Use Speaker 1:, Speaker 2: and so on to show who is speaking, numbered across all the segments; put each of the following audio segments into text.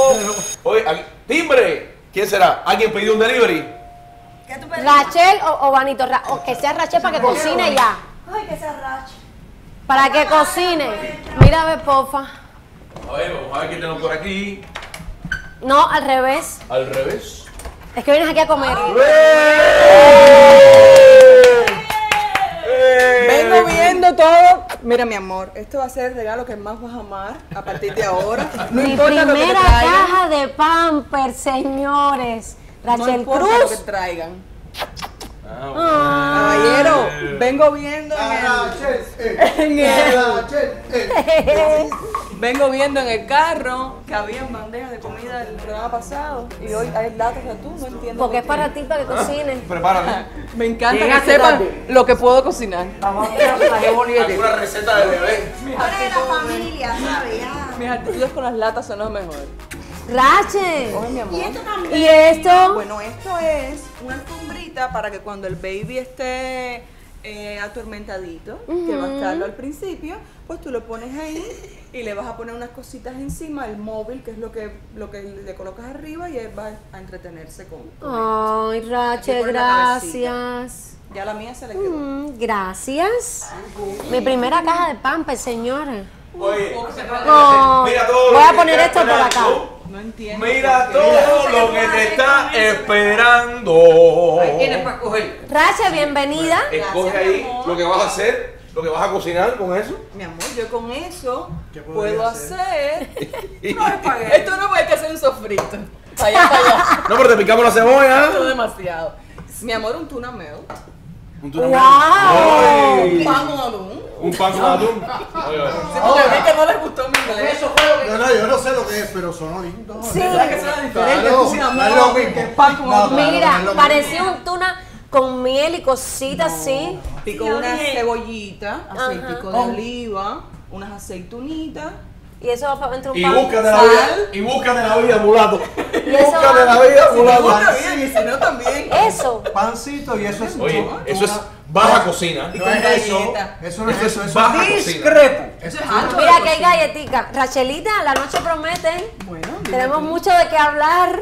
Speaker 1: Oye, timbre. ¿Quién será? ¿Alguien pidió un delivery?
Speaker 2: ¿Qué tú pediste?
Speaker 3: Rachel o Vanito, o que sea Rachel para que cocine ya.
Speaker 2: Ay, que sea Rach.
Speaker 3: Para que cocine. Mira, a ver, porfa.
Speaker 1: A ver, vamos a ver qué tenemos por aquí.
Speaker 3: No, al revés.
Speaker 1: Al revés.
Speaker 3: Es que vienes aquí a comer.
Speaker 4: Vengo viendo todo. Mira, mi amor, esto va a ser el regalo que más vas a amar a partir de ahora. No
Speaker 3: Mi
Speaker 4: importa lo que te
Speaker 3: primera
Speaker 4: traigan.
Speaker 3: caja de Pampers, señores.
Speaker 4: No
Speaker 3: Rachel
Speaker 4: importa lo que
Speaker 3: Cruz.
Speaker 4: traigan.
Speaker 3: Ah.
Speaker 4: Caballero, vengo viendo vengo viendo en el carro que habían bandejas de comida del programa pasado y hoy hay latas de atún, no entiendo.
Speaker 3: Porque es
Speaker 4: por qué.
Speaker 3: para ti, para que cocines.
Speaker 1: Prepárate.
Speaker 4: Me encanta que
Speaker 5: Llegaste
Speaker 4: sepan
Speaker 5: tarde.
Speaker 4: lo que puedo cocinar.
Speaker 5: Vamos a ver la jeboliete.
Speaker 1: ¿Alguna receta de bebé?
Speaker 2: Ahora de la familia, ¿sabes? Ya.
Speaker 4: Mis actitudes con las latas son las mejores.
Speaker 3: Rachel.
Speaker 4: Oye, mi amor.
Speaker 2: Y esto también.
Speaker 3: ¿Y esto?
Speaker 4: Bueno, esto es una alfombrita para que cuando el baby esté atormentadito, que va a estarlo al principio, pues tú lo pones ahí y le vas a poner unas cositas encima, el móvil, que es lo que le colocas arriba y él va a entretenerse con
Speaker 3: Ay, Rachel,
Speaker 4: Por la cabecita.
Speaker 3: gracias.
Speaker 4: Ya la mía se le quedó.
Speaker 3: Gracias. Mi primera caja de Pampers, señora.
Speaker 1: Oye,
Speaker 3: No,
Speaker 1: mira todo
Speaker 3: voy
Speaker 1: lo
Speaker 3: a
Speaker 1: que
Speaker 3: poner
Speaker 1: te
Speaker 3: esto por acá.
Speaker 1: esperando.
Speaker 4: No entiendo.
Speaker 1: Mira
Speaker 4: por qué.
Speaker 1: todo lo que te está esperando.
Speaker 5: Ahí tienes para coger.
Speaker 3: Rachel, bienvenida.
Speaker 1: Escoge
Speaker 4: Gracias, mi
Speaker 1: ahí
Speaker 4: amor.
Speaker 1: lo que vas a hacer, lo que vas a cocinar con eso.
Speaker 4: Mi amor, yo con eso
Speaker 6: ¿Qué podría
Speaker 4: puedo
Speaker 6: hacer?
Speaker 4: hacer. Esto no puede que hacer un sofrito. Para allá, para allá.
Speaker 1: No, pero te picamos la cebolla.
Speaker 4: Esto es demasiado. Mi amor, un tuna melt.
Speaker 1: Un tuna
Speaker 3: ¡Wow!
Speaker 1: Ay.
Speaker 4: Un pan con atún.
Speaker 1: Un pan con atún. Oye, oye.
Speaker 4: Sí, porque vi que no les gustó mi inglés.
Speaker 5: Eso fue lo que.
Speaker 6: No, yo no sé lo que es, pero sonó lindo.
Speaker 3: Sí.
Speaker 4: ¿Verdad que suena diferente?
Speaker 6: Claro,
Speaker 4: Tuna
Speaker 6: no es
Speaker 4: melt,
Speaker 6: lo mismo.
Speaker 4: que pan con
Speaker 6: No,
Speaker 4: atún.
Speaker 6: claro,
Speaker 3: Mira,
Speaker 6: no es lo
Speaker 3: parecía un tuna con miel y cositas así.
Speaker 4: Pico
Speaker 2: Sí,
Speaker 4: una
Speaker 2: oye.
Speaker 4: cebollita, aceitico de
Speaker 5: Ajá.
Speaker 4: oliva, unas aceitunitas.
Speaker 3: Y eso va para dentro de
Speaker 1: Y
Speaker 3: un pan.
Speaker 1: búscate la vida, y búscate la vida, mulato.
Speaker 3: Y eso
Speaker 1: Búscate
Speaker 3: va-
Speaker 1: la vida,
Speaker 4: Si te
Speaker 1: mulato.
Speaker 4: gusta bien y si no también.
Speaker 3: Eso.
Speaker 6: Pancito y eso es.
Speaker 1: Oye, eso es baja cocina.
Speaker 6: No es eso.
Speaker 4: galleta.
Speaker 6: Eso no es eso. Eso
Speaker 1: baja
Speaker 6: es.
Speaker 1: cocina.
Speaker 5: Discrepo.
Speaker 4: Eso es alto.
Speaker 3: Mira que hay galletica. Rachelita, la noche promete.
Speaker 4: Bueno, dime
Speaker 3: Tenemos
Speaker 4: tú.
Speaker 3: mucho de qué hablar.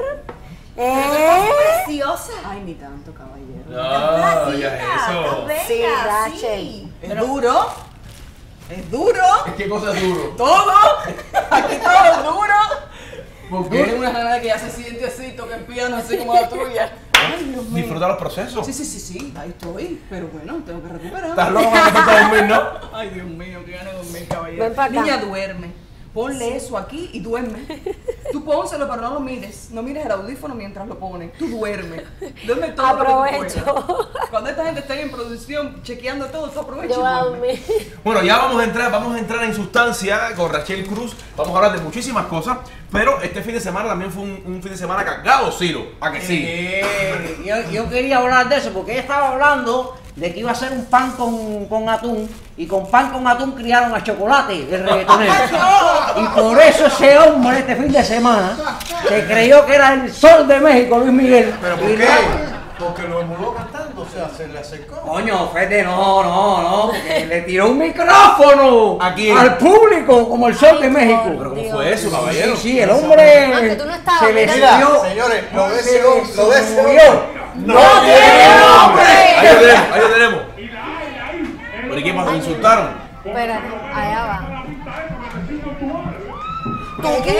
Speaker 2: Preciosa.
Speaker 4: Ay, ni tanto, caballero.
Speaker 1: No, ya
Speaker 2: Tan bella,
Speaker 3: Sí, Rachel.
Speaker 2: sí.
Speaker 4: Es duro. Es duro.
Speaker 1: ¿Qué cosa es duro?
Speaker 4: Todo. Aquí todo es duro. Tiene unas ganas de que ya se siente así, toque el piano así como la tuya. Ay, Dios mío.
Speaker 1: Disfrutar los procesos.
Speaker 4: Sí, ahí estoy. Pero bueno, tengo que recuperar.
Speaker 1: Estás loco para que te dormir, ¿no?
Speaker 4: Ay, Dios mío, qué ganas de dormir, caballero.
Speaker 3: Ven pa' acá.
Speaker 4: Niña, duerme. Ponle eso aquí y duerme. Tú pónselo, pero no lo mires. No mires el audífono mientras lo pones. Tú duerme. Duerme todo lo que tú
Speaker 3: Aprovecho.
Speaker 4: puedas. Cuando esta gente esté en producción chequeando todo, tú aprovecha
Speaker 3: Yo
Speaker 4: y
Speaker 3: voy a
Speaker 4: duerme.
Speaker 3: dormir.
Speaker 1: Bueno, ya vamos a entrar en sustancia con Rachel Cruz. Vamos a hablar de muchísimas cosas, pero este fin de semana también fue un fin de semana cargado, Ciro. ¿A que sí?
Speaker 5: Yo quería hablar de eso porque ella estaba hablando de que iba a hacer un pan con atún y con pan con atún criaron a Chocolate, el reggaetonero. Y por eso ese hombre este fin de semana se creyó que era el sol de México, Luis Miguel.
Speaker 6: ¿Pero por
Speaker 5: Y
Speaker 6: qué?
Speaker 5: no-
Speaker 6: Porque lo emuló cantando, o sea, se le acercó.
Speaker 5: Coño, Fede, no, porque le tiró un micrófono
Speaker 1: ¿A quién?
Speaker 5: al público como el sol de México.
Speaker 1: ¿Pero cómo fue eso, caballero?
Speaker 5: Sí, el hombre
Speaker 3: Ah, que tú no estabas,
Speaker 5: se le
Speaker 3: mira.
Speaker 5: subió.
Speaker 6: Mira, señores, lo de
Speaker 5: se
Speaker 6: ese hombre,
Speaker 5: le
Speaker 6: lo de ese
Speaker 5: subió.
Speaker 6: hombre.
Speaker 5: ¡No tiene nombre!
Speaker 1: Ahí lo tenemos, ahí lo tenemos. ¿Pero y qué pasó? ¿Insultaron?
Speaker 3: Espérate, allá va.
Speaker 2: ¿Tú qué?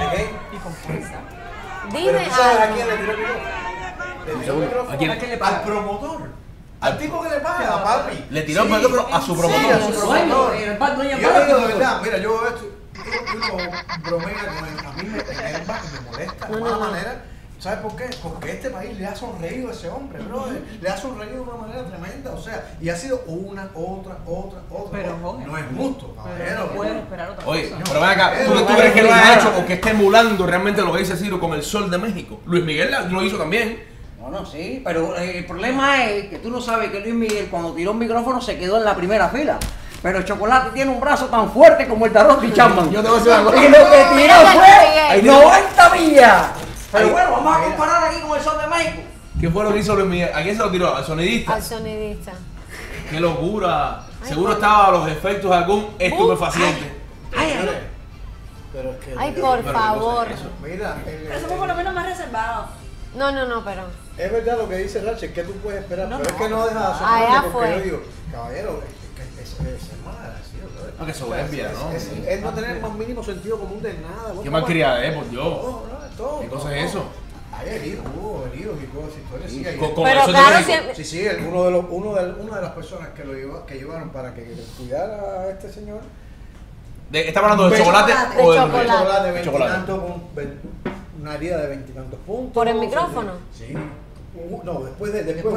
Speaker 3: Dime
Speaker 6: ¿Tú sabes a
Speaker 3: algo.
Speaker 6: quién le tiró el micrófono? Le tiró el micrófono.
Speaker 1: ¿A quién?
Speaker 4: ¿A quién le paga?
Speaker 6: Al promotor. Al tipo que le paga, a papi.
Speaker 1: Le tiró el micrófono a su
Speaker 6: Sí,
Speaker 1: promotor.
Speaker 6: a su promotor.
Speaker 4: El pan dueño
Speaker 6: Y yo
Speaker 4: paga.
Speaker 6: digo de verdad, mira, yo veo esto, uno bromea con él, a mí me enerva, me molesta de una manera. ¿Sabes por qué? Porque este país le ha sonreído a ese hombre, brother. Le ha sonreído de una manera tremenda, o sea, y ha sido una, otra.
Speaker 4: Pero, Jorge,
Speaker 6: no es justo,
Speaker 4: Pero
Speaker 6: caballero.
Speaker 4: no pueden esperar otra
Speaker 1: Oye,
Speaker 4: cosa.
Speaker 1: pero ven acá, ¿tú crees que lo ha hecho o que está emulando realmente lo que dice Ciro con el sol de México? Luis Miguel lo hizo también.
Speaker 5: Bueno, sí, pero el problema es que tú no sabes que Luis Miguel cuando tiró un micrófono se quedó en la primera fila. Pero Chocolate tiene un brazo tan fuerte como el de Rocky Chapman.
Speaker 1: Yo te voy a decir una cosa.
Speaker 5: Y lo que tiró
Speaker 3: Mira que
Speaker 5: fue
Speaker 3: Miguel.
Speaker 5: 90 millas. Pero
Speaker 6: Ahí-
Speaker 5: bueno, vamos a comparar aquí con el sol de México.
Speaker 1: ¿Qué fue lo que hizo Luis Miguel? ¿A quién se lo tiró? ¿Al sonidista?
Speaker 3: Al sonidista.
Speaker 1: ¡Qué locura! Seguro estaba a los efectos de algún estupefaciente.
Speaker 5: Ay, ay.
Speaker 6: Pero es que.
Speaker 3: Ay,
Speaker 6: mira,
Speaker 3: por
Speaker 1: pero
Speaker 3: favor.
Speaker 6: Mira,
Speaker 2: Pero somos por lo menos más reservados.
Speaker 3: No, pero.
Speaker 6: es verdad lo que dice Rachel, que tú puedes esperar,
Speaker 4: No,
Speaker 6: pero es
Speaker 4: no.
Speaker 6: que no deja de
Speaker 3: Allá
Speaker 6: asombrarme porque
Speaker 3: fue.
Speaker 6: yo digo, caballero, es mal agradecido, brother.
Speaker 1: No, que soberbia, ¿no?
Speaker 6: Es no tener el más mínimo sentido común de nada.
Speaker 1: Qué malcriada es, por Dios.
Speaker 6: Todo.
Speaker 1: ¿Qué cosa es eso?
Speaker 6: Hay heridos, hubo heridos y todas esas historias. Sí, hay-
Speaker 1: Con
Speaker 3: Pero
Speaker 1: eso
Speaker 3: claro,
Speaker 1: te digo.
Speaker 3: siempre-
Speaker 6: Sí, una de las personas que llevaron para que cuidara a este señor.
Speaker 1: ¿Estamos hablando de
Speaker 6: De
Speaker 1: chocolate
Speaker 2: chocolate.
Speaker 1: o
Speaker 3: De
Speaker 1: de
Speaker 3: chocolate.
Speaker 6: Chocolate de
Speaker 1: Chocolate.
Speaker 6: veintitantos, una herida de veintitantos puntos.
Speaker 3: ¿Por el micrófono?
Speaker 6: Sí. No, después de
Speaker 3: después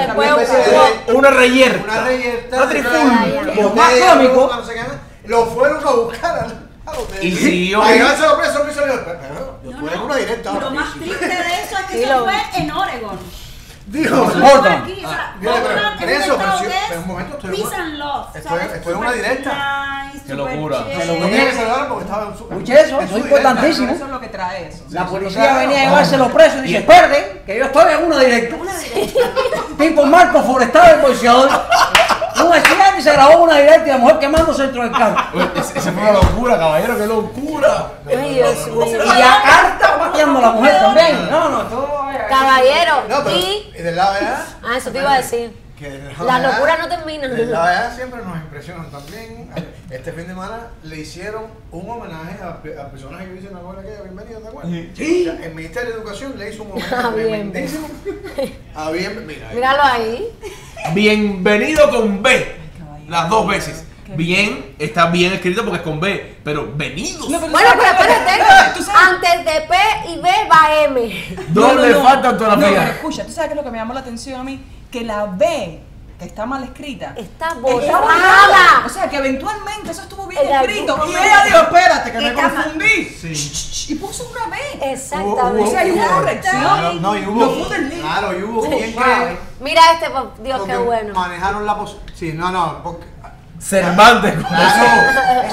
Speaker 1: Una reyerta.
Speaker 6: una reyerta.
Speaker 1: Una trifulca.
Speaker 5: Lo más cómico.
Speaker 6: No sé qué, lo fueron a buscar al hotel.
Speaker 1: Y siguió.
Speaker 6: A llevárselo preso, pero después de una directa.
Speaker 2: Y lo más triste de eso es que
Speaker 3: Sí,
Speaker 2: eso
Speaker 3: lo-
Speaker 2: fue en Oregon.
Speaker 6: Dios.
Speaker 2: Eso no fue
Speaker 5: Portland.
Speaker 2: aquí, o sea,
Speaker 6: Mira, pero
Speaker 2: Portland es un
Speaker 6: eso,
Speaker 2: estado
Speaker 6: pero
Speaker 2: que
Speaker 6: pero un momento,
Speaker 2: es
Speaker 6: estoy
Speaker 2: peace and love,
Speaker 6: Estoy-
Speaker 2: ¿sabes?
Speaker 6: estoy en una
Speaker 2: Super
Speaker 6: directa.
Speaker 2: nice,
Speaker 1: Qué
Speaker 2: super
Speaker 1: locura.
Speaker 2: chill.
Speaker 5: Se lo
Speaker 6: Tenía que salvar porque estaba en su.
Speaker 5: Escuche eso,
Speaker 6: en
Speaker 5: eso
Speaker 6: su
Speaker 5: es
Speaker 6: directa.
Speaker 5: importantísimo.
Speaker 4: Eso es lo que trae eso.
Speaker 5: La
Speaker 6: Sí,
Speaker 5: policía
Speaker 6: claro.
Speaker 5: venía a llevárselo preso y dice, esperen, que yo estoy en una directa. Tipo Marco Forestal, el boxeador. Un accidente y se grabó una directa y la mujer quemándose dentro del carro.
Speaker 1: Esa fue una locura, caballero, qué locura.
Speaker 3: Ay, Dios mío.
Speaker 5: Y a carta pateando a la mujer también. No, todo.
Speaker 3: Caballero.
Speaker 6: No, pero
Speaker 3: Y.
Speaker 6: del lado de allá.
Speaker 3: Ah, eso te iba a decir.
Speaker 6: Que del lado
Speaker 3: La
Speaker 6: de allá-
Speaker 3: locura no termina.
Speaker 6: Del lado de allá siempre nos impresionan también. Este fin de semana le hicieron un homenaje al personaje que dice Nahuel aquella, bienvenido, ¿te acuerdas?
Speaker 1: Sí.
Speaker 6: O sea, el Ministerio de Educación le hizo un homenaje
Speaker 3: Ah, bien.
Speaker 6: tremendísimo. Ah, bien, mira.
Speaker 3: Míralo ahí.
Speaker 1: Bienvenido con B. Las dos veces. Bien, está bien escrito porque es con B, pero venidos.
Speaker 3: Bueno, pero espérate. Antes de P y B va M.
Speaker 1: ¿Dónde falta
Speaker 4: No, pero
Speaker 1: ortografía?
Speaker 4: escucha, ¿tú sabes qué es lo que me llamó la atención a mí? Que la B, que está mal escrita,
Speaker 3: Está
Speaker 4: está
Speaker 3: borrada.
Speaker 4: borrada. O sea, que eventualmente eso estuvo bien
Speaker 3: En algún
Speaker 4: escrito. Y
Speaker 3: momento.
Speaker 4: ella dijo, espérate, que me
Speaker 2: Está mal.
Speaker 4: confundí.
Speaker 6: Sí.
Speaker 4: Y puso una B.
Speaker 3: Exactamente.
Speaker 4: O sea, hay una corrección.
Speaker 6: No, y
Speaker 4: Lo
Speaker 6: hubo.
Speaker 4: puso en línea.
Speaker 6: Claro, y hubo
Speaker 3: Sí.
Speaker 6: quien que.
Speaker 3: Mira este, por Dios,
Speaker 6: porque
Speaker 3: qué bueno.
Speaker 6: manejaron la posibilidad. Sí, no, porque.
Speaker 1: Cervantes.
Speaker 6: Claro,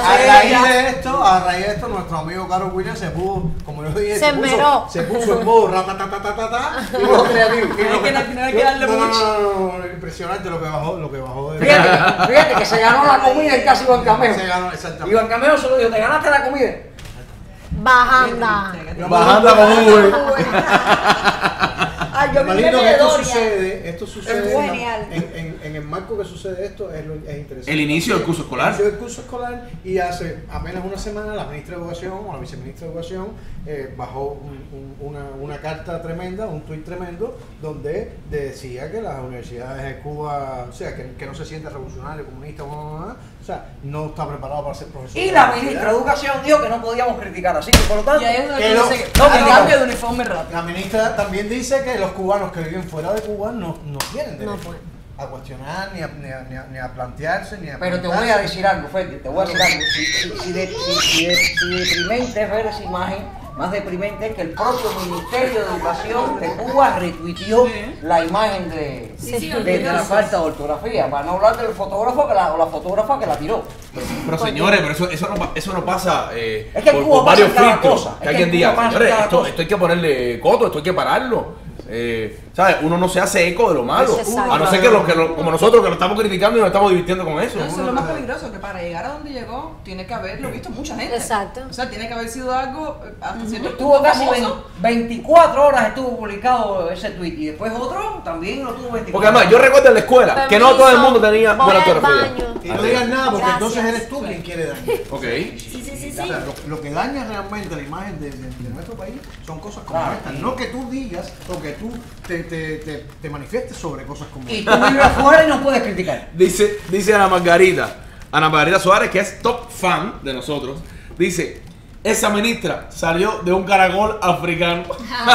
Speaker 6: a raíz de esto, nuestro amigo Carlos Williams se puso, como yo dije,
Speaker 3: Se esmeró.
Speaker 6: se puso en modo ratatatatata y lo creativo.
Speaker 4: No hay que darle mucho.
Speaker 6: No, impresionante lo que bajó de.
Speaker 5: Fíjate que se ganó la comida en casa Iván Cameo.
Speaker 6: Se ganó, exactamente.
Speaker 5: Iván Cameo se lo dijo, te ganaste la comida.
Speaker 3: Bajanda.
Speaker 1: Bajando con V.
Speaker 2: Ay, yo vi un
Speaker 6: Malito,
Speaker 2: meme de
Speaker 6: esto
Speaker 2: Dorian.
Speaker 6: sucede
Speaker 2: Es genial.
Speaker 6: en el marco que sucede esto es interesante.
Speaker 1: El inicio del curso escolar.
Speaker 6: El inicio del curso escolar y hace apenas una semana la ministra de Educación o la viceministra de Educación bajó una carta tremenda, un tuit tremendo donde decía que las universidades de Cuba, o sea, que no se siente revolucionario, comunista, o sea, no está preparado para ser profesor.
Speaker 5: Y la ministra de Educación dijo que no podíamos criticar así, por lo tanto.
Speaker 4: Y ahí es donde
Speaker 6: Que
Speaker 4: dice
Speaker 6: no-
Speaker 4: que
Speaker 5: no,
Speaker 4: el
Speaker 5: que
Speaker 4: cambio
Speaker 5: no.
Speaker 4: de uniforme rápido.
Speaker 6: La ministra también dice que los cubanos que viven fuera de Cuba no tienen
Speaker 3: No
Speaker 6: derecho
Speaker 3: pueden.
Speaker 6: a cuestionar, ni a plantearse, ni a
Speaker 5: Pero te voy
Speaker 6: preguntarse.
Speaker 5: a decir algo, Fede, te voy a decir algo. Si deprimente es ver esa imagen, más deprimente es que el propio Ministerio de Educación de Cuba retuiteó la imagen de la falta de ortografía, para no hablar del fotógrafo o la fotógrafa que la tiró.
Speaker 1: Pero señores, pero eso no pasa
Speaker 5: Es que en
Speaker 1: por
Speaker 5: Cuba
Speaker 1: varios
Speaker 5: pasa cada
Speaker 1: filtros
Speaker 5: cosa,
Speaker 1: que
Speaker 5: es que
Speaker 1: alguien
Speaker 5: en
Speaker 1: diga,
Speaker 5: Cuba pasa
Speaker 1: señores,
Speaker 5: cada
Speaker 1: esto
Speaker 5: cosa.
Speaker 1: hay que ponerle coto, esto hay que pararlo. ¿Sabes? Uno no se hace eco de lo malo.
Speaker 3: Exacto.
Speaker 1: A no ser que como nosotros que lo estamos criticando y nos estamos divirtiendo con eso.
Speaker 4: Eso es lo más peligroso, que para llegar a donde llegó tiene que haberlo visto mucha gente.
Speaker 3: Exacto.
Speaker 4: O sea, tiene que haber sido algo hasta cierto
Speaker 5: Estuvo
Speaker 4: punto
Speaker 5: casi
Speaker 4: famoso.
Speaker 5: 24 horas estuvo publicado ese tweet y después otro también lo tuvo 24
Speaker 1: Porque además, yo recuerdo en la escuela que no todo el mundo tenía
Speaker 3: Voy
Speaker 1: buena
Speaker 3: al
Speaker 1: ortografía.
Speaker 3: baño.
Speaker 6: Y no digas nada porque
Speaker 3: Gracias.
Speaker 6: entonces eres tú quien quiere dañar.
Speaker 1: Ok.
Speaker 2: Sí.
Speaker 6: O sea, lo que daña realmente la imagen de nuestro país son cosas como
Speaker 5: Claro.
Speaker 6: estas. No que tú digas o que tú te manifiestes sobre cosas como
Speaker 5: y
Speaker 6: estas.
Speaker 5: tú vives afuera y no puedes criticar.
Speaker 1: Dice Ana Margarita Suárez, que es top fan de nosotros, dice, esa ministra salió de un caracol africano.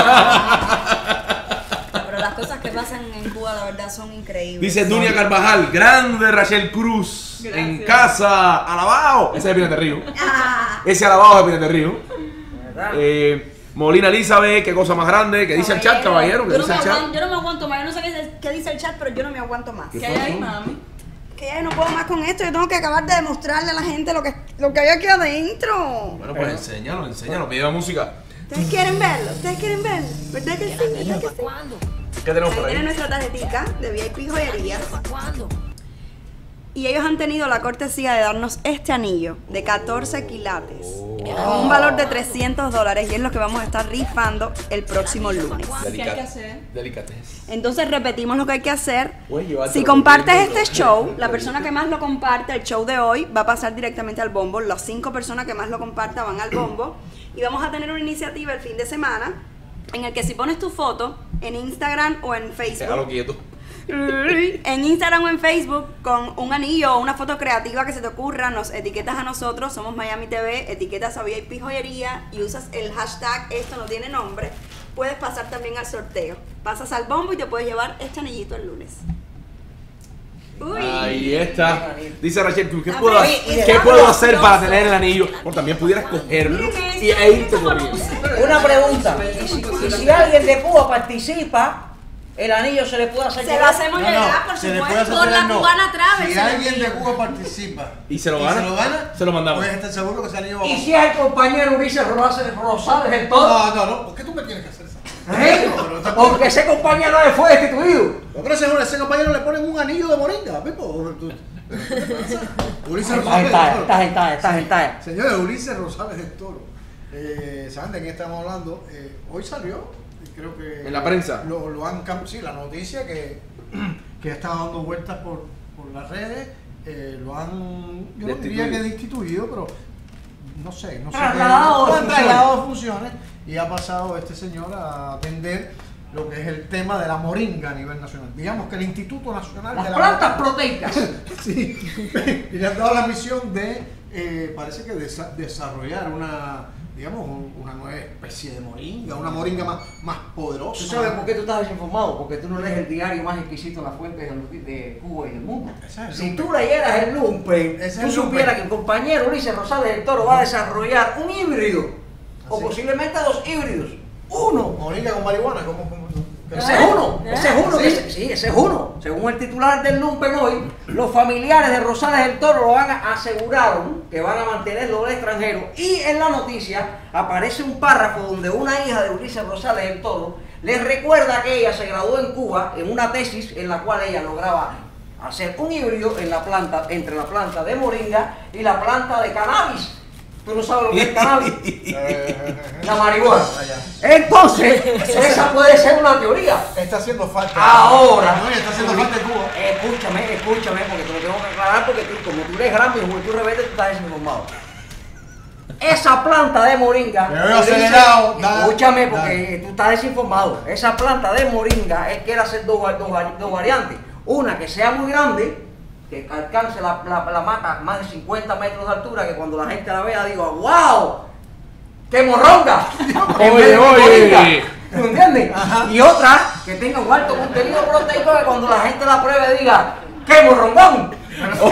Speaker 2: Pero las cosas que pasan en Cuba, la verdad, son increíbles.
Speaker 1: Dice Dunia Carvajal, grande Rachel Cruz, en
Speaker 4: Gracias.
Speaker 1: casa, alabao. Ese es de Pinar del Río.
Speaker 2: Ah,
Speaker 1: Ese alabao es de Pinar del Río.
Speaker 5: ¿Verdad?
Speaker 1: Molina Elizabeth, qué cosa más grande, que dice el chat, caballero, que
Speaker 2: yo no,
Speaker 1: dice
Speaker 2: me
Speaker 1: el chat.
Speaker 2: aguanto, yo no me aguanto más. Yo no sé qué dice el chat, pero yo no me aguanto más.
Speaker 4: ¿Qué hay ahí, mami?
Speaker 2: Que ya no puedo más con esto. Yo tengo que acabar de demostrarle a la gente lo que hay aquí adentro.
Speaker 1: Bueno, pues enséñalo, pide la música.
Speaker 2: ¿Ustedes quieren verlo? ¿Verdad que sí? ¿Verdad que sí?
Speaker 1: ¿Qué tenemos
Speaker 2: Ahí
Speaker 1: por
Speaker 2: tiene
Speaker 1: ahí?
Speaker 2: nuestra tarjetita de VIP Joyería. y ellos han tenido la cortesía de darnos este anillo de 14 quilates. Con un valor de $300 y es lo que vamos a estar rifando el próximo lunes.
Speaker 4: ¿Qué hay que hacer?
Speaker 1: Delicatez.
Speaker 2: Entonces repetimos lo que hay que hacer.
Speaker 1: Puedes llevarte
Speaker 2: Si
Speaker 1: lo
Speaker 2: compartes
Speaker 1: que
Speaker 2: este
Speaker 1: quieras.
Speaker 2: show, la persona que más lo comparte, el show de hoy, va a pasar directamente al bombo. Las 5 personas que más lo compartan van al bombo. Y vamos a tener una iniciativa el fin de semana en el que si pones tu foto en Instagram o en Facebook,
Speaker 1: Déjalo quieto.
Speaker 2: en Instagram o en Facebook con un anillo o una foto creativa que se te ocurra, nos etiquetas a nosotros, somos Miami TV, etiquetas a VIP Joyería y usas el hashtag esto no tiene nombre, puedes pasar también al sorteo. Pasas al bombo y te puedes llevar este anillito el lunes. Uy.
Speaker 1: Ahí está. Dice Rachel Cruz, ¿qué
Speaker 2: Ah,
Speaker 1: puedo,
Speaker 2: pero
Speaker 1: ¿qué puedo hacer para tener el anillo? O también pudieras cogerlo y irte corriendo.
Speaker 5: Una pregunta. Y si alguien de Cuba participa, el anillo se le puede hacer
Speaker 2: Se lo
Speaker 5: llegar.
Speaker 2: hacemos llegar, por
Speaker 6: se le puede
Speaker 2: supuesto.
Speaker 6: hacer
Speaker 3: Por la
Speaker 6: no.
Speaker 3: cubana Travel,
Speaker 6: Si
Speaker 3: se le
Speaker 6: alguien de
Speaker 3: envía.
Speaker 6: Cuba participa
Speaker 1: ¿Y se lo gana? Se lo mandamos.
Speaker 6: Puedes estar seguro que ese anillo va a
Speaker 5: Y si es el compañero Ulises Rosales del todo.
Speaker 6: No. ¿Por qué tú me tienes que hacer eso?
Speaker 5: ¿Eh? Porque ese compañero no fue destituido.
Speaker 6: ¿No crees que a ese compañero le ponen un anillo de moringa, Pipo? Ulises Rosales del Toro.
Speaker 5: Está gentada.
Speaker 6: Señores, Ulises Rosales del Toro. ¿Saben de qué estamos hablando? Hoy salió, creo que...
Speaker 1: En la prensa.
Speaker 6: Lo han sí, la noticia que está dando vueltas por las redes, lo han, yo no diría que destituido, pero no sé
Speaker 5: Trasladado de
Speaker 6: lo han
Speaker 5: funciones.
Speaker 6: trasladado de funciones y ha pasado este señor a atender lo que es el tema de la moringa a nivel nacional. Digamos que el Instituto Nacional
Speaker 5: Las
Speaker 6: de la
Speaker 5: plantas proteicas.
Speaker 6: Sí, y le han dado la misión de, parece que desarrollar una nueva especie de moringa, una moringa más poderosa.
Speaker 5: ¿Tú sabes por qué tú estás desinformado? Porque tú no lees el diario más exquisito en las fuentes de Cuba y del mundo.
Speaker 6: Ese es el
Speaker 5: Si
Speaker 6: lumpen.
Speaker 5: tú leyeras el lumpen,
Speaker 6: Ese es
Speaker 5: tú
Speaker 6: el
Speaker 5: supieras
Speaker 6: lumpen.
Speaker 5: que el compañero Ulises Rosales del Toro va a desarrollar un híbrido, o
Speaker 6: ¿Ah, sí?
Speaker 5: posiblemente 2 híbridos. Uno.
Speaker 6: Moringa con marihuana, ¿cómo?
Speaker 5: Ese es uno, ese es uno. Según el titular del lumpen hoy, los familiares de Rosales del Toro lo aseguraron que van a mantenerlo del extranjero. Y en la noticia aparece un párrafo donde una hija de Ulises Rosales del Toro les recuerda que ella se graduó en Cuba en una tesis en la cual ella lograba hacer un híbrido en la planta, entre la planta de moringa y la planta de cannabis. Tú no sabes lo que es cannabis. La marihuana. Entonces, esa puede ser una teoría.
Speaker 6: Está haciendo falta.
Speaker 5: Ahora,
Speaker 6: No, está haciendo falta en Cuba.
Speaker 5: Escúchame, porque te lo tengo que aclarar, porque tú, como tú eres grande y Juventud Rebelde, tú estás desinformado. Esa planta de moringa.
Speaker 6: Me veo acelerado, dale,
Speaker 5: Escúchame, porque
Speaker 6: dale.
Speaker 5: tú estás desinformado. Esa planta de moringa, él quiere hacer dos variantes. Una que sea muy grande, que alcance la mata más de 50 metros de altura, que cuando la gente la vea diga, ¡wow! ¡Qué morronga! En vez de moringa. ¿Me entiendes? Y otra que tenga un alto contenido proteico, que cuando la gente la pruebe diga, ¡qué morrongón!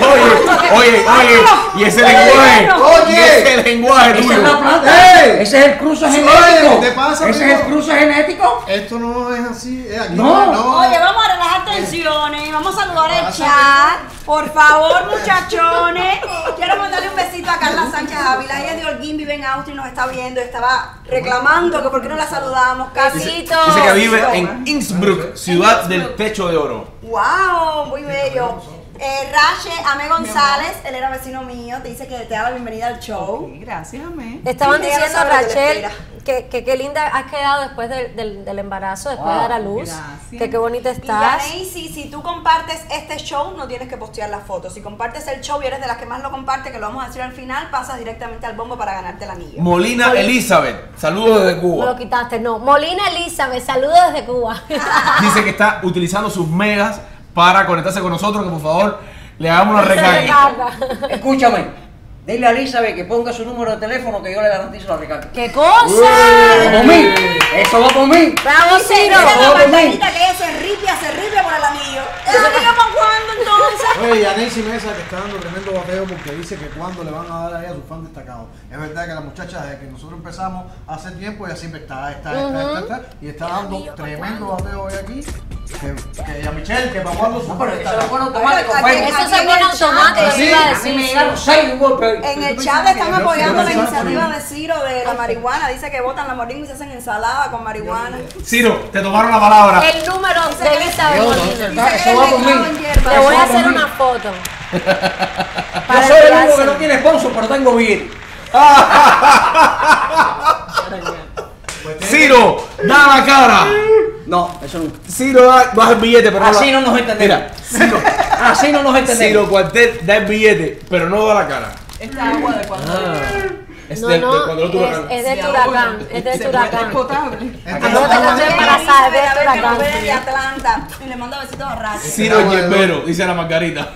Speaker 1: Oye, y ese lenguaje,
Speaker 6: Oye.
Speaker 1: y ese lenguaje
Speaker 5: Esa es
Speaker 1: tuyo.
Speaker 5: la planta.
Speaker 6: ¡Ey!
Speaker 5: Ese es el cruce
Speaker 6: Oye,
Speaker 5: genético.
Speaker 6: ¿qué te pasa,
Speaker 5: Ese es el
Speaker 6: primo?
Speaker 5: cruce genético.
Speaker 6: Esto no es así. Aquí
Speaker 5: No.
Speaker 2: Oye, vamos a relajar tensiones, vamos a saludar el
Speaker 6: Pasa
Speaker 2: chat. Por favor, muchachones. Quiero mandarle un besito a Carla Sánchez Ávila. Ella es de Holguín, vive en Austria y nos está viendo. Estaba reclamando que por qué no la saludamos. Casito.
Speaker 1: Dice que vive en Innsbruck, ciudad del techo de oro.
Speaker 2: Wow, muy bello. Rache Ame González, él era vecino mío, te dice que te da la bienvenida al show.
Speaker 4: Sí, gracias, amén.
Speaker 3: Estaban
Speaker 2: Sí, ella
Speaker 3: diciendo,
Speaker 2: sabe lo que le
Speaker 3: Rachel,
Speaker 2: espera.
Speaker 3: que qué linda has quedado después del embarazo, después de dar a luz.
Speaker 4: Gracias.
Speaker 3: Que qué bonita
Speaker 2: Y
Speaker 3: estás.
Speaker 2: Yaneisi, si tú compartes este show, no tienes que postear las fotos. Si compartes el show y eres de las que más lo comparte, que lo vamos a decir al final, pasas directamente al bombo para ganarte el anillo.
Speaker 1: Molina Elizabeth, saludos desde
Speaker 3: Me lo
Speaker 1: Cuba.
Speaker 3: quitaste, no. Molina Elizabeth, saludos desde Cuba.
Speaker 1: Dice que está utilizando sus megas para conectarse con nosotros, que por favor le hagamos una recarga.
Speaker 5: Escúchame. Dile a Elizabeth que ponga su número de teléfono que yo le garantizo la recarga.
Speaker 3: ¡Qué cosa!
Speaker 5: ¡Por mí! ¡Eso va por mí!
Speaker 3: ¡Bravo, Ciro!
Speaker 2: Mira la
Speaker 5: Todo
Speaker 2: pantallita que ella se ripia por el anillo. ¿El anillo para cuándo entonces?
Speaker 6: Oye, Yanesi Mesa que está dando tremendo bateo porque dice que cuando le van a dar a ella a sus fans destacados. Es verdad que la muchacha desde que nosotros empezamos hace tiempo ella siempre está y está dando tremendo bateo hoy aquí. Que a Michelle, que para cuando su
Speaker 5: No, pero
Speaker 6: fan
Speaker 5: eso se pone
Speaker 6: destacado.
Speaker 5: automático.
Speaker 2: Aquí-
Speaker 5: Facebook.
Speaker 3: Eso
Speaker 2: aquí
Speaker 3: se
Speaker 2: en
Speaker 3: pone
Speaker 2: el
Speaker 3: automático,
Speaker 2: chat,
Speaker 3: yo iba a
Speaker 5: A mí
Speaker 3: decir.
Speaker 5: me llegaron 6 golpes.
Speaker 2: En el chat están apoyando la
Speaker 6: Yo-
Speaker 2: iniciativa de Ciro de la marihuana. Dice que botan la moringa y se hacen ensalada con marihuana.
Speaker 1: Ciro, te tomaron la palabra.
Speaker 3: El número de Elizabeth
Speaker 5: Yo,
Speaker 3: Molina.
Speaker 2: Dice que
Speaker 5: eso va
Speaker 2: el
Speaker 5: por mí.
Speaker 2: mercado en hierba.
Speaker 3: Le voy a
Speaker 5: Eso va
Speaker 3: hacer
Speaker 5: por mí.
Speaker 3: una foto.
Speaker 5: Yo soy el único que no tiene sponsor, pero tengo billete.
Speaker 1: Ciro, da la cara.
Speaker 5: No, eso nunca.
Speaker 1: Ciro da el billete, pero
Speaker 5: Así no nos entendemos.
Speaker 1: Mira, Ciro,
Speaker 5: Así no nos entendemos.
Speaker 1: Ciro Cuartel da el billete, pero no da la cara.
Speaker 4: Esta agua de cuando.
Speaker 1: Es
Speaker 3: No,
Speaker 1: de
Speaker 3: no,
Speaker 1: cuando no tuvo
Speaker 3: es de
Speaker 4: Sí,
Speaker 3: Turacán,
Speaker 4: agua.
Speaker 3: es de
Speaker 4: Es
Speaker 3: Turacán.
Speaker 4: potable.
Speaker 3: Acuérdate que estoy embarazada, es de
Speaker 2: A ver que nos
Speaker 3: Turacán.
Speaker 2: ve de Atlanta y le manda besitos a Rash.
Speaker 1: Ciro Yerbero, dice la Margarita.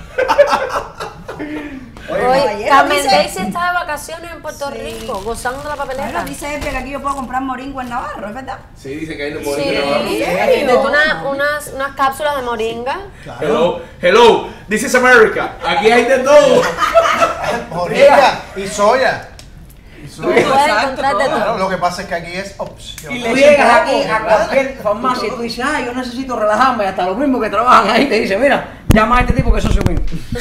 Speaker 3: Oye,
Speaker 2: caballero,
Speaker 3: Carmen
Speaker 2: dice-
Speaker 3: Daisy está de vacaciones en Puerto Rico, gozando de la papeleta.
Speaker 2: Bueno, dice Epe que aquí yo puedo comprar moringo en Navarro, ¿es verdad?
Speaker 1: Sí, dice que hay no
Speaker 3: Sí,
Speaker 1: puede
Speaker 3: unas cápsulas de moringa.
Speaker 1: Hello, this is America. Aquí hay de todo.
Speaker 6: Moringa y soya.
Speaker 3: Puedes
Speaker 4: Exacto,
Speaker 3: encontrar de
Speaker 6: Claro,
Speaker 3: todo.
Speaker 6: lo que pasa es que aquí es opción.
Speaker 5: Tú llegas aquí a cualquier farmacia y tú dices, ah, yo necesito relajarme. Y hasta los mismos que trabajan ahí te dicen, mira, llama a este tipo que es socio mío.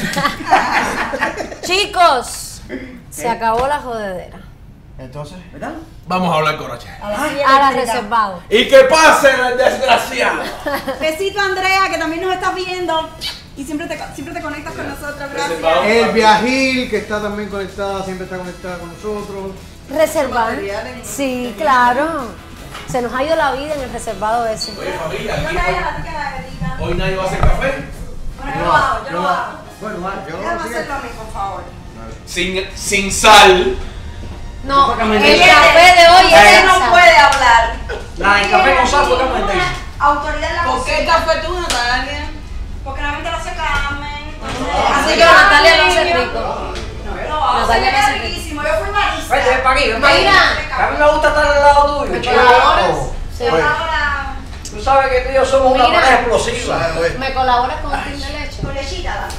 Speaker 3: Chicos, se acabó la jodedera.
Speaker 6: Entonces,
Speaker 5: ¿Verdad?
Speaker 1: Vamos a hablar con Racha.
Speaker 3: A la reservado.
Speaker 1: Y que pase el desgraciado.
Speaker 2: Besito a Andrea, que también nos está viendo. Y siempre te conectas con nosotros, gracias.
Speaker 6: el Viajil, que está también conectada, siempre está conectada con nosotros.
Speaker 3: Reservar. Sí, claro. Se nos ha ido la vida en el reservado ese.
Speaker 1: Oye, familia,
Speaker 2: Yo
Speaker 1: aquí
Speaker 2: te voy a la tica de la gatita.
Speaker 1: hoy nadie va a hacer café
Speaker 2: Bueno, yo lo hago, yo lo hago.
Speaker 6: Bueno, vale, yo
Speaker 2: Déjame
Speaker 6: no
Speaker 2: hacerlo a mí, por favor.
Speaker 1: sin sal.
Speaker 3: No, el
Speaker 5: Carmen
Speaker 3: café
Speaker 5: Daisy.
Speaker 3: de hoy
Speaker 2: Ese
Speaker 3: es
Speaker 2: no
Speaker 3: esa.
Speaker 2: puede hablar.
Speaker 5: La del café con sal fue Carmen Daisy.
Speaker 2: Autoridad en la
Speaker 4: ¿Por qué
Speaker 2: cocina.
Speaker 4: café tú, Natalia?
Speaker 2: Porque normalmente lo hace Carmen.
Speaker 3: Así que Natalia lo hace rico.
Speaker 2: No, yo lo hago.
Speaker 3: Natalia
Speaker 2: Se
Speaker 3: lo hace
Speaker 2: ve
Speaker 3: rico.
Speaker 2: riquísimo. Yo fui marista.
Speaker 5: Vete, ven para aquí, ven para aquí.
Speaker 3: Mira.
Speaker 5: A mí me gusta estar al lado tuyo.
Speaker 3: ¿Me colaboras? Sí.
Speaker 2: Yo ahora
Speaker 5: Tú sabes que tú y yo somos una
Speaker 3: Mira.
Speaker 5: pareja explosiva.
Speaker 3: ¿Me colaboras con un tin de leche?
Speaker 2: con lechita, dale.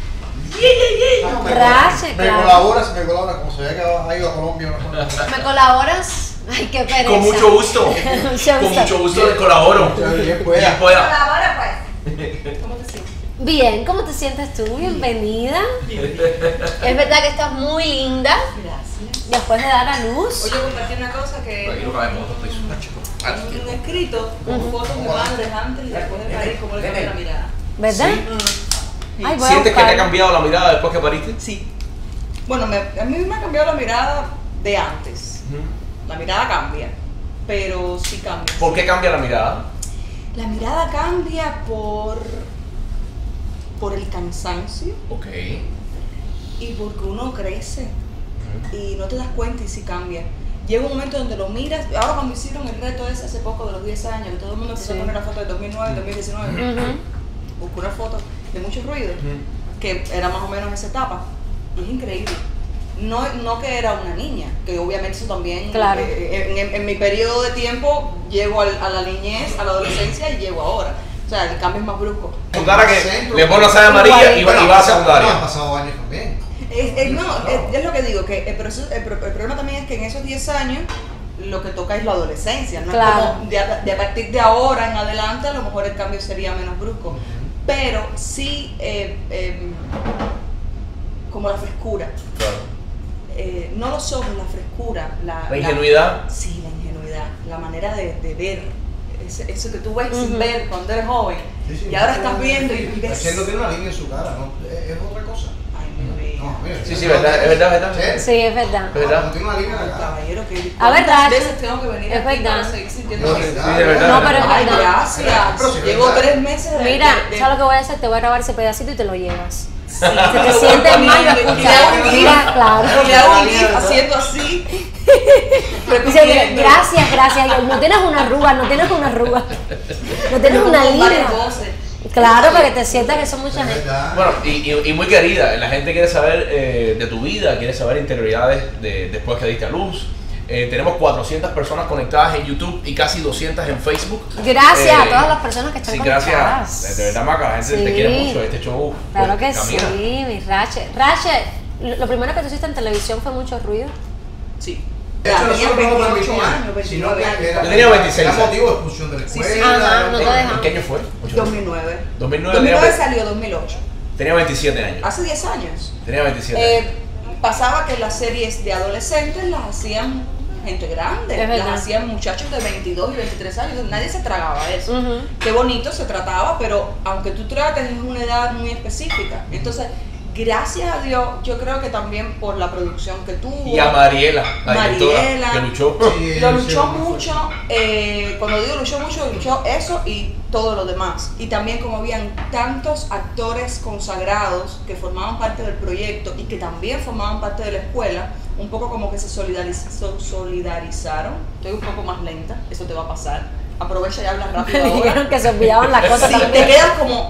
Speaker 3: Gracias,
Speaker 6: Me
Speaker 3: claro.
Speaker 6: colaboras, como se ve que ha ido a Colombia.
Speaker 3: ¿Me colaboras? Ay, qué pereza.
Speaker 1: Con mucho gusto.
Speaker 3: Mucho
Speaker 1: Con
Speaker 3: gusto.
Speaker 1: mucho gusto les colaboro.
Speaker 6: Bien pueda.
Speaker 1: Bien pueda.
Speaker 2: Colabora, pues.
Speaker 4: ¿Cómo te sientes?
Speaker 3: Bien, ¿cómo te sientes tú? Bienvenida. Es verdad que estás muy linda
Speaker 4: Gracias.
Speaker 3: después de dar a luz.
Speaker 4: Oye, compartí una cosa que.
Speaker 1: Aquí no cabemos, otro piso.
Speaker 4: Un escrito con fotos de padres antes y después de parir, cómo le cambia la mirada.
Speaker 3: ¿Verdad? Ay, voy a
Speaker 1: ¿Sientes que te ha
Speaker 3: buscarlo.
Speaker 1: cambiado la mirada después que pariste?
Speaker 4: Sí. Bueno, a mí me ha cambiado la mirada de antes. La mirada cambia, pero sí cambia.
Speaker 1: ¿Por qué cambia la mirada?
Speaker 4: La mirada cambia por el cansancio
Speaker 1: Ok.
Speaker 4: y porque uno crece y no te das cuenta y sí cambia. Llega un momento donde lo miras, ahora cuando hicieron el reto ese hace poco de los 10 años, que todo el mundo empezó a poner la foto de 2009, 2019, buscó una foto de mucho ruido, que era más o menos esa etapa, y es increíble. No que era una niña, que obviamente eso también,
Speaker 3: Claro.
Speaker 4: en mi periodo de tiempo, llego a la niñez, a la adolescencia y llego ahora. O sea, el cambio es más brusco.
Speaker 1: Tu cara que le pone la sal amarilla y va a
Speaker 6: No, han
Speaker 1: secundaria.
Speaker 6: pasado años también.
Speaker 4: Es lo que digo, que el problema también es que en esos 10 años lo que toca es la adolescencia, ¿no?
Speaker 3: Claro.
Speaker 4: Es como de a partir de ahora en adelante a lo mejor el cambio sería menos brusco, pero sí como la frescura, no los ojos, la frescura,
Speaker 1: La ingenuidad.
Speaker 4: sí, la ingenuidad, la manera de ver, eso que tú ves sin ver cuando eres joven,
Speaker 6: Sí, sí,
Speaker 4: y ahora
Speaker 6: sí.
Speaker 4: estás viendo y
Speaker 6: Es
Speaker 4: ves.
Speaker 6: que él no tiene una línea en su cara, ¿no? Es otra cosa.
Speaker 4: Ay, mi vida.
Speaker 6: No, mira,
Speaker 1: Sí, verdad, es verdad.
Speaker 3: Sí, es verdad.
Speaker 1: ¿Verdad?
Speaker 6: No tiene una línea en la cara.
Speaker 4: Caballero, que
Speaker 3: A ver,
Speaker 4: ¿cuántas
Speaker 3: Racha,
Speaker 4: veces tengo que venir
Speaker 3: es
Speaker 4: aquí
Speaker 3: verdad.
Speaker 4: para seguir sintiendo
Speaker 6: No,
Speaker 4: así?
Speaker 6: es
Speaker 1: Sí, de verdad.
Speaker 3: No, pero es
Speaker 4: Ay,
Speaker 3: verdad.
Speaker 4: gracias.
Speaker 6: Pero sí,
Speaker 4: Llevo
Speaker 6: verdad.
Speaker 4: 3 meses de.
Speaker 3: Mira,
Speaker 4: de-
Speaker 3: ¿sabes lo que voy a hacer? Te voy a grabar ese pedacito y te lo llevas.
Speaker 4: Sí,
Speaker 3: Si te
Speaker 4: lo
Speaker 3: sientes
Speaker 4: voy
Speaker 3: mal, lo
Speaker 4: poniendo y le
Speaker 3: escuchas.
Speaker 4: hago un
Speaker 3: Mira,
Speaker 4: gif.
Speaker 3: claro.
Speaker 4: Y le hago un gif haciendo así.
Speaker 3: Dice,
Speaker 4: repitiendo.
Speaker 3: gracias, gracias. Yo, no tienes una arruga, no tienes una arruga. No tienes una
Speaker 4: Con varias
Speaker 3: línea.
Speaker 4: voces.
Speaker 3: Claro, para que te sientas que son mucha
Speaker 6: Es
Speaker 3: gente.
Speaker 6: verdad.
Speaker 1: Bueno, y muy querida. La gente quiere saber de tu vida, quiere saber interioridades después que diste a luz. Tenemos 400 personas conectadas en YouTube y casi 200 en Facebook.
Speaker 3: Gracias a todas las personas que están
Speaker 1: Sí,
Speaker 3: conectadas.
Speaker 1: gracias. De verdad, Maca, la gente te
Speaker 3: Sí.
Speaker 1: quiere mucho. Este show.
Speaker 3: Claro
Speaker 1: pues,
Speaker 3: que
Speaker 1: camina.
Speaker 3: sí, mi Rache. Rache, lo primero que tú hiciste en televisión fue mucho ruido.
Speaker 4: Sí.
Speaker 6: De hecho,
Speaker 4: Tenía
Speaker 6: nosotros no
Speaker 4: 28
Speaker 6: permitíamos,
Speaker 4: años,
Speaker 6: sino
Speaker 4: 29
Speaker 6: que
Speaker 4: años.
Speaker 1: Yo tenía 26
Speaker 6: era
Speaker 1: años.
Speaker 6: motivo de expulsión de la
Speaker 4: Sí,
Speaker 6: escuela.
Speaker 4: sí.
Speaker 3: Ajá, no te
Speaker 1: ¿En
Speaker 3: dejan.
Speaker 1: qué año fue?
Speaker 4: 2009.
Speaker 1: 2009
Speaker 4: 2009
Speaker 1: tenía,
Speaker 4: salió 2008.
Speaker 1: tenía 27 años.
Speaker 4: Hace 10 años.
Speaker 1: Tenía 27 años.
Speaker 4: Pasaba que las series de adolescentes las hacían gente grande,
Speaker 3: Es verdad.
Speaker 4: las hacían muchachos de 22 y 23 años, nadie se tragaba eso.
Speaker 3: Ujú.
Speaker 4: Qué bonito se trataba, pero aunque tú trates es una edad muy específica. Entonces, gracias a Dios, yo creo que también por la producción que tuvo.
Speaker 1: Y a Mariela, la directora, que luchó.
Speaker 6: Sí,
Speaker 4: Lo
Speaker 6: sí,
Speaker 4: luchó
Speaker 6: sí,
Speaker 4: mucho, cuando digo luchó mucho, luchó eso y todo lo demás. Y también como habían tantos actores consagrados que formaban parte del proyecto y que también formaban parte de la escuela, un poco como que se solidarizaron. Estoy un poco más lenta, eso te va a pasar. Aprovecha y habla rápido
Speaker 3: Me
Speaker 4: ahora.
Speaker 3: dijeron que se olvidaban las cosas
Speaker 4: Sí, te
Speaker 3: también.
Speaker 4: quedas como...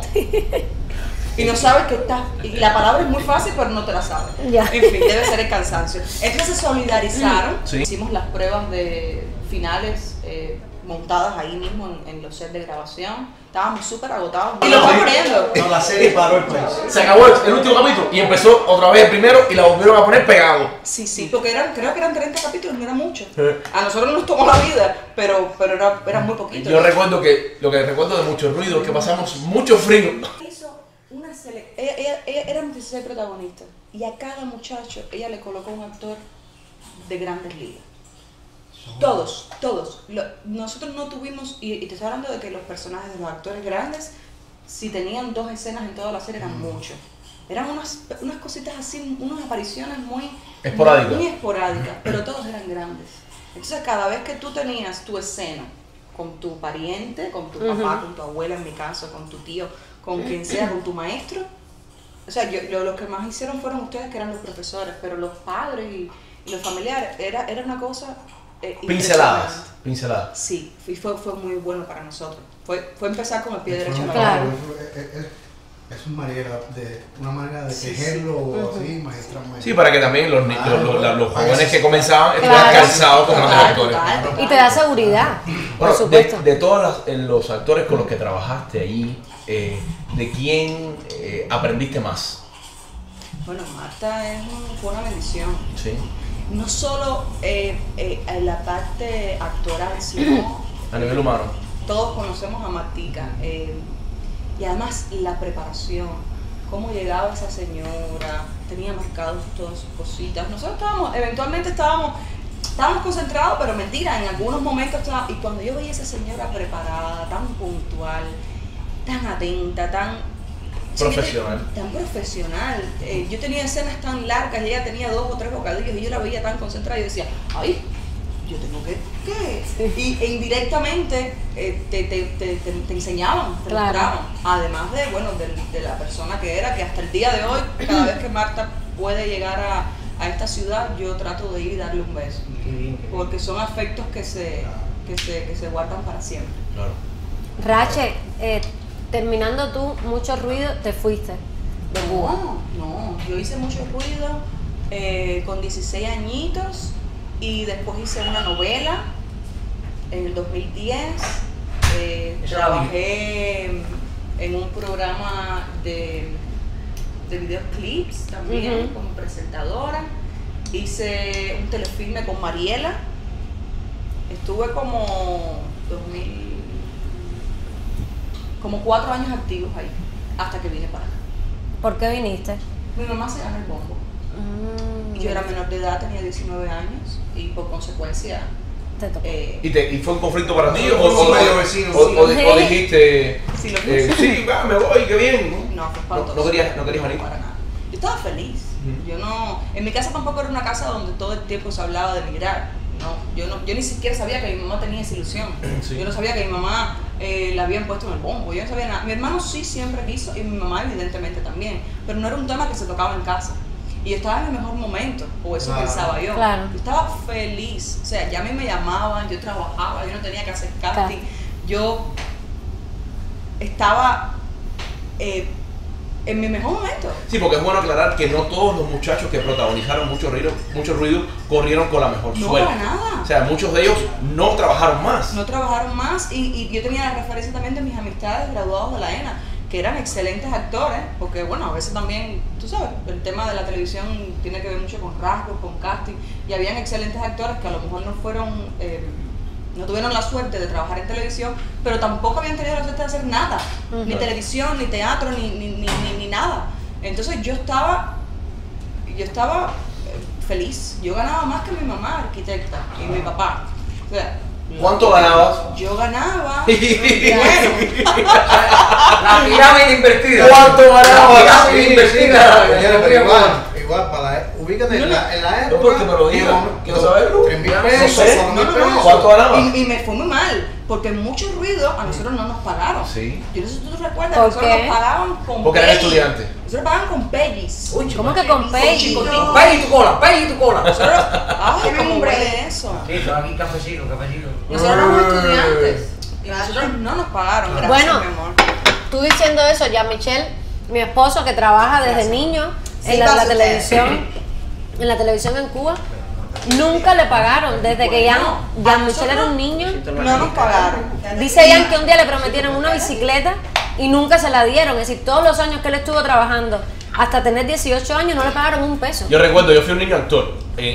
Speaker 4: Y no sabes que estás... Y la palabra es muy fácil, pero no te la sabes.
Speaker 3: Ya.
Speaker 4: En fin, debe ser el cansancio. Entonces se solidarizaron.
Speaker 1: Sí.
Speaker 4: Hicimos las pruebas de finales montadas ahí mismo en los sets de grabación. Estábamos súper agotados. Y lo estamos poniendo.
Speaker 6: No, la serie paró el país.
Speaker 1: Se acabó el último capítulo y empezó otra vez el primero y la volvieron a poner pegado.
Speaker 4: Sí, porque creo que eran 30 capítulos, no era mucho. A nosotros nos tomó la vida, pero era muy poquito.
Speaker 1: Yo recuerdo que lo que recuerdo de mucho ruido es que pasamos mucho frío.
Speaker 4: Hizo una ella eran 16 protagonistas y a cada muchacho ella le colocó un actor de grandes ligas. Todos. Nosotros no tuvimos, y te estoy hablando de que los personajes de los actores grandes, si tenían 2 escenas en toda la serie, eran mucho. Eran unas cositas así, unas apariciones muy esporádicas, pero todos eran grandes. Entonces cada vez que tú tenías tu escena con tu pariente, con tu papá, con tu abuela en mi caso, con tu tío, con quien sea, con tu maestro, o sea, los que más hicieron fueron ustedes que eran los profesores, pero los padres y los familiares, era una cosa...
Speaker 1: Pinceladas.
Speaker 4: Sí, y fue muy bueno para nosotros. Fue empezar con el pie derecho en la
Speaker 3: Claro.
Speaker 6: Es una manera de tejerlo así, magistralmente.
Speaker 1: Sí, para que también los jóvenes que comenzaban
Speaker 3: Claro.
Speaker 1: estuvieran calzados con los actores.
Speaker 3: Y te da seguridad, por
Speaker 1: Bueno,
Speaker 3: supuesto.
Speaker 1: de todos los actores con los que trabajaste ahí, ¿de quién aprendiste más?
Speaker 4: Bueno, Marta fue una bendición.
Speaker 1: Sí.
Speaker 4: No solo en la parte actoral, sino
Speaker 1: A nivel humano.
Speaker 4: todos conocemos a Martica. Y además la preparación, cómo llegaba esa señora, tenía marcados todas sus cositas. Nosotros eventualmente estábamos concentrados, pero mentira, en algunos momentos y cuando yo veía a esa señora preparada, tan puntual, tan atenta, tan
Speaker 1: Profesional.
Speaker 4: tan profesional. Yo tenía escenas tan largas, ella tenía 2 o 3 bocadillos y yo la veía tan concentrada y yo decía, ay, yo tengo que... ¿Qué? Y indirectamente te enseñaban, te
Speaker 3: Claro.
Speaker 4: mostraban. Además de la persona que era, que hasta el día de hoy, cada vez que Marta puede llegar a esta ciudad, yo trato de ir y darle un beso. Porque son afectos que se guardan para siempre.
Speaker 1: Claro.
Speaker 3: Rache, terminando tú, mucho ruido, te fuiste de Cuba.
Speaker 4: No, yo hice mucho ruido con 16 añitos y después hice una novela en el 2010. Trabajé en un programa de videoclips también como presentadora. Hice un telefilme con Mariela. Estuve como 4 años activos ahí, hasta que vine para acá.
Speaker 3: ¿Por qué viniste?
Speaker 4: Mi mamá se llama El Bombo. Y yo era menor de edad, tenía 19 años y por consecuencia...
Speaker 3: Te tocó.
Speaker 1: ¿Y fue un conflicto para ti?
Speaker 6: Sí,
Speaker 1: ¿O
Speaker 6: medio vecino,
Speaker 1: o
Speaker 6: sí.
Speaker 1: dijiste,
Speaker 4: Sí, lo
Speaker 1: sí, va, me voy, qué bien?
Speaker 4: No, fue espantoso.
Speaker 1: No querías venir.
Speaker 4: Para nada. Yo estaba feliz. Yo no... En mi casa tampoco era una casa donde todo el tiempo se hablaba de emigrar. Yo ni siquiera sabía que mi mamá tenía esa ilusión.
Speaker 1: Sí.
Speaker 4: Yo no sabía que mi mamá la habían puesto en El Bombo. Yo no sabía nada. Mi hermano sí siempre quiso y mi mamá evidentemente también. Pero no era un tema que se tocaba en casa. Y yo estaba en el mejor momento, o eso pensaba yo.
Speaker 3: Claro.
Speaker 4: Yo estaba feliz. O sea, ya a mí me llamaban, yo trabajaba, yo no tenía que hacer casting. Yo estaba en mi mejor momento.
Speaker 1: Sí, porque es bueno aclarar que no todos los muchachos que protagonizaron mucho ruido corrieron con la mejor
Speaker 4: No,
Speaker 1: suerte.
Speaker 4: para nada.
Speaker 1: O sea, muchos de ellos no trabajaron más.
Speaker 4: No trabajaron más y yo tenía la referencia también de mis amistades graduados de la ENA, que eran excelentes actores, porque bueno, a veces también, tú sabes, el tema de la televisión tiene que ver mucho con rasgos, con casting, y habían excelentes actores que a lo mejor no tuvieron la suerte de trabajar en televisión, pero tampoco habían tenido la suerte de hacer nada, ni televisión, ni teatro, ni nada. Entonces yo estaba feliz. Yo ganaba más que mi mamá, arquitecta, y mi papá. O sea,
Speaker 1: ¿Cuánto ganabas?
Speaker 4: Yo ganaba.
Speaker 5: La pirámide invertida.
Speaker 1: ¿Cuánto ganabas?
Speaker 5: La pirámide invertida.
Speaker 6: Señores, pero igual, ubícate en la época.
Speaker 1: No, porque me lo digas, quiero saberlo.
Speaker 6: 3.000
Speaker 1: No
Speaker 6: pesos,
Speaker 1: sé.
Speaker 6: 4.000 pesos.
Speaker 1: ¿Cuánto ganabas?
Speaker 4: Y me fue muy mal, porque mucho ruido a nosotros no nos pagaron.
Speaker 1: Sí.
Speaker 4: Yo no sé si tú te recuerdas,
Speaker 3: ¿Por
Speaker 4: nosotros
Speaker 3: qué?
Speaker 4: nos pagaban con
Speaker 1: Porque eran
Speaker 4: Peggy.
Speaker 1: estudiantes.
Speaker 4: Nosotros pagaban con Peggy's.
Speaker 3: ¿Cómo que con Peggy?
Speaker 4: Chicotín.
Speaker 5: Pay tu cola, pay tu cola.
Speaker 4: Ay, ¿cómo huele eso?
Speaker 5: Sí, son aquí cafecito.
Speaker 4: Nosotros éramos estudiantes y nosotros no nos pagaron. Gracias,
Speaker 3: Bueno.
Speaker 4: mi amor.
Speaker 3: Tú diciendo eso, ya Michelle, mi esposo que trabaja desde niño
Speaker 4: Sí,
Speaker 3: en la
Speaker 4: pasa usted.
Speaker 3: televisión, en la televisión en Cuba, nunca le pagaron. Desde que Jan Michelle era un niño,
Speaker 4: No nos pagaron.
Speaker 3: dice Jan que un día le prometieron una bicicleta y nunca se la dieron. Es decir, todos los años que él estuvo trabajando, hasta tener 18 años, no le pagaron un peso.
Speaker 1: Yo recuerdo, yo fui un niño actor.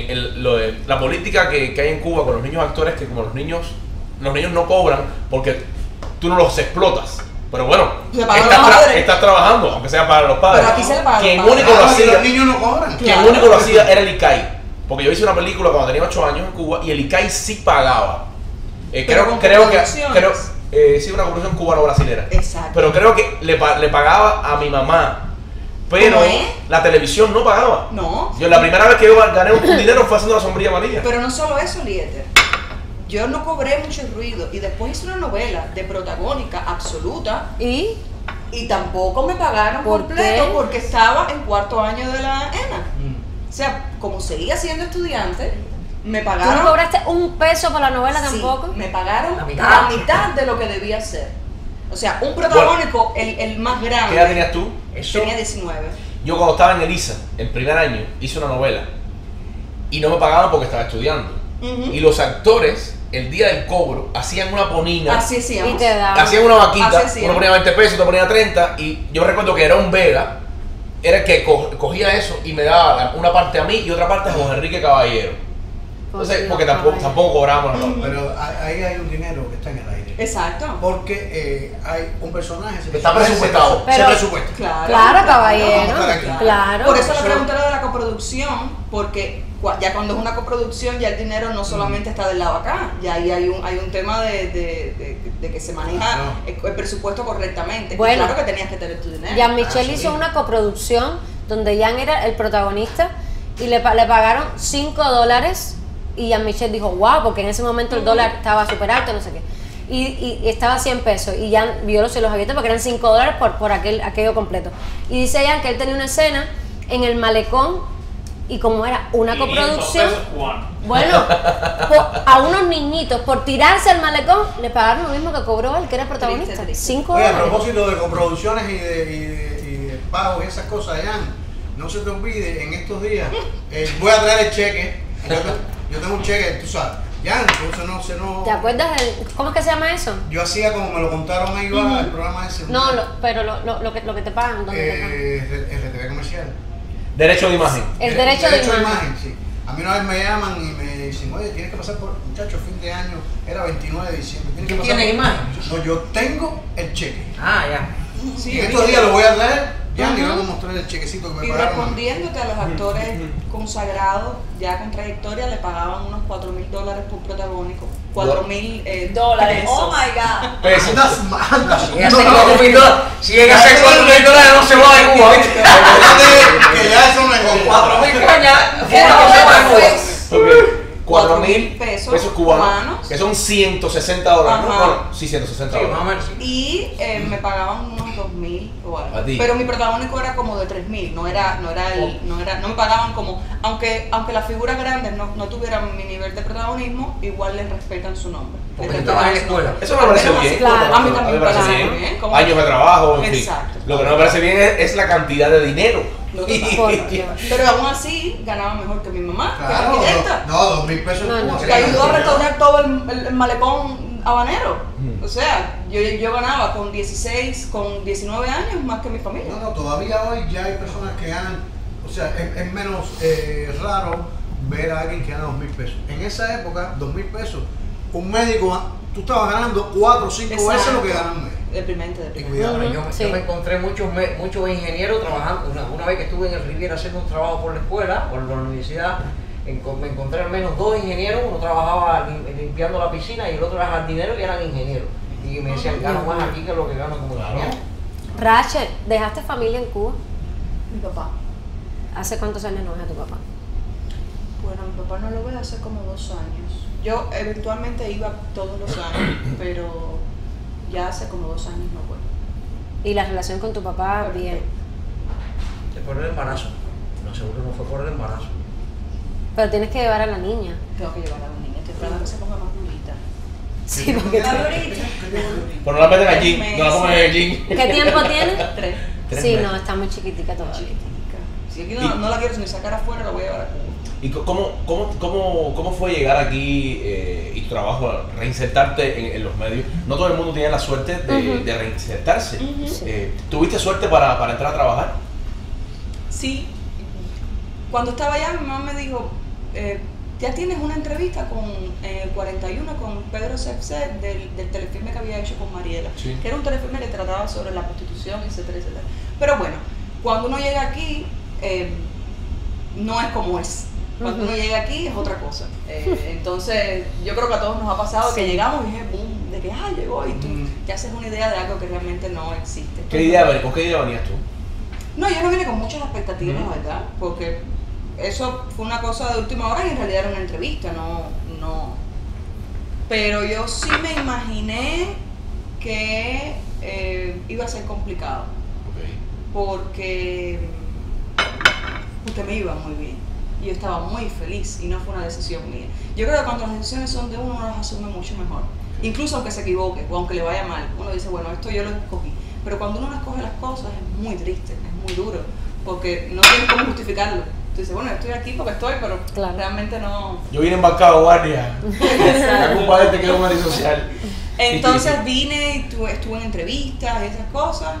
Speaker 1: La política que hay en Cuba con los niños actores, que como los niños no cobran porque tú no los explotas. Pero bueno,
Speaker 4: Se pagan los padres.
Speaker 1: estás trabajando, aunque sea para los padres.
Speaker 4: Pero aquí se le paga a los
Speaker 1: Quien
Speaker 4: padres.
Speaker 1: único lo
Speaker 6: Ah, y
Speaker 1: hacía,
Speaker 6: los niños no cobran.
Speaker 1: quien único lo hacía era el ICAI. Porque yo hice una película cuando tenía 8 años en Cuba y el ICAI sí pagaba.
Speaker 4: Pero con
Speaker 1: creo que
Speaker 4: coproducciones.
Speaker 1: sí, una corrupción cubano-brasilera.
Speaker 4: Exacto.
Speaker 1: Pero creo que le pagaba a mi mamá. Pero
Speaker 4: ¿Cómo es?
Speaker 1: la televisión no pagaba.
Speaker 4: No.
Speaker 1: Yo la primera vez que yo gané un dinero fue haciendo La Sombrilla Amarilla.
Speaker 4: Pero no solo eso, Lieter. Yo no cobré mucho ruido y después hice una novela de protagónica absoluta
Speaker 3: ¿Y?
Speaker 4: y tampoco me pagaron
Speaker 3: ¿Por
Speaker 4: completo
Speaker 3: qué?
Speaker 4: porque estaba en cuarto año de la ENA. O sea, como seguía siendo estudiante, me
Speaker 3: ¿Tú
Speaker 4: pagaron.
Speaker 3: no cobraste un peso por la novela
Speaker 4: Sí,
Speaker 3: tampoco?
Speaker 4: me pagaron
Speaker 5: La
Speaker 4: la
Speaker 5: mitad.
Speaker 4: mitad de lo que debía ser. O sea, un protagónico, el más grande.
Speaker 1: ¿Qué edad tenías tú?
Speaker 4: Tenía 19.
Speaker 1: Yo cuando estaba en Elisa, el primer año, hice una novela. Y no me pagaban porque estaba estudiando.
Speaker 4: Ujú.
Speaker 1: Y los actores, el día del cobro, hacían una ponina.
Speaker 4: Así hacíamos.
Speaker 3: Y te daban.
Speaker 1: Hacían una vaquita,
Speaker 4: Así hacían.
Speaker 1: uno ponía 20 pesos, otro ponía 30. Y yo recuerdo que era un Vega, era el que cogía eso y me daba una parte a mí y otra parte a José Enrique Caballero. Entonces, porque tampoco cobramos. ¿no?
Speaker 6: Pero ahí hay un dinero que está en el aire.
Speaker 4: Exacto.
Speaker 6: Porque hay un personaje.
Speaker 1: Está presupuestado.
Speaker 3: Pero-
Speaker 6: Se presupuesta.
Speaker 4: Claro.
Speaker 3: Claro, caballero.
Speaker 6: Vamos a estar aquí.
Speaker 3: Claro.
Speaker 4: Por eso le pregunté lo de la coproducción, porque ya cuando es una coproducción ya el dinero no solamente está del lado acá, ya ahí hay un tema de que se maneja
Speaker 6: Claro.
Speaker 4: el presupuesto correctamente. Y
Speaker 3: Bueno.
Speaker 4: claro que tenías que tener tu dinero.
Speaker 3: Jan Michelle
Speaker 6: sí.
Speaker 3: hizo una coproducción donde Jan era el protagonista y le pagaron $5 y Jan Michelle dijo, wow, porque en ese momento el dólar estaba súper alto, no sé qué. Y estaba 100 pesos y Jan vio los abiertos porque eran $5 por aquello completo. Y dice Jan que él tenía una escena en el malecón y como era una
Speaker 7: 500
Speaker 3: coproducción,
Speaker 7: pesos cubanos.
Speaker 3: bueno, a unos niñitos por tirarse al malecón le pagaron lo mismo que cobró él, que era el protagonista,
Speaker 4: Triste.
Speaker 3: $5.
Speaker 6: Oye, a propósito de coproducciones y de pagos y esas cosas, Jan, no se te olvide, en estos días voy a traer el cheque. Yo tengo un cheque, tú sabes. Jan, entonces no.
Speaker 3: ¿Te acuerdas cómo es que se llama eso?
Speaker 6: Yo hacía como me lo contaron ahí, el programa ese.
Speaker 3: No, pero lo que te pagan, ¿dónde te pagan?
Speaker 6: RTV comercial.
Speaker 1: Derecho de imagen.
Speaker 3: El derecho de imagen.
Speaker 6: Sí. A mí una vez me llaman y me dicen, oye, tienes que pasar por, muchachos, fin de año, era 29 de diciembre. Tienes que
Speaker 5: ¿Tú
Speaker 6: pasar
Speaker 5: tienes
Speaker 6: por-
Speaker 5: imagen?
Speaker 6: No, yo tengo el cheque.
Speaker 5: Ah, ya.
Speaker 4: Sí,
Speaker 6: En estos días lo voy a traer, ya le vamos a mostrar el chequecito que me
Speaker 4: y
Speaker 6: pagaron.
Speaker 4: respondiéndote a los actores consagrados ya con trayectoria le pagaban unos $4,000 por protagónico. $4,000 dólares.
Speaker 2: Oh my God.
Speaker 1: Pesos.
Speaker 6: Andas, andas.
Speaker 5: Si llega a ser $4,000, si llega a ser $4,000 no se va de Cuba, ¿viste?
Speaker 6: Que ya eso no es
Speaker 5: Con 4,000 cañas,
Speaker 2: ¿Qué
Speaker 5: no se va de Cuba.
Speaker 1: Ok. 4.000
Speaker 4: pesos
Speaker 1: pesos cubanos,
Speaker 4: cubanos.
Speaker 1: que son $160, ¿no?
Speaker 4: Ajá.
Speaker 1: Bueno, sí, $160.
Speaker 5: Sí, más o menos, sí.
Speaker 4: Y me pagaban unos 2,000 o algo.
Speaker 1: A ti.
Speaker 4: Pero mi protagónico era como de 3,000, no me pagaban como, aunque las figuras grandes no tuvieran mi nivel de protagonismo, igual les respetan su nombre.
Speaker 5: Porque
Speaker 4: Les
Speaker 5: estabas en la
Speaker 4: respetan su
Speaker 5: escuela.
Speaker 4: nombre.
Speaker 1: Eso me parece
Speaker 4: Al menos
Speaker 1: bien.
Speaker 4: así,
Speaker 3: Claro.
Speaker 4: A mí también me
Speaker 1: parece
Speaker 4: parece
Speaker 1: bien.
Speaker 4: bien. como-
Speaker 1: Años de trabajo, en fin.
Speaker 4: Exacto.
Speaker 1: Lo que no me parece bien es la cantidad de dinero.
Speaker 4: Lo Pero aún así ganaba mejor que mi mamá, que es
Speaker 6: Claro,
Speaker 4: arquitecta.
Speaker 6: no, 2,000 pesos.
Speaker 3: No, no.
Speaker 6: como
Speaker 4: Que ayudó a
Speaker 6: sea.
Speaker 4: restaurar todo el malecón habanero.
Speaker 1: Mm.
Speaker 4: O sea, yo ganaba con 16, con 19 años más que mi familia.
Speaker 6: No, todavía hoy ya hay personas que ganan, o sea, es menos raro ver a alguien que gana 2,000 pesos. En esa época, 2,000 pesos, un médico, tú estabas ganando 4 o 5 veces lo que ganan un médico.
Speaker 4: Deprimente.
Speaker 6: Y cuidado.
Speaker 3: Ujú.
Speaker 5: Yo
Speaker 3: Sí.
Speaker 5: me encontré muchos ingenieros trabajando. Una vez que estuve en el Riviera haciendo un trabajo por la escuela, por la universidad, me encontré al menos 2 ingenieros, uno trabajaba limpiando la piscina y el otro era jardinero y eran ingenieros. Y me decían, gano más aquí que lo que gano como ingeniero.
Speaker 3: Rachel, ¿dejaste familia en Cuba?
Speaker 4: Mi papá.
Speaker 3: ¿Hace cuántos años no ves a tu papá?
Speaker 4: Bueno, mi papá no lo ve hace como 2 años. Yo eventualmente iba todos los años, pero ya hace como 2 años no voy.
Speaker 3: ¿Y la relación con tu papá? Bien.
Speaker 5: Es por el embarazo. No, seguro no fue por el embarazo.
Speaker 3: Pero tienes que llevar a la niña.
Speaker 4: Tengo que llevar a la niña, estoy esperando que se ponga más durita.
Speaker 3: Sí, porque
Speaker 1: Pero no la meten allí, no la pongan en el gym.
Speaker 3: ¿Qué tiempo tiene?
Speaker 4: 3.
Speaker 3: Sí, no, está muy chiquitica todavía.
Speaker 4: Chiquitica. Si aquí no la quiero ni sacar afuera, la voy a llevar a Cuba.
Speaker 1: ¿Y cómo fue llegar aquí y tu trabajo, reinsertarte en los medios? No todo el mundo tiene la suerte de reinsertarse. ¿Tuviste suerte para entrar a trabajar?
Speaker 4: Sí. Cuando estaba allá, mi mamá me dijo, ya tienes una entrevista con el 41 con Pedro Cepse del telefilme que había hecho con Mariela,
Speaker 1: Sí.
Speaker 4: que era un telefilme que trataba sobre la prostitución, etcétera, etcétera. Pero bueno, cuando uno llega aquí, no es como es. Cuando uno llega aquí es otra cosa. Entonces, yo creo que a todos nos ha pasado que llegamos y dije, boom, de que llegó y tú te haces una idea de algo que realmente no existe.
Speaker 1: ¿Con qué idea venías tú?
Speaker 4: No, yo no vine con muchas expectativas, la verdad, porque eso fue una cosa de última hora y en realidad era una entrevista, no. Pero yo sí me imaginé que iba a ser complicado, porque me iba muy bien. Y yo estaba muy feliz y no fue una decisión mía. Yo creo que cuando las decisiones son de uno las asume mucho mejor. Incluso aunque se equivoque o aunque le vaya mal, uno dice, bueno, esto yo lo escogí. Pero cuando uno no escoge las cosas es muy triste, es muy duro, porque no tienes cómo justificarlo. Tú dices, bueno, estoy aquí porque estoy, pero
Speaker 3: claro,
Speaker 4: realmente no.
Speaker 1: Yo vine embarcado, guardia. La culpa de este que es un antisocial.
Speaker 4: Entonces vine y estuve en entrevistas y esas cosas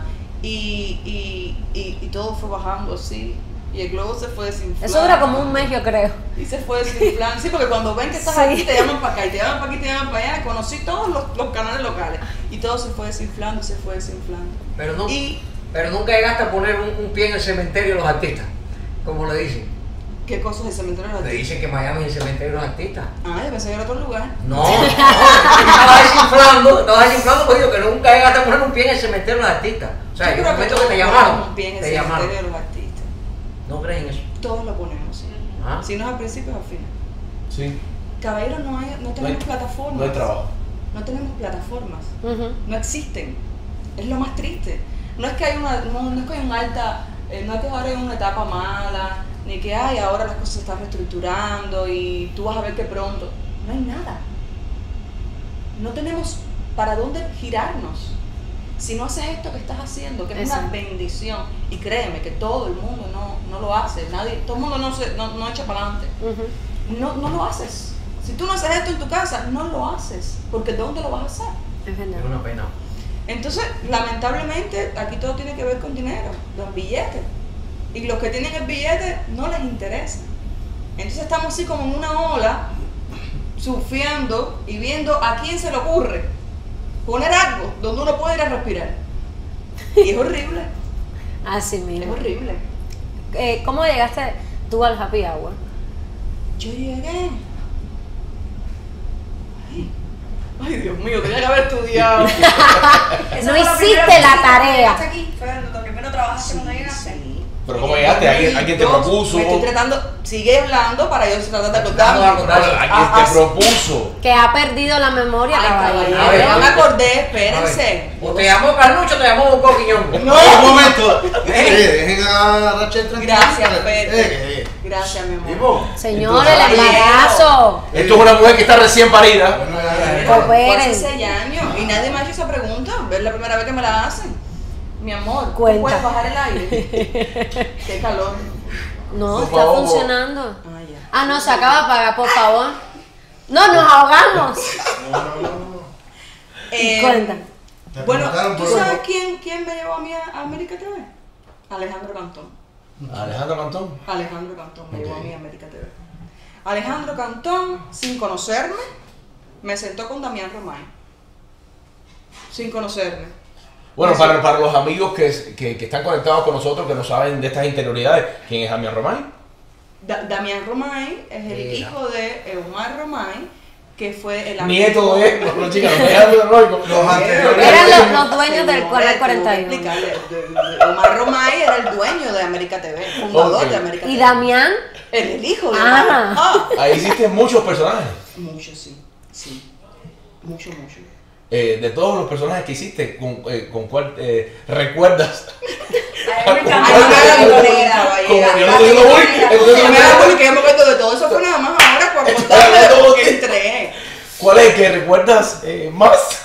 Speaker 4: y todo fue bajando así. Y el globo se fue desinflando.
Speaker 3: eso dura como un mes, yo creo.
Speaker 4: Y se fue desinflando. Sí, porque cuando ven que estás aquí, te llaman para acá, y te llaman para aquí, te llaman para allá. Conocí todos los canales locales. Y todo se fue desinflando, se fue desinflando.
Speaker 5: Pero nunca llegaste a poner un pie en el cementerio de los artistas, como le dicen.
Speaker 4: ¿Qué cosas del cementerio de los
Speaker 5: Le
Speaker 4: artistas?
Speaker 5: dicen que Miami es el cementerio de los artistas.
Speaker 4: Ah, yo pensé que era otro lugar.
Speaker 5: No, estaba desinflando, pues digo que nunca llegaste a poner un pie en el cementerio de los artistas. O sea, yo momento que te llamaron,
Speaker 4: Un pie en el
Speaker 5: te
Speaker 4: cementerio
Speaker 5: llamaron.
Speaker 4: de los artistas.
Speaker 5: ¿No crees en eso?
Speaker 4: Todos lo ponemos, sí.
Speaker 5: Ah.
Speaker 4: Si no es al principio, es al final.
Speaker 1: Sí.
Speaker 4: Caballero, no tenemos plataformas.
Speaker 1: No hay trabajo.
Speaker 4: No tenemos plataformas.
Speaker 3: Ujú.
Speaker 4: No existen. Es lo más triste. No es que hay una, no es que hay un alta, no es que ahora hay una etapa mala, ni que ahora las cosas se están reestructurando y tú vas a ver que pronto. No hay nada. No tenemos para dónde girarnos. Si no haces esto que estás haciendo, que es una
Speaker 3: Exacto.
Speaker 4: bendición, y créeme que todo el mundo no lo hace, todo el mundo no echa para adelante.
Speaker 3: Ujú.
Speaker 4: No lo haces. Si tú no haces esto en tu casa, no lo haces, porque ¿dónde lo vas a hacer?
Speaker 3: Es verdad.
Speaker 5: Es una pena.
Speaker 4: Entonces, lamentablemente, aquí todo tiene que ver con dinero, los billetes. Y los que tienen el billete no les interesa. Entonces estamos así como en una ola, surfeando y viendo a quién se le ocurre poner algo donde uno puede ir a respirar. Y es horrible,
Speaker 3: Así
Speaker 4: es
Speaker 3: mismo.
Speaker 4: horrible.
Speaker 3: ¿Cómo llegaste tú al happy hour?
Speaker 4: Yo llegué. Ay, Dios mío, tenía que haber estudiado.
Speaker 3: No hiciste la tarea.
Speaker 2: Aquí, Fernando, primero trabajaste cuando llegaste.
Speaker 4: Sí.
Speaker 1: Pero ¿cómo llegaste? ¿Alguien te propuso?
Speaker 4: Me estoy tratando, sigue hablando para yo tratar de
Speaker 5: Tratando de
Speaker 4: acordarme.
Speaker 5: acordarme.
Speaker 1: ¿Alguien te propuso?
Speaker 3: Que ha perdido la memoria,
Speaker 4: Ay,
Speaker 3: caballero.
Speaker 4: caballero, no me acordé, espérense.
Speaker 5: O te llamó Carlucho o te llamó Boco Quiñón.
Speaker 4: No.
Speaker 6: Un momento. Dejen a Rachel tranquila.
Speaker 4: Gracias, Pedro. Gracias, mi amor.
Speaker 6: Tipo,
Speaker 3: Señores, el
Speaker 4: Entonces,
Speaker 3: embarazo.
Speaker 1: Esto es una mujer que está recién parida.
Speaker 6: bueno, ya.
Speaker 3: Cooperen.
Speaker 4: Por 6 años y nadie me ha hecho esa pregunta. Es la primera vez que me la hacen. Mi amor, ¿tú
Speaker 3: Cuenta.
Speaker 4: puedes bajar el aire? Qué calor.
Speaker 3: No,
Speaker 1: Por
Speaker 3: está
Speaker 1: favor.
Speaker 3: funcionando.
Speaker 4: Ah, ya.
Speaker 3: Ah, no, se acaba de apagar, por favor. No, nos ahogamos. Cuenta.
Speaker 6: Me
Speaker 4: Bueno,
Speaker 6: preguntaron
Speaker 4: ¿tú
Speaker 6: por-
Speaker 4: sabes quién me llevó a mí a América TV? Alejandro Cantón.
Speaker 1: Alejandro Cantón.
Speaker 4: Alejandro Cantón me llevó a
Speaker 1: Ok.
Speaker 4: mí a América TV. Alejandro Cantón, sin conocerme, me sentó con Damián Romay. Sin conocerme.
Speaker 1: Bueno, para los amigos que están conectados con nosotros, que no saben de estas interioridades, ¿quién es Damián Romay?
Speaker 4: Damián Romay es el hijo de Omar Romay, que fue el
Speaker 1: nieto de los chicos, los anteriores.
Speaker 3: Eran los dueños del Canal 41.
Speaker 4: Omar Romay era el dueño de América TV, fundador de América TV.
Speaker 3: ¿Y Damián?
Speaker 4: Era el hijo de
Speaker 3: Ah.
Speaker 4: Omar.
Speaker 1: Ahí hiciste muchos personajes.
Speaker 4: Mucho, sí. Mucho.
Speaker 1: De todos los personajes que hiciste, ¿con cuál recuerdas?
Speaker 2: A mí me encanta.
Speaker 1: Como yo no estoy diciendo bullying, entonces
Speaker 4: Me da porque yo me acuerdo de todo eso fue nada más ahora por contarme de cómo que entré.
Speaker 1: ¿Cuál es el que recuerdas más?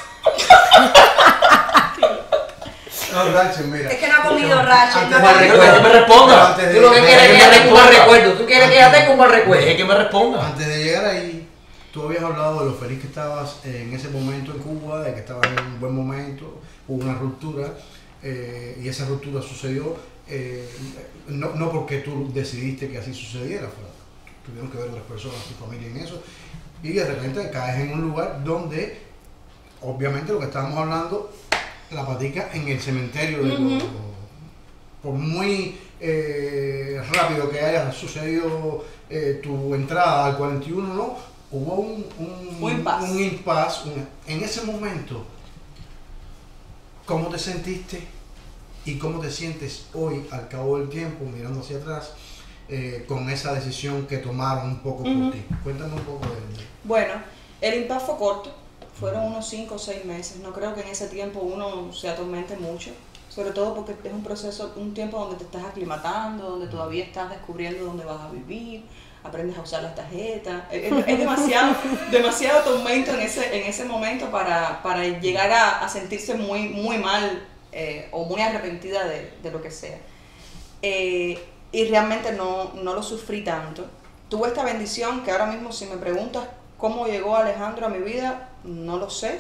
Speaker 6: No, Rachel, mira.
Speaker 2: Es que no ha comido Rachel.
Speaker 6: Antes
Speaker 2: no ha
Speaker 6: de-
Speaker 2: comido.
Speaker 1: Que me responda.
Speaker 6: Antes de-
Speaker 1: Tú lo que quieres es que ella tenga un mal recuerdo. Tú quieres que ella tenga un mal recuerdo. Es que me responda.
Speaker 6: Antes de llegar ahí, tú habías hablado de lo feliz que estabas en ese momento en Cuba, de que estabas en un buen momento, hubo una ruptura, y esa ruptura sucedió no porque tú decidiste que así sucediera, tuvieron que ver las personas, tu familia en eso, y de repente caes en un lugar donde, obviamente lo que estábamos hablando, la patica en el cementerio de por muy rápido que haya sucedido tu entrada al 41, ¿no? Hubo un impasse. En ese momento, ¿cómo te sentiste y cómo te sientes hoy, al cabo del tiempo, mirando hacia atrás, con esa decisión que tomaron un poco por ti? Cuéntame un poco de eso.
Speaker 4: Bueno, el impasse fue corto, fueron unos 5 o 6 meses. No creo que en ese tiempo uno se atormente mucho, sobre todo porque es un proceso, un tiempo donde te estás aclimatando, donde todavía estás descubriendo dónde vas a vivir, aprendes a usar las tarjetas. Es demasiado tormento en ese momento para llegar a sentirse muy mal o muy arrepentida de lo que sea. Y realmente no lo sufrí tanto. Tuve esta bendición que ahora mismo, si me preguntas cómo llegó Alejandro a mi vida, no lo sé.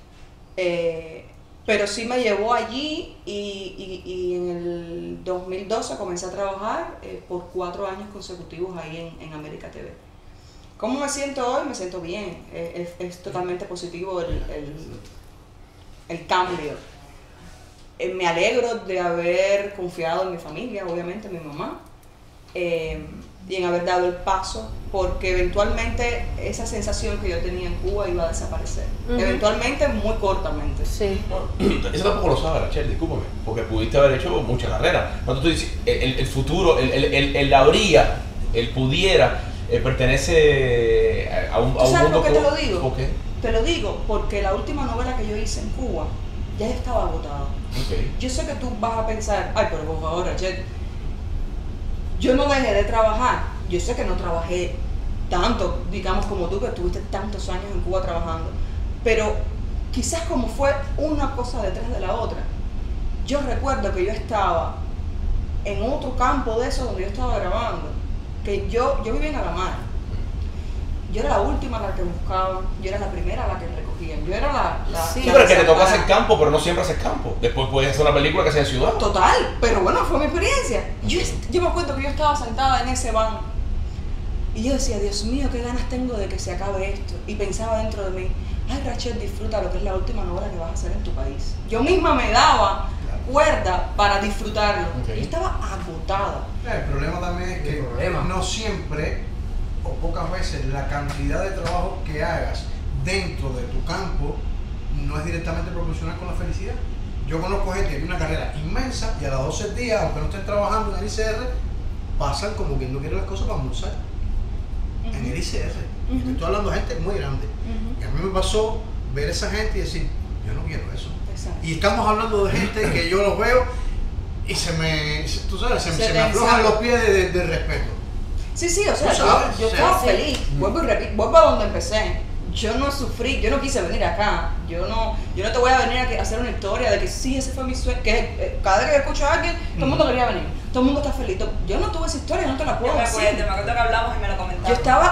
Speaker 4: Pero sí me llevó allí y en el 2012 comencé a trabajar por 4 años consecutivos ahí en América TV. ¿Cómo me siento hoy? Me siento bien. Es totalmente positivo el cambio. Me alegro de haber confiado en mi familia, obviamente en mi mamá, y en haber dado el paso, porque eventualmente esa sensación que yo tenía en Cuba iba a desaparecer. Eventualmente, muy cortamente.
Speaker 3: Sí.
Speaker 1: Eso tampoco lo sabe, Rachel, discúlpame, porque pudiste haber hecho mucha carrera. Cuando tú dices, el futuro, el habría, el pudiera, pertenece a un
Speaker 4: ¿Tú sabes
Speaker 1: mundo
Speaker 4: por qué te lo digo?
Speaker 1: ¿Por qué?
Speaker 4: Te lo digo porque la última novela que yo hice en Cuba ya estaba agotada.
Speaker 1: Okay.
Speaker 4: Yo sé que tú vas a pensar, ay, pero por favor, Rachel, yo no dejé de trabajar. Yo sé que no trabajé tanto, digamos, como tú, que estuviste tantos años en Cuba trabajando, pero quizás como fue una cosa detrás de la otra. Yo recuerdo que yo estaba en otro campo de eso donde yo estaba grabando, que yo vivía en Alamar. Yo era la última a la que buscaban, yo era la primera a la que recogían, yo era la
Speaker 1: Sí, pero es que te toca hacer campo, pero no siempre haces campo. Después puedes hacer una película que sea en ciudad.
Speaker 4: Total, pero bueno, fue mi experiencia. Yo me acuerdo que yo estaba sentada en ese banco y yo decía, Dios mío, qué ganas tengo de que se acabe esto. Y pensaba dentro de mí, ay, Rachel, disfruta lo que es la última novela que vas a hacer en tu país. Yo misma me daba cuerda para disfrutarlo.
Speaker 1: Okay.
Speaker 4: Yo estaba agotada.
Speaker 6: El problema también es que no siempre o pocas veces la cantidad de trabajo que hagas dentro de tu campo no es directamente proporcional con la felicidad. Yo conozco gente que tiene una carrera inmensa y a los 12 días, aunque no estén trabajando en el ICR, pasan como quien no quiere las cosas para almorzar en el ICR. Te estoy hablando de gente muy grande. Y a mí me pasó ver esa gente y decir, yo no quiero eso.
Speaker 4: Exacto.
Speaker 6: Y estamos hablando de gente que yo los veo y se me aflojan los pies de respeto.
Speaker 4: Sí, o sea,
Speaker 6: Tú sabes,
Speaker 4: yo estaba feliz. Vuelvo y repito, vuelvo a donde empecé. Yo no sufrí, yo no quise venir acá. Yo no te voy a venir a hacer una historia de que sí, ese fue mi sueño. Que cada vez que escucho a alguien, todo el mundo quería venir. Todo el mundo está feliz. Yo no tuve esa historia, no te la puedo decir.
Speaker 2: Me acuerdo que hablamos y me lo comentaste.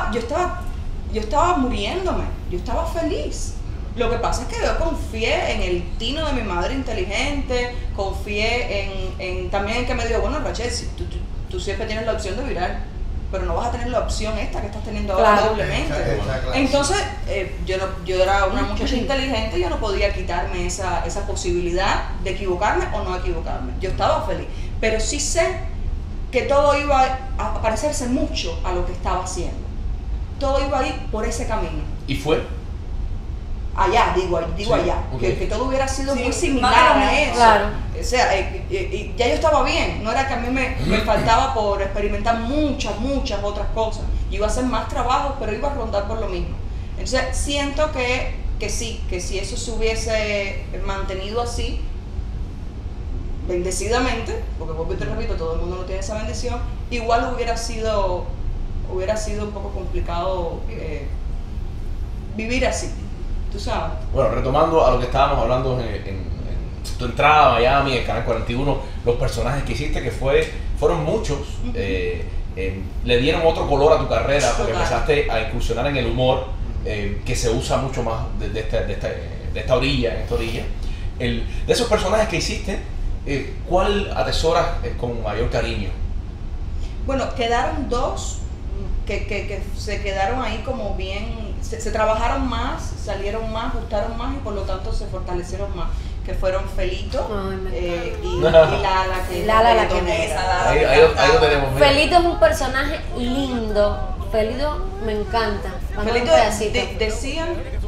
Speaker 4: Yo estaba muriéndome. Yo estaba feliz. Lo que pasa es que yo confié en el tino de mi madre inteligente, confié también en que me dijo, bueno, Rachel, si tú siempre tienes la opción de virar, pero no vas a tener la opción esta que estás teniendo ahora
Speaker 3: Claro.
Speaker 4: doblemente.
Speaker 6: Claro.
Speaker 4: Entonces, yo era una muchacha inteligente y yo no podía quitarme esa posibilidad de equivocarme o no equivocarme. Yo estaba feliz, pero sí sé que todo iba a parecerse mucho a lo que estaba haciendo. Todo iba a ir por ese camino.
Speaker 1: ¿Y fue?
Speaker 4: Allá, digo
Speaker 1: Sí,
Speaker 4: allá,
Speaker 1: okay.
Speaker 4: que todo hubiera sido
Speaker 2: Sí,
Speaker 4: muy similar
Speaker 2: más o
Speaker 4: a
Speaker 2: menos.
Speaker 4: eso.
Speaker 3: Claro.
Speaker 4: O sea, ya yo estaba bien, no era que a mí me faltaba por experimentar muchas otras cosas. Yo iba a hacer más trabajo, pero iba a rondar por lo mismo. Entonces siento que sí, que si eso se hubiese mantenido así, bendecidamente, porque vuelvo y te repito, todo el mundo no tiene esa bendición, igual hubiera sido un poco complicado vivir así, tú sabes.
Speaker 1: Bueno, retomando a lo que estábamos hablando en tu entrada a Miami, el Canal 41, los personajes que hiciste, que fueron muchos, le dieron otro color a tu carrera, porque
Speaker 4: Total.
Speaker 1: empezaste a incursionar en el humor, que se usa mucho más de esta orilla, en esta orilla. De esos personajes que hiciste, ¿cuál atesoras con mayor cariño?
Speaker 4: Bueno, quedaron dos que se quedaron ahí como bien, se trabajaron más, salieron más, gustaron más y por lo tanto se fortalecieron más, que fueron Felito
Speaker 3: Ay, me
Speaker 4: y Lala, que
Speaker 3: Lala, la que
Speaker 4: reggaetonera.
Speaker 1: Ahí lo tenemos. mira.
Speaker 3: Felito es un personaje lindo. Felito me encanta. Vamos a un
Speaker 4: Felito
Speaker 3: pedacito.
Speaker 4: decían,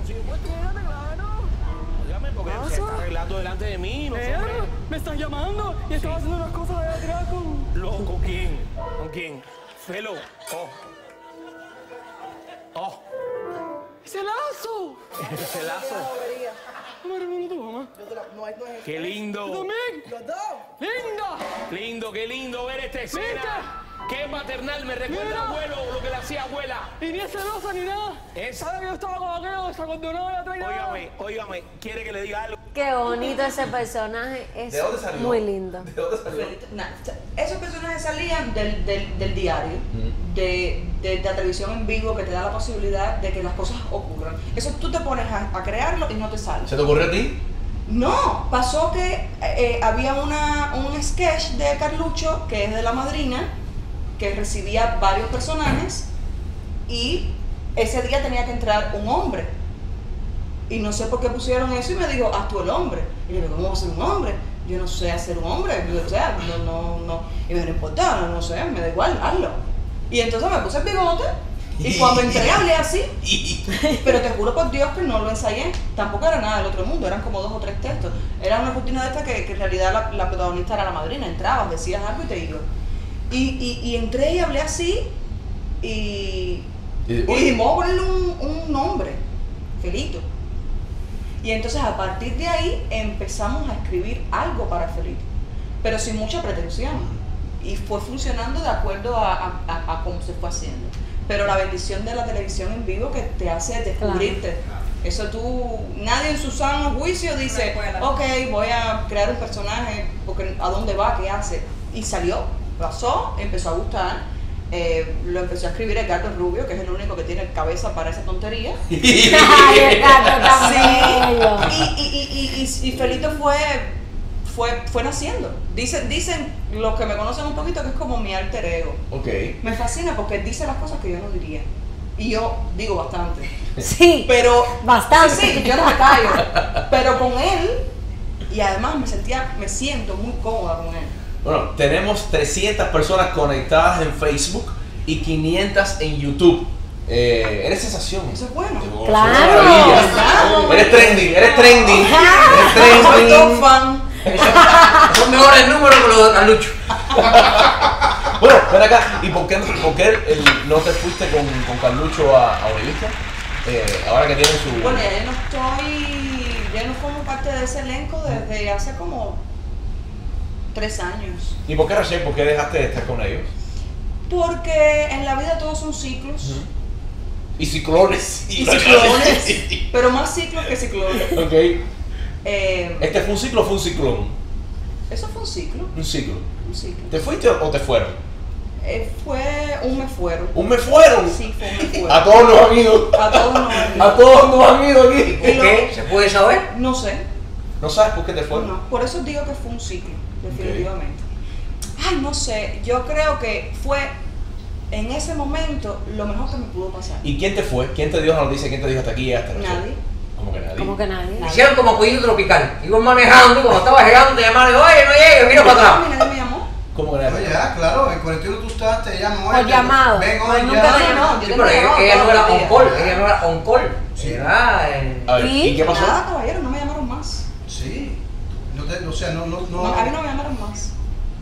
Speaker 7: Porque se está arreglando delante de mí, no sé.
Speaker 8: Me estás llamando y estaba haciendo unas cosas allá atrás con...
Speaker 7: Loco, ¿quién? ¿Con quién? Felo. Oh.
Speaker 8: ¡Ese lazo!
Speaker 7: Ese lazo.
Speaker 8: Mamá, hermano, tu mamá.
Speaker 7: Qué lindo.
Speaker 8: ¡También! ¡Linda!
Speaker 7: Lindo, qué lindo ver esta escena. Qué maternal, me recuerda
Speaker 8: Mira.
Speaker 7: abuelo, lo que le hacía abuela.
Speaker 8: Y ni es celosa ni nada.
Speaker 7: Es-
Speaker 8: ¿Sabe que yo estaba con aquello desacondonado allá atrás? y nada?
Speaker 7: Óigame, quiere que le diga algo.
Speaker 3: Qué bonito ese personaje. Es
Speaker 1: ¿De dónde salió?
Speaker 3: muy lindo.
Speaker 1: ¿De dónde salió?
Speaker 4: esos personajes salían del diario, de la televisión en vivo, que te da la posibilidad de que las cosas ocurran. Eso tú te pones a crearlo y no te sale.
Speaker 1: ¿Se te ocurrió a ti?
Speaker 4: No, pasó que había un sketch de Carlucho, que es de La Madrina, que recibía varios personajes y ese día tenía que entrar un hombre. Y no sé por qué pusieron eso y me dijo, haz tú el hombre. Y le digo, ¿cómo va a ser un hombre? Yo no sé hacer un hombre, o sea, no. Y me dijo, no importa, no sé, me da igual, hazlo. Y entonces me puse el bigote y cuando entré hablé así. Pero te juro por Dios que no lo ensayé. Tampoco era nada del otro mundo, eran como 2 o 3 textos. Era una rutina de esta que en realidad la protagonista era la madrina. Entrabas, decías algo y te ibas. Y entré y hablé así y dijimos, vamos a ponerle un nombre, Felito. Y entonces a partir de ahí empezamos a escribir algo para Felito, pero sin mucha pretensión. Y fue funcionando de acuerdo a cómo se fue haciendo. Pero la bendición de la televisión en vivo que te hace descubrirte. Eso nadie en su sano juicio dice, ok, voy a crear un personaje, porque ¿a dónde va? ¿Qué hace? Y salió, pasó, empezó a gustar. Lo empezó a escribir Edgardo Rubio, que es el único que tiene cabeza para esa tontería.
Speaker 3: Ay, el gato tan bello.
Speaker 4: Y Felito fue naciendo. Dicen los que me conocen un poquito que es como mi alter ego.
Speaker 1: Ok.
Speaker 4: Me fascina porque él dice las cosas que yo no diría. Y yo digo bastante.
Speaker 3: Sí,
Speaker 4: Pero
Speaker 3: bastante.
Speaker 4: Sí, yo no me callo. Pero con él, y además me siento muy cómoda con él.
Speaker 1: Bueno, tenemos 300 personas conectadas en Facebook y 500 en YouTube. Eres sensación.
Speaker 4: Eso es bueno.
Speaker 1: Oh,
Speaker 3: Claro.
Speaker 1: eso es maravilla.
Speaker 4: Claro.
Speaker 1: Eres trending, eres trending.
Speaker 4: Soy todo fan.
Speaker 5: Son mejores números que los de Carlucho.
Speaker 1: Bueno, ven acá. ¿Y por qué no te fuiste con Carlucho a Univista? Ahora que tienen su...
Speaker 4: Bueno, ya no formo parte de ese elenco desde hace como 3 años.
Speaker 1: ¿Y por qué, Rachel? ¿Por qué dejaste de estar con ellos?
Speaker 4: Porque en la vida todos son ciclos.
Speaker 1: Y ciclones.
Speaker 4: Y ciclones. Pero más ciclos que ciclones.
Speaker 1: Ok. ¿Este fue un ciclo o fue un ciclón?
Speaker 4: Eso fue un ciclo.
Speaker 1: Un ciclo.
Speaker 4: Un ciclo.
Speaker 1: ¿Te fuiste o te fueron?
Speaker 4: Fue un me fueron.
Speaker 1: ¿Un me fueron?
Speaker 4: Sí, fue un me fueron.
Speaker 1: A todos nos han ido.
Speaker 4: A todos nos han ido.
Speaker 1: A todos nos han ido aquí.
Speaker 4: Y
Speaker 5: ¿Por qué? ¿Se puede saber?
Speaker 4: No sé.
Speaker 1: ¿No sabes por qué te fueron?
Speaker 4: No, por eso digo que fue un ciclo, definitivamente. Ay, no sé, yo creo que fue en ese momento lo mejor que me pudo pasar.
Speaker 1: ¿Y quién te fue? ¿Quién te dio la noticia? ¿Quién te dijo hasta aquí y hasta
Speaker 4: Nadie.
Speaker 1: ¿Cómo que nadie?
Speaker 3: Como que nadie.
Speaker 5: Hicieron como Pollito Tropical. Iban manejando y cuando estaba llegando te llamaron, oye, no llegues, mira para
Speaker 4: A
Speaker 5: atrás.
Speaker 4: mí nadie me llamó.
Speaker 1: ¿Cómo que
Speaker 6: Oye, claro, en 41 tú estás, te llaman.
Speaker 3: Por llamado.
Speaker 6: Ven
Speaker 3: Pues
Speaker 6: hoy,
Speaker 3: nunca
Speaker 6: ya.
Speaker 3: te llamó.
Speaker 4: Yo
Speaker 5: Sí,
Speaker 4: tengo
Speaker 5: pero
Speaker 4: llamado
Speaker 5: ella no
Speaker 4: todos
Speaker 5: era
Speaker 4: los
Speaker 5: on
Speaker 4: días.
Speaker 5: call, ella no era on call.
Speaker 6: Sí.
Speaker 5: Era
Speaker 1: A ver,
Speaker 3: ¿Y?
Speaker 1: ¿y qué pasó?
Speaker 4: Nada, caballero, no me llamaron más.
Speaker 6: Sí. O sea, no.
Speaker 4: No, a mí no me llamaron más.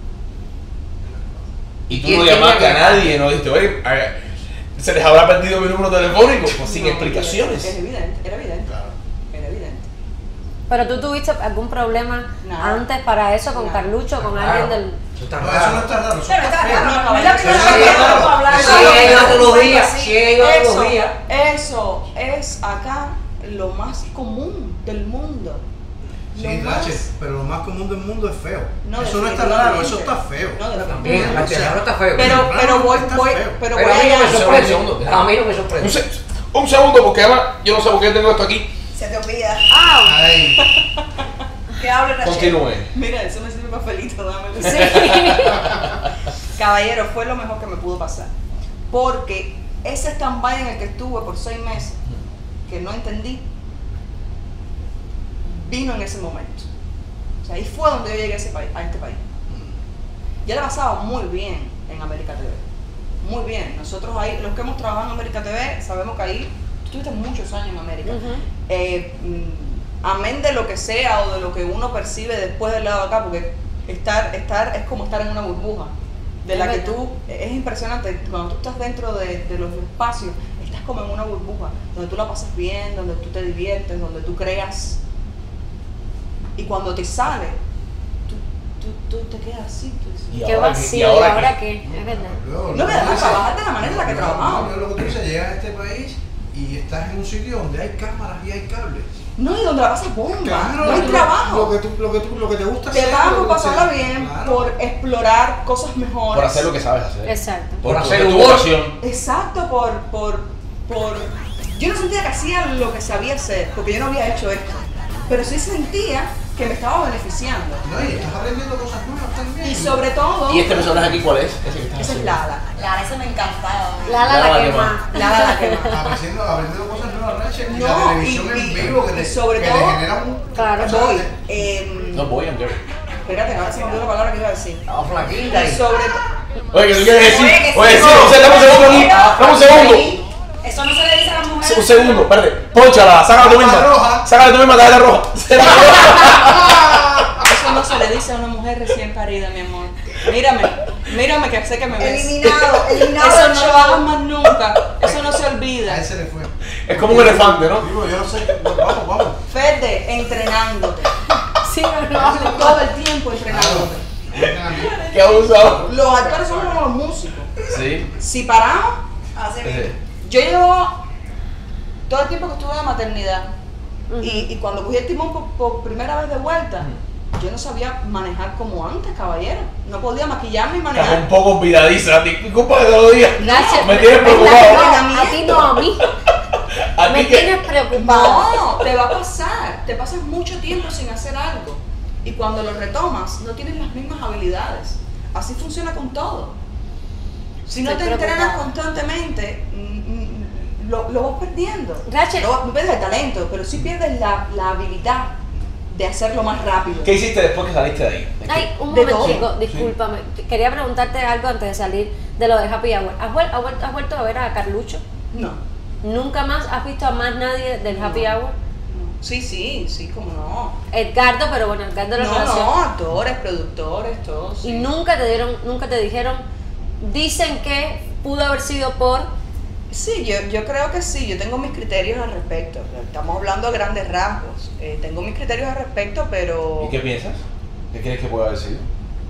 Speaker 1: Y tú
Speaker 5: ¿Quién
Speaker 1: no
Speaker 5: tenía
Speaker 1: llamaste
Speaker 5: que
Speaker 1: a nadie, no dijiste, oye, se les habrá perdido mi número telefónico, pues sin
Speaker 4: No,
Speaker 1: explicaciones.
Speaker 4: Era evidente, era evidente.
Speaker 6: Claro.
Speaker 4: Era evidente.
Speaker 3: Pero tú tuviste algún problema
Speaker 4: Nada.
Speaker 3: antes para eso con
Speaker 4: Nada.
Speaker 3: Carlucho, con
Speaker 5: Claro.
Speaker 3: alguien del...
Speaker 5: Eso está
Speaker 6: No, eso no
Speaker 5: raro.
Speaker 6: está raro, eso
Speaker 4: Pero
Speaker 6: está
Speaker 4: está
Speaker 6: feo.
Speaker 4: raro, caballero.
Speaker 5: Pero
Speaker 4: Eso
Speaker 5: sí,
Speaker 4: es
Speaker 5: claro.
Speaker 4: para hablar.
Speaker 5: Sí, ella iba todos los días, sí, ella iba todos los días.
Speaker 4: Eso es acá lo más común del mundo.
Speaker 6: Sí,
Speaker 4: Lo más-
Speaker 6: Rachel, pero lo más común del mundo es feo.
Speaker 4: No,
Speaker 6: Eso no está
Speaker 4: definitivamente.
Speaker 6: raro, eso está feo.
Speaker 4: No,
Speaker 5: También,
Speaker 4: definitivamente.
Speaker 5: la tierra está feo.
Speaker 4: Pero voy,
Speaker 6: Está
Speaker 4: voy,
Speaker 6: feo.
Speaker 4: pero
Speaker 5: Pero
Speaker 4: voy
Speaker 5: a mí no me
Speaker 4: allá.
Speaker 5: sorprende.
Speaker 1: segundo.
Speaker 5: A mí no me sorprende.
Speaker 1: Un segundo, porque además yo no sé por qué tengo esto aquí.
Speaker 2: Se te olvida.
Speaker 6: Ay,
Speaker 2: Que hable Rachel.
Speaker 1: Continúe.
Speaker 4: Mira, eso me sirve para felito, dámelo.
Speaker 3: Sí.
Speaker 4: Caballero, fue lo mejor que me pudo pasar. Porque ese stand-by en el que estuve por 6 meses, que no entendí, vino en ese momento. O sea, ahí fue donde yo llegué a este país. Yo la pasaba muy bien en América TV. Muy bien. Nosotros ahí, los que hemos trabajado en América TV, sabemos que ahí, tú estuviste muchos años en América. Amén de lo que sea o de lo que uno percibe después del lado de acá, porque estar es como estar en una burbuja, de
Speaker 3: Es
Speaker 4: la que
Speaker 3: verdad.
Speaker 4: tú, es impresionante, cuando tú estás dentro de los espacios, estás como en una burbuja, donde tú la pasas bien, donde tú te diviertes, donde tú creas, y cuando te sale, tú te quedas así, tú dices,
Speaker 1: ¿Y
Speaker 3: Qué
Speaker 1: ahora qué?
Speaker 3: vacío,
Speaker 1: ¿Y
Speaker 3: ¿y
Speaker 1: ahora
Speaker 3: ahora
Speaker 1: qué?
Speaker 3: qué? Es verdad.
Speaker 6: luego,
Speaker 4: No, pero
Speaker 6: tú dices-
Speaker 4: trabajar de la manera en la que trabajamos.
Speaker 6: No, lo que tú dices, llegas a este país y estás en un sitio donde hay cámaras y hay cables.
Speaker 4: no, y donde la pasas bomba,
Speaker 6: Claro,
Speaker 4: no hay trabajo.
Speaker 6: Lo que te gusta
Speaker 4: Te
Speaker 6: hacer.
Speaker 4: pagan
Speaker 6: lo
Speaker 4: por
Speaker 6: que
Speaker 4: pasarla
Speaker 6: sea.
Speaker 4: bien,
Speaker 6: Claro.
Speaker 4: por explorar cosas mejores.
Speaker 1: Por hacer lo que sabes hacer.
Speaker 3: Exacto.
Speaker 1: Por
Speaker 5: Por
Speaker 1: hacer
Speaker 5: hacer
Speaker 1: tu
Speaker 5: humor.
Speaker 1: vocación.
Speaker 4: Exacto, por... Yo no sentía que hacía lo que sabía hacer, porque yo no había hecho esto. Pero sí sentía que me estaba beneficiando.
Speaker 6: No, y estás aprendiendo cosas nuevas también.
Speaker 4: Y sobre todo...
Speaker 1: ¿Y este personaje aquí cuál es? Ese que estás
Speaker 4: Esa es
Speaker 1: haciendo.
Speaker 4: Lala.
Speaker 2: La esa me encantaba.
Speaker 3: Lala la que más.
Speaker 4: Lala la que más.
Speaker 6: Aprendiendo cosas nuevas, Rachel. Y
Speaker 4: No,
Speaker 6: la televisión
Speaker 4: y-
Speaker 6: en vivo que
Speaker 4: y
Speaker 6: te,
Speaker 4: sobre
Speaker 6: que
Speaker 4: todo-
Speaker 6: te genera un...
Speaker 3: Claro.
Speaker 6: o sea,
Speaker 4: Voy.
Speaker 1: No voy, I'm Jerry.
Speaker 4: Espérate, ahora se me olvidó la palabra que iba a decir.
Speaker 5: Estaba flaquita
Speaker 4: Y
Speaker 5: y
Speaker 4: sobre
Speaker 1: Oye, ¿qué tú quieres decir?
Speaker 2: Oye, que
Speaker 1: Oye,
Speaker 2: sí,
Speaker 1: sí,
Speaker 2: no.
Speaker 1: dame un segundo aquí. Dame un segundo.
Speaker 2: Eso no se le dice a las mujeres.
Speaker 1: Un segundo, espérate. Pónchala, sácala tú
Speaker 6: La
Speaker 1: misma.
Speaker 6: roja.
Speaker 1: Sácala tú misma, tarjeta roja.
Speaker 4: Eso no se le dice a una mujer recién parida, mi amor. Mírame que sé que me ves.
Speaker 2: Eliminado
Speaker 4: Eso
Speaker 2: del
Speaker 4: no
Speaker 2: show.
Speaker 4: lo hagas más nunca. Eso no se
Speaker 6: A
Speaker 4: olvida.
Speaker 6: él se le fue.
Speaker 1: Es como un elefante, ¿no?
Speaker 6: Digo, yo no sé. Vamos.
Speaker 4: Fede, entrenándote.
Speaker 3: Sí, no.
Speaker 4: Todo el tiempo entrenándote.
Speaker 1: Qué abusado.
Speaker 4: Los actores son como los músicos.
Speaker 1: Sí.
Speaker 4: Si paramos,
Speaker 2: Así mismo.
Speaker 1: Ese.
Speaker 4: yo llevo todo el tiempo que estuve de maternidad y cuando cogí el timón por primera vez de vuelta, yo no sabía manejar como antes, caballero. No podía maquillarme y
Speaker 1: Estás
Speaker 4: manejar.
Speaker 1: un poco olvidadiza. Disculpa de todos los días.
Speaker 3: Gracias.
Speaker 1: Me tienes
Speaker 3: No,
Speaker 1: preocupado.
Speaker 3: a ti no, a mí.
Speaker 1: A
Speaker 3: Me
Speaker 1: ti que.
Speaker 3: tienes preocupado.
Speaker 4: No, te va a pasar. Te pasas mucho tiempo sin hacer algo. Y cuando lo retomas, no tienes las mismas habilidades. Así funciona con todo. Si no
Speaker 3: Estoy
Speaker 4: te entrenas
Speaker 3: preocupada.
Speaker 4: constantemente, lo vas perdiendo.
Speaker 3: Rachel.
Speaker 4: No pierdes el talento, pero sí pierdes la habilidad de hacerlo más rápido.
Speaker 1: ¿Qué hiciste después que saliste de ahí?
Speaker 3: Ay, un
Speaker 4: De
Speaker 3: momentico,
Speaker 4: todo.
Speaker 3: discúlpame. Quería preguntarte algo antes de salir de lo de Happy Hour. ¿Has vuelto a ver a Carlucho?
Speaker 4: No.
Speaker 3: ¿Nunca más has visto a más nadie del Happy Hour?
Speaker 4: Sí, como no.
Speaker 3: Edgardo, pero bueno, Edgardo lo conoció.
Speaker 4: No, actores, productores, todos.
Speaker 3: Y nunca te dijeron, dicen que pudo haber sido por...
Speaker 4: Sí, yo creo que sí, yo tengo mis criterios al respecto. Estamos hablando a grandes rasgos. Tengo mis criterios al respecto, pero...
Speaker 1: ¿Y qué piensas? ¿Qué crees que puede haber sido?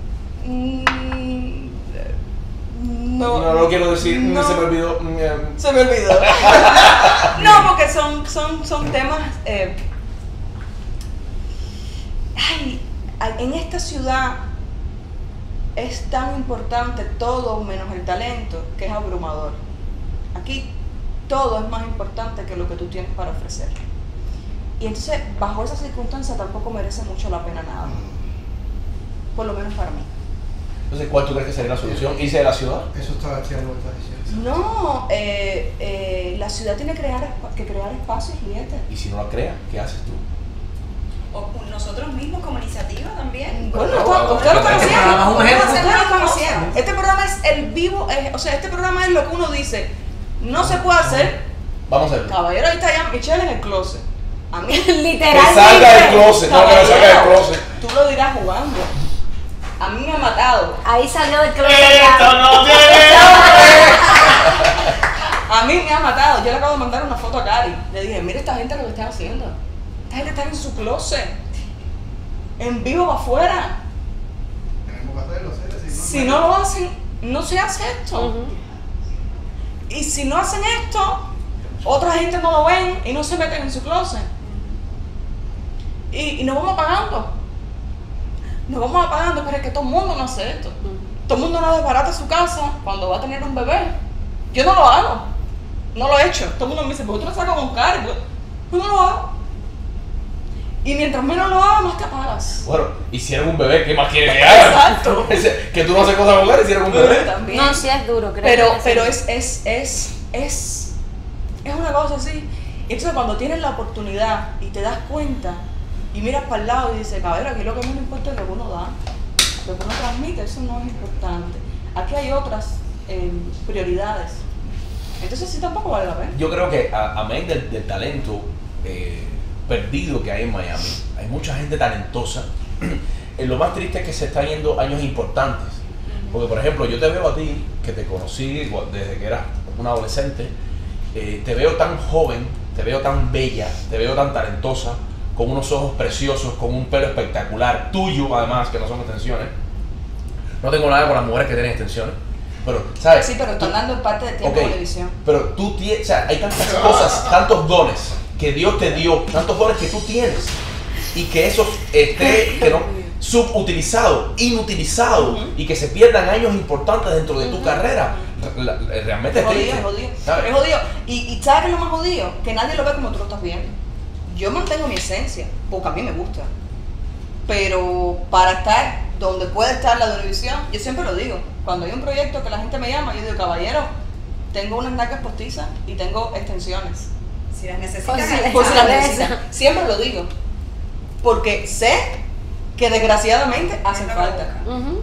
Speaker 1: No lo quiero decir,
Speaker 4: no.
Speaker 1: se me olvidó.
Speaker 4: Se me olvidó. No, porque son temas... en esta ciudad es tan importante todo menos el talento, que es abrumador. Aquí todo es más importante que lo que tú tienes para ofrecer. Y entonces, bajo esa circunstancia, tampoco merece mucho la pena nada. Por lo menos para mí.
Speaker 1: Entonces, ¿cuál tú crees que sería la solución? ¿Irse de la ciudad?
Speaker 6: Eso estaba diciendo lo que estás diciendo.
Speaker 4: No, la ciudad tiene que crear espacios, fíjate.
Speaker 1: Y si no la creas, ¿qué haces tú?
Speaker 2: O nosotros mismos como iniciativa también.
Speaker 4: Bueno, ustedes lo conocieron.
Speaker 5: Un ejemplo.
Speaker 4: Ustedes lo conocieron. Este programa es el vivo, o sea, este programa es lo que uno dice, no se puede hacer.
Speaker 1: Vamos a ver.
Speaker 4: Caballero, ahí está ya Michelle en el closet. A mí,
Speaker 1: Que
Speaker 3: Literalmente.
Speaker 1: salga del closet, no que no salga del closet.
Speaker 4: tú lo dirás jugando. A mí me ha matado.
Speaker 3: Ahí salió del closet.
Speaker 1: Esto no tiene
Speaker 4: A mí me ha matado. Yo le acabo de mandar una foto a Cari. Le dije, mira esta gente lo que está haciendo. Esta gente está en su closet. En vivo para afuera.
Speaker 6: Tenemos que hacerlo,
Speaker 4: Si no lo hacen, no se hace esto. Y si no hacen esto, otra gente no lo ven y no se meten en su closet. Y nos vamos apagando. Nos vamos apagando, pero es que todo el mundo no hace esto. Todo el mundo no desbarata su casa cuando va a tener un bebé. Yo no lo hago. No lo he hecho. Todo el mundo me dice, ¿por qué tú lo sacas con cargo? Yo no lo hago. Y mientras menos lo hagas, más te apagas.
Speaker 1: Bueno, hicieron un bebé, ¿qué más quiere que haga?
Speaker 4: Exacto.
Speaker 1: Que tú no haces cosas vulgares, hicieron un bebé.
Speaker 4: También.
Speaker 3: No, sí es duro, creo.
Speaker 4: Pero es una cosa así. Y entonces cuando tienes la oportunidad y te das cuenta y miras para el lado y dices, caballero, aquí lo que menos importa es lo que uno da, lo que uno transmite, eso no es importante. Aquí hay otras prioridades. Entonces sí tampoco vale la pena.
Speaker 1: Yo creo que amén del talento perdido que hay en Miami, hay mucha gente talentosa. Lo más triste es que se están yendo años importantes. Porque, por ejemplo, yo te veo a ti, que te conocí desde que eras una adolescente, te veo tan joven, te veo tan bella, te veo tan talentosa, con unos ojos preciosos, con un pelo espectacular, tuyo además, que no son extensiones. No tengo nada con las mujeres que tienen extensiones, pero, ¿sabes?
Speaker 4: Sí, pero están dando parte de tiempo de televisión.
Speaker 1: Pero tú tienes, o sea, hay tantas cosas, tantos dones que Dios te dio, tantos dones que tú tienes, y que eso esté subutilizado, inutilizado, y que se pierdan años importantes dentro de tu carrera. Realmente es triste.
Speaker 4: Es jodido.
Speaker 1: ¿Sabes?
Speaker 4: Es jodido. Y ¿sabes qué es lo más jodido? Que nadie lo ve como tú lo estás viendo. Yo mantengo mi esencia, porque a mí me gusta. Pero para estar donde puede estar la televisión, yo siempre lo digo. Cuando hay un proyecto que la gente me llama, yo digo, caballero, tengo unas nalgas postizas y tengo extensiones.
Speaker 2: Si las necesitas.
Speaker 4: Por si las necesitan. Siempre lo digo. Porque sé que desgraciadamente hacen falta.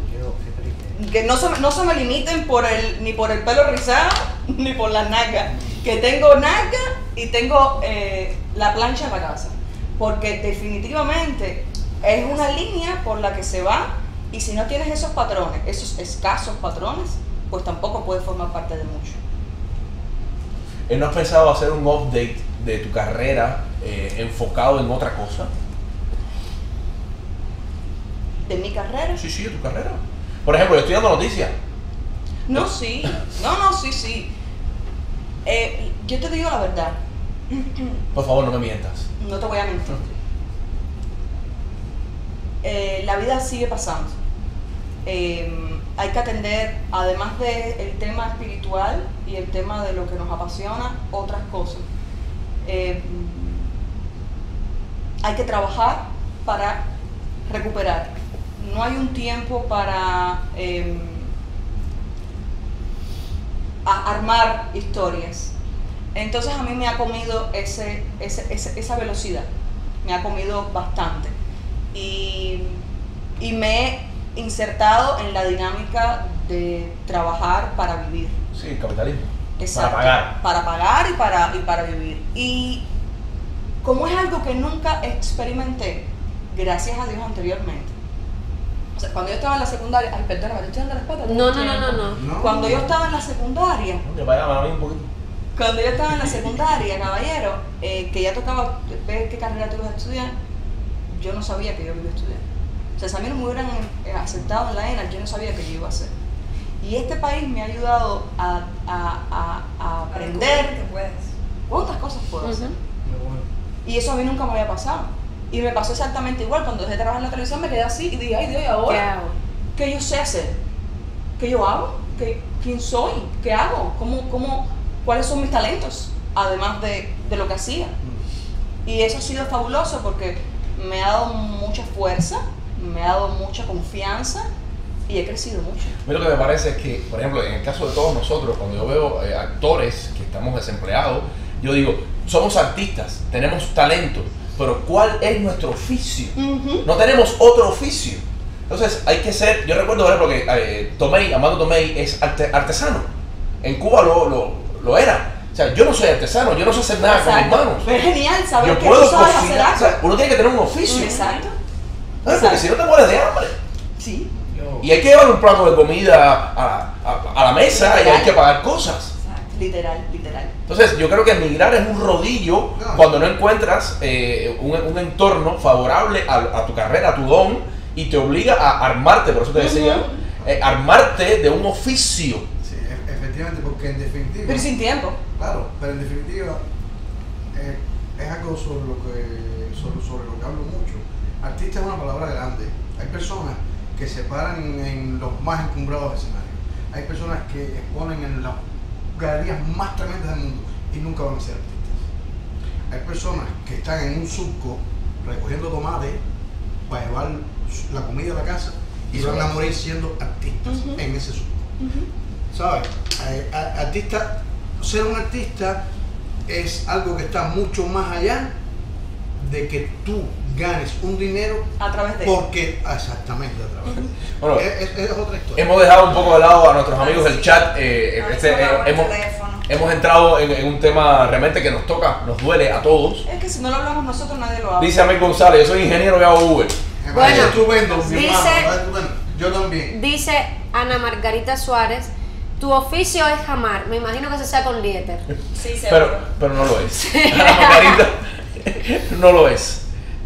Speaker 4: Que no se me limiten ni por el pelo rizado, ni por las nalgas. Que tengo nalgas y tengo la plancha en la casa. Porque definitivamente es una línea por la que se va, y si no tienes esos patrones, esos escasos patrones, pues tampoco puedes formar parte de mucho.
Speaker 1: ¿No has pensado hacer un update de tu carrera enfocado en otra cosa?
Speaker 4: ¿De mi carrera?
Speaker 1: Sí, de tu carrera. Por ejemplo, yo estoy dando noticias.
Speaker 4: No, sí. Sí. Yo te digo la verdad.
Speaker 1: Por favor, no me mientas.
Speaker 4: No te voy a mentir. La vida sigue pasando. Hay que atender, además del tema espiritual y el tema de lo que nos apasiona, otras cosas. Hay que trabajar para recuperar. No hay un tiempo para armar historias. Entonces a mí me ha comido esa velocidad, me ha comido bastante. Y me he insertado en la dinámica de trabajar para vivir.
Speaker 1: Sí, el capitalismo.
Speaker 4: Exacto. Para pagar y para vivir. Y como es algo que nunca experimenté, gracias a Dios anteriormente. O sea, cuando yo estaba en la secundaria, ay, perdóname, ¿te estoy dando la espalda?
Speaker 3: No.
Speaker 4: Cuando yo estaba en la secundaria,
Speaker 1: Un poquito.
Speaker 4: Cuando yo estaba en la secundaria, caballero, que ya tocaba ver qué carrera tú ibas a estudiar, yo no sabía que yo iba a estudiar. O sea, si a mí no me hubieran aceptado en la ENA, yo no sabía qué yo iba a hacer. Y este país me ha ayudado a aprender cuántas cosas puedo hacer. Y eso a mí nunca me había pasado. Y me pasó exactamente igual. Cuando dejé de trabajar en la televisión me quedé así y dije, ay Dios, ¿y ahora?
Speaker 3: ¿Qué hago?
Speaker 4: ¿Qué yo sé hacer? ¿Qué yo hago? ¿Quién soy? ¿Qué hago? ¿Cuáles son mis talentos? Además de lo que hacía. Y eso ha sido fabuloso porque me ha dado mucha fuerza, me ha dado mucha confianza y he crecido mucho.
Speaker 1: A mí lo que me parece es que, por ejemplo, en el caso de todos nosotros, cuando yo veo actores que estamos desempleados, yo digo, somos artistas, tenemos talento, pero ¿cuál es nuestro oficio? No tenemos otro oficio. Entonces hay que ser, yo recuerdo, por ejemplo, que Armando Tomei es artesano. En Cuba lo era. O sea, yo no soy artesano, yo no sé hacer nada con mis manos.
Speaker 4: Pero es genial saber
Speaker 1: Yo
Speaker 4: que
Speaker 1: puedo
Speaker 4: tú sabes hacer
Speaker 1: cocinar,
Speaker 4: algo.
Speaker 1: o sea, uno tiene que tener un oficio.
Speaker 4: Exacto.
Speaker 1: ¿Sabes? Porque si no te mueres de hambre.
Speaker 4: Sí.
Speaker 1: Y hay que llevar un plato de comida a la mesa y hay que pagar cosas.
Speaker 4: Literal, literal.
Speaker 1: Entonces yo creo que emigrar es un rodillo cuando no encuentras un entorno favorable a tu carrera, a tu don, y te obliga a armarte, por eso te decía, armarte de un oficio.
Speaker 6: Sí, efectivamente, porque en definitiva...
Speaker 4: Pero sin tiempo.
Speaker 6: Claro, pero en definitiva es algo sobre lo que hablo mucho. Artista es una palabra grande. Hay personas que se paran en los más encumbrados escenarios. Hay personas que exponen en las galerías más tremendas del mundo y nunca van a ser artistas. Hay personas que están en un surco recogiendo tomates para llevar la comida a la casa y van a morir siendo artistas en ese surco. ¿Sabes? Ser un artista es algo que está mucho más allá de que tú ganes un dinero
Speaker 4: a través de
Speaker 6: porque exactamente a través de
Speaker 1: Bueno,
Speaker 6: es otra historia.
Speaker 1: hemos dejado un poco de lado a nuestros amigos del chat. Hemos entrado en un tema realmente que nos toca, nos duele a todos.
Speaker 4: Es que si no lo hablamos nosotros, nadie lo habla.
Speaker 1: Dice Amel González, yo soy ingeniero y hago Uber.
Speaker 3: Bueno,
Speaker 6: estupendo, mi
Speaker 3: dice-
Speaker 6: hermano, estupendo. Yo también.
Speaker 3: Dice Ana Margarita Suárez, tu oficio es jamar. Me imagino que se sea con Dieter.
Speaker 4: Sí, seguro.
Speaker 1: Pero no lo es. Ana Margarita no lo es.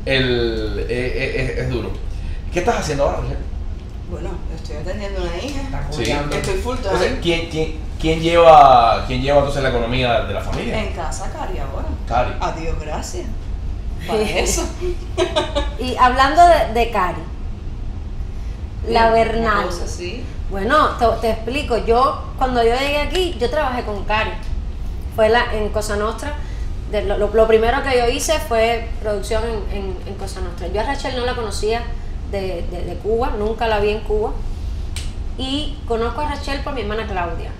Speaker 1: Es duro. ¿Qué estás haciendo ahora, Rogelio?
Speaker 4: Bueno, estoy atendiendo a una hija.
Speaker 1: Sí.
Speaker 4: Estoy full time.
Speaker 1: Entonces, ¿quién lleva entonces la economía de la familia?
Speaker 4: En casa, Cari, ahora.
Speaker 1: Cari.
Speaker 4: Adiós, gracias. Para eso.
Speaker 3: Y hablando de Cari, la Bernal.
Speaker 4: Una cosa así.
Speaker 3: Bueno, te explico. Cuando yo llegué aquí, yo trabajé con Cari. Fue en Cosa Nostra. Lo primero que yo hice fue producción en Cosa Nostra. Yo a Rachel no la conocía de Cuba, nunca la vi en Cuba. Y conozco a Rachel por mi hermana Claudia.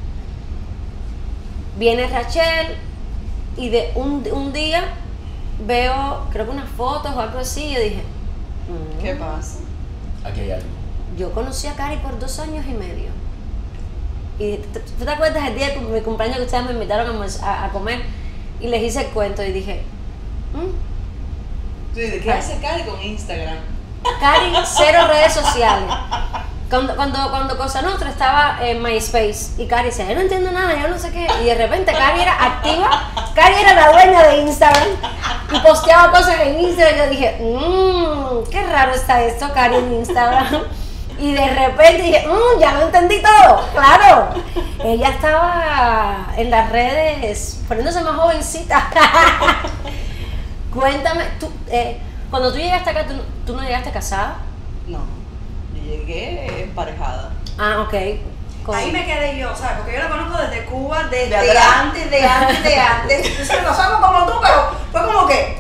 Speaker 3: Viene Rachel y de un día veo, creo que unas fotos o algo así, y yo dije,
Speaker 4: ¿Qué pasa?
Speaker 1: Aquí hay algo.
Speaker 3: yo conocí a Cari por 2 años y medio. Y ¿tú te acuerdas el día de mi cumpleaños que ustedes me invitaron a comer? Y les hice el cuento y dije,
Speaker 4: ¿Qué hace Cari con Instagram?
Speaker 3: Cari, 0 redes sociales. Cuando Cosa Nostra estaba en MySpace y Cari decía, yo no entiendo nada, yo no sé qué. Y de repente Cari era activa, Cari era la dueña de Instagram y posteaba cosas en Instagram. Y yo dije, qué raro está esto, Cari, en Instagram. Y de repente dije, ya lo entendí todo, claro. Ella estaba en las redes poniéndose más jovencita. Cuéntame, cuando tú llegaste acá, ¿tú no llegaste casada?
Speaker 4: No, yo llegué emparejada.
Speaker 3: Ah, ok.
Speaker 2: Ahí me quedé yo, ¿sabes? Porque yo la conozco desde Cuba, desde
Speaker 4: De atrás.
Speaker 2: antes. Entonces, no somos como tú, pero fue como que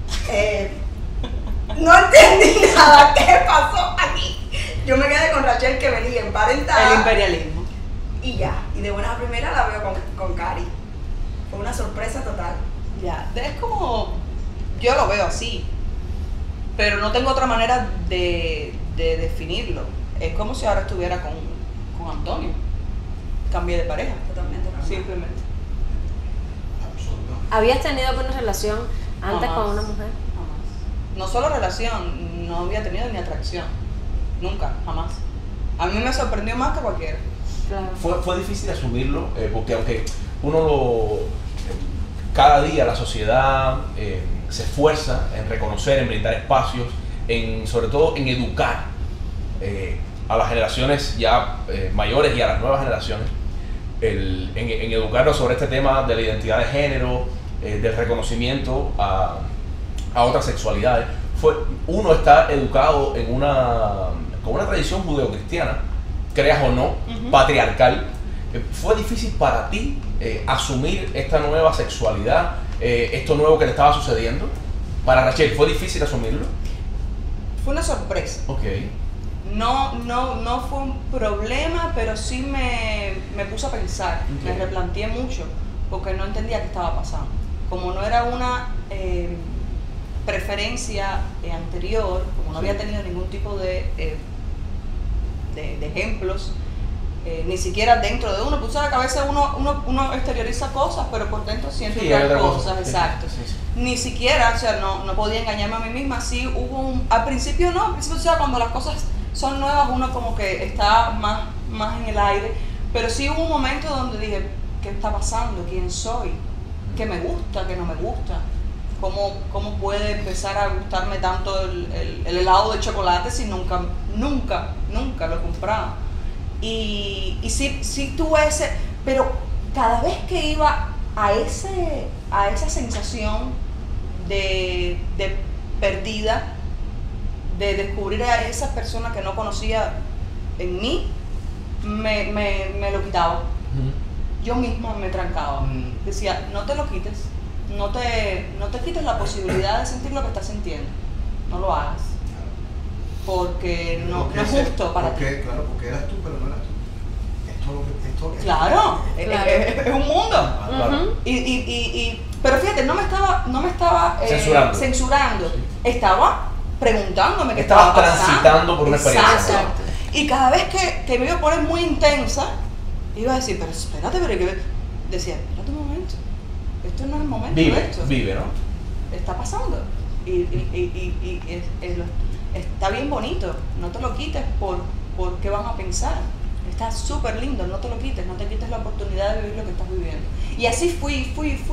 Speaker 2: no entendí nada. ¿Qué pasó aquí? Yo me quedé con Rachel, que venía emparentada.
Speaker 4: El imperialismo.
Speaker 2: Y ya. Y de buena primera la veo con Cari. Fue una sorpresa total.
Speaker 4: Ya, es como, yo lo veo así, pero no tengo otra manera de definirlo. Es como si ahora estuviera con Antonio. Cambié de pareja.
Speaker 2: Totalmente normal.
Speaker 4: Simplemente.
Speaker 6: Absolutamente.
Speaker 3: ¿Habías tenido alguna relación antes
Speaker 4: Jamás.
Speaker 3: con una mujer?
Speaker 4: Jamás. No solo relación, no había tenido ni atracción. Nunca, jamás. A mí me sorprendió más que cualquiera.
Speaker 3: Claro.
Speaker 1: Fue difícil asumirlo, porque aunque uno cada día la sociedad se esfuerza en reconocer, en brindar espacios, sobre todo en educar a las generaciones ya mayores y a las nuevas generaciones, en educarnos sobre este tema de la identidad de género, del reconocimiento a otras sexualidades. Uno está educado con una tradición judeocristiana, creas o no, patriarcal. ¿Fue difícil para ti asumir esta nueva sexualidad, esto nuevo que te estaba sucediendo? Para Rachel, ¿fue difícil asumirlo?
Speaker 4: Fue una sorpresa.
Speaker 1: Ok.
Speaker 4: No fue un problema, pero sí me puse a pensar.
Speaker 1: Ok.
Speaker 4: Me replanteé mucho porque no entendía qué estaba pasando. Como no era una preferencia anterior, como no había tenido ningún tipo de ejemplos, ni siquiera dentro de uno, pues sabes que a veces uno exterioriza cosas, pero por dentro siente otras cosas, exacto.
Speaker 1: Sí.
Speaker 4: Ni siquiera, o sea, no podía engañarme a mí misma. Sí hubo al principio no, o sea, cuando las cosas son nuevas uno como que está más en el aire, pero sí hubo un momento donde dije, ¿qué está pasando? ¿Quién soy? ¿Qué me gusta? ¿Qué no me gusta? ¿Cómo puede empezar a gustarme tanto el helado de chocolate si nunca lo he comprado? Y sí tuve ese, pero cada vez que iba a esa sensación de perdida, de descubrir a esa persona que no conocía en mí, me lo quitaba. Yo misma me trancaba. Decía, no te lo quites, no te quites la posibilidad de sentir lo que estás sintiendo, no lo hagas, porque no es justo para ti.
Speaker 6: Claro, porque eras tú, pero no eras tú. Esto
Speaker 4: claro. Es un mundo.
Speaker 1: Claro.
Speaker 4: Pero fíjate, no me estaba censurando.
Speaker 1: Sí.
Speaker 4: Estaba preguntándome qué
Speaker 1: Estabas
Speaker 4: estaba pasando.
Speaker 1: transitando por una experiencia.
Speaker 4: Exacto. Y cada vez que me iba a poner muy intensa, iba a decir, pero espérate, decía, espérate un momento, esto no es el momento de esto.
Speaker 1: Vive, ¿no?
Speaker 4: Está pasando. Y está bien bonito, no te lo quites por qué van a pensar. Está súper lindo, no te lo quites, no te quites la oportunidad de vivir lo que estás viviendo. Y así fui.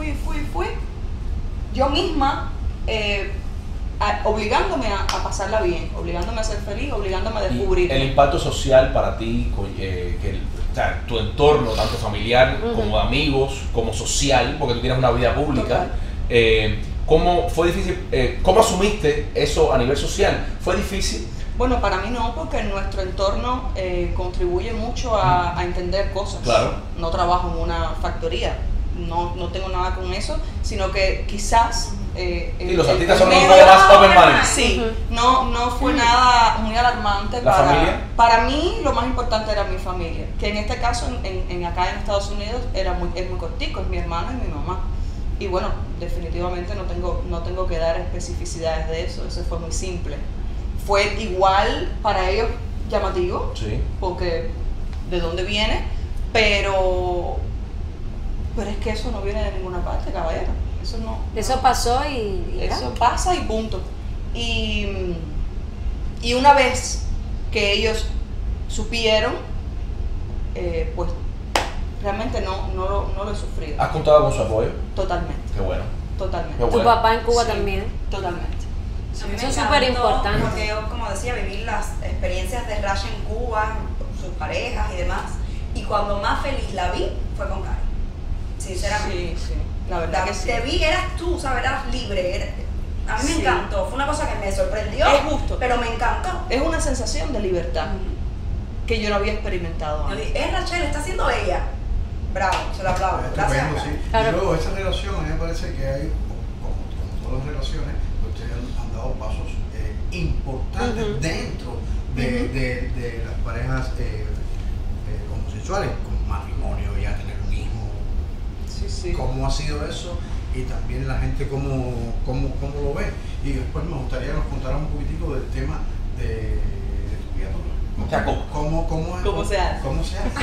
Speaker 4: Yo misma obligándome a pasarla bien, obligándome a ser feliz, obligándome a descubrir.
Speaker 1: El impacto social para ti, o sea, tu entorno, tanto familiar como de amigos, como social, porque tú tienes una vida pública. ¿Cómo fue difícil? ¿Cómo asumiste eso a nivel social? ¿Fue difícil?
Speaker 4: Bueno, para mí no, porque nuestro entorno contribuye mucho a entender cosas.
Speaker 1: Claro.
Speaker 4: No trabajo en una factoría, no tengo nada con eso, sino que quizás...
Speaker 1: y los artistas son un poco más open mind.
Speaker 4: Sí, no fue nada muy alarmante.
Speaker 1: ¿La familia?
Speaker 4: Para mí lo más importante era mi familia, que en este caso, acá en Estados Unidos, es muy cortico, es mi hermano y mi mamá. Y bueno, definitivamente no tengo que dar especificidades de eso fue muy simple. Fue igual para ellos llamativo,
Speaker 1: Sí.
Speaker 4: porque de dónde viene, pero es que eso no viene de ninguna parte, caballero.
Speaker 3: Eso pasó y
Speaker 4: eso pasa y punto. Y una vez que ellos supieron, pues realmente no lo he sufrido.
Speaker 1: ¿Has contado con su apoyo?
Speaker 4: Totalmente.
Speaker 1: Qué bueno.
Speaker 4: Totalmente.
Speaker 1: Qué
Speaker 3: tu
Speaker 1: bueno.
Speaker 3: papá en Cuba
Speaker 4: Sí,
Speaker 3: también.
Speaker 4: Totalmente.
Speaker 2: A mí me
Speaker 3: Eso es
Speaker 2: encantó,
Speaker 3: súper importante.
Speaker 2: Porque yo, como decía, viví las experiencias de Rasha en Cuba, sus parejas y demás. Y cuando más feliz la vi fue con Karen. Sinceramente.
Speaker 4: Sí. La verdad que sí.
Speaker 2: Te vi, eras tú, ¿sabes? Eras libre. A mí me
Speaker 4: Sí.
Speaker 2: encantó. Fue una cosa que me sorprendió.
Speaker 4: Es justo.
Speaker 2: Pero me encantó.
Speaker 4: Es una sensación de libertad que yo no había experimentado
Speaker 2: Yo
Speaker 4: antes.
Speaker 2: dije, Rachel, está siendo ella. Bravo, se la aplaudo. Gracias.
Speaker 6: Estupendo, sí.
Speaker 3: Claro.
Speaker 6: Y luego esa relación, a mí me parece que hay, como todas las relaciones, ustedes han dado pasos importantes dentro de las parejas homosexuales, como matrimonio, ya tener un hijo.
Speaker 4: Sí.
Speaker 6: ¿Cómo ha sido eso? Y también la gente cómo lo ve. Y después me gustaría que nos contaras un poquitico del tema de tu vida.
Speaker 1: O sea,
Speaker 4: ¿Cómo se hace?
Speaker 6: ¿Cómo se hace?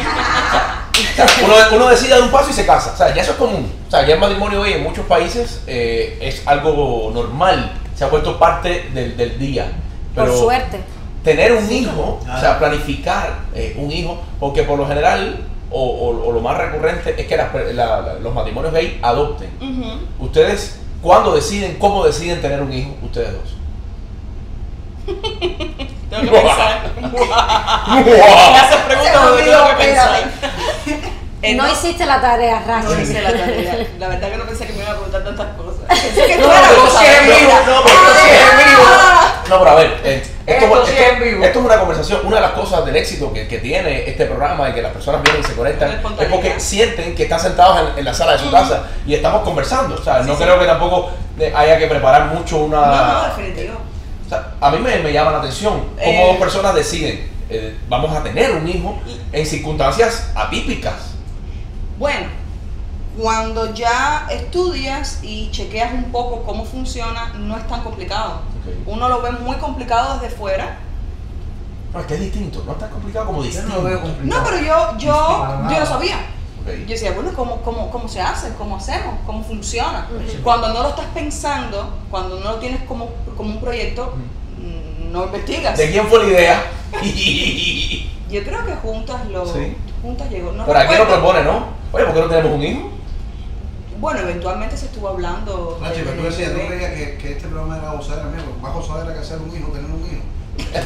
Speaker 1: O sea, uno decide dar un paso y se casa. O sea, ya eso es común. O sea, ya el matrimonio hoy en muchos países es algo normal. Se ha vuelto parte del día. Pero
Speaker 3: Por suerte.
Speaker 1: tener un hijo, o sea, planificar un hijo, porque por lo general, o lo más recurrente es que los matrimonios gay adopten. Ustedes, ¿cuándo deciden, cómo deciden tener un hijo, ustedes dos?
Speaker 4: Tengo que pensar. Me haces preguntas donde tengo que pensar.
Speaker 3: No hiciste la tarea, Racha.
Speaker 4: No hice la tarea. La verdad que no pensé que me iba a preguntar tantas cosas. Pensé que
Speaker 1: No,
Speaker 4: tú eras
Speaker 1: pero
Speaker 4: cosa
Speaker 1: sí es
Speaker 4: de
Speaker 1: vivo,
Speaker 4: vida.
Speaker 1: no, pero sí es vivo. No, pero a ver,
Speaker 5: Esto sí es vivo.
Speaker 1: esto es una conversación. Una de las cosas del éxito que tiene este programa y que las personas vienen y se conectan
Speaker 4: La
Speaker 1: es
Speaker 4: espontaneidad.
Speaker 1: porque sienten que están sentados en la sala de su casa y estamos conversando. O sea, no creo que tampoco haya que preparar mucho una...
Speaker 4: No, definitivo.
Speaker 1: O sea, a mí me llama la atención cómo dos personas deciden, vamos a tener un hijo en circunstancias atípicas.
Speaker 4: Bueno, Cuando ya estudias y chequeas un poco cómo funciona, no es tan complicado.
Speaker 1: Ok.
Speaker 4: Uno lo ve muy complicado desde fuera.
Speaker 1: No, es que es distinto, no es tan complicado como
Speaker 5: Yo
Speaker 1: distinto.
Speaker 5: no lo veo complicado.
Speaker 4: No, pero
Speaker 5: Para
Speaker 4: yo
Speaker 5: nada.
Speaker 4: no sabía.
Speaker 1: Ok.
Speaker 4: Yo decía, bueno, ¿cómo se hace? ¿Cómo hacemos? ¿Cómo funciona? Cuando no lo estás pensando, cuando no lo tienes como un proyecto, no investigas.
Speaker 1: ¿De quién fue la idea?
Speaker 4: Yo creo que juntas
Speaker 1: Sí.
Speaker 4: juntas llegó. No
Speaker 1: Pero aquí lo
Speaker 4: recuerdo.
Speaker 1: propone, ¿no? Oye, ¿por qué no tenemos un hijo?
Speaker 4: Bueno, eventualmente se estuvo hablando.
Speaker 6: Nachi, pero tú decías, tú
Speaker 4: de-
Speaker 6: creías que este programa era gozadera, mía, pues más gozadera que hacer un hijo, tener un hijo.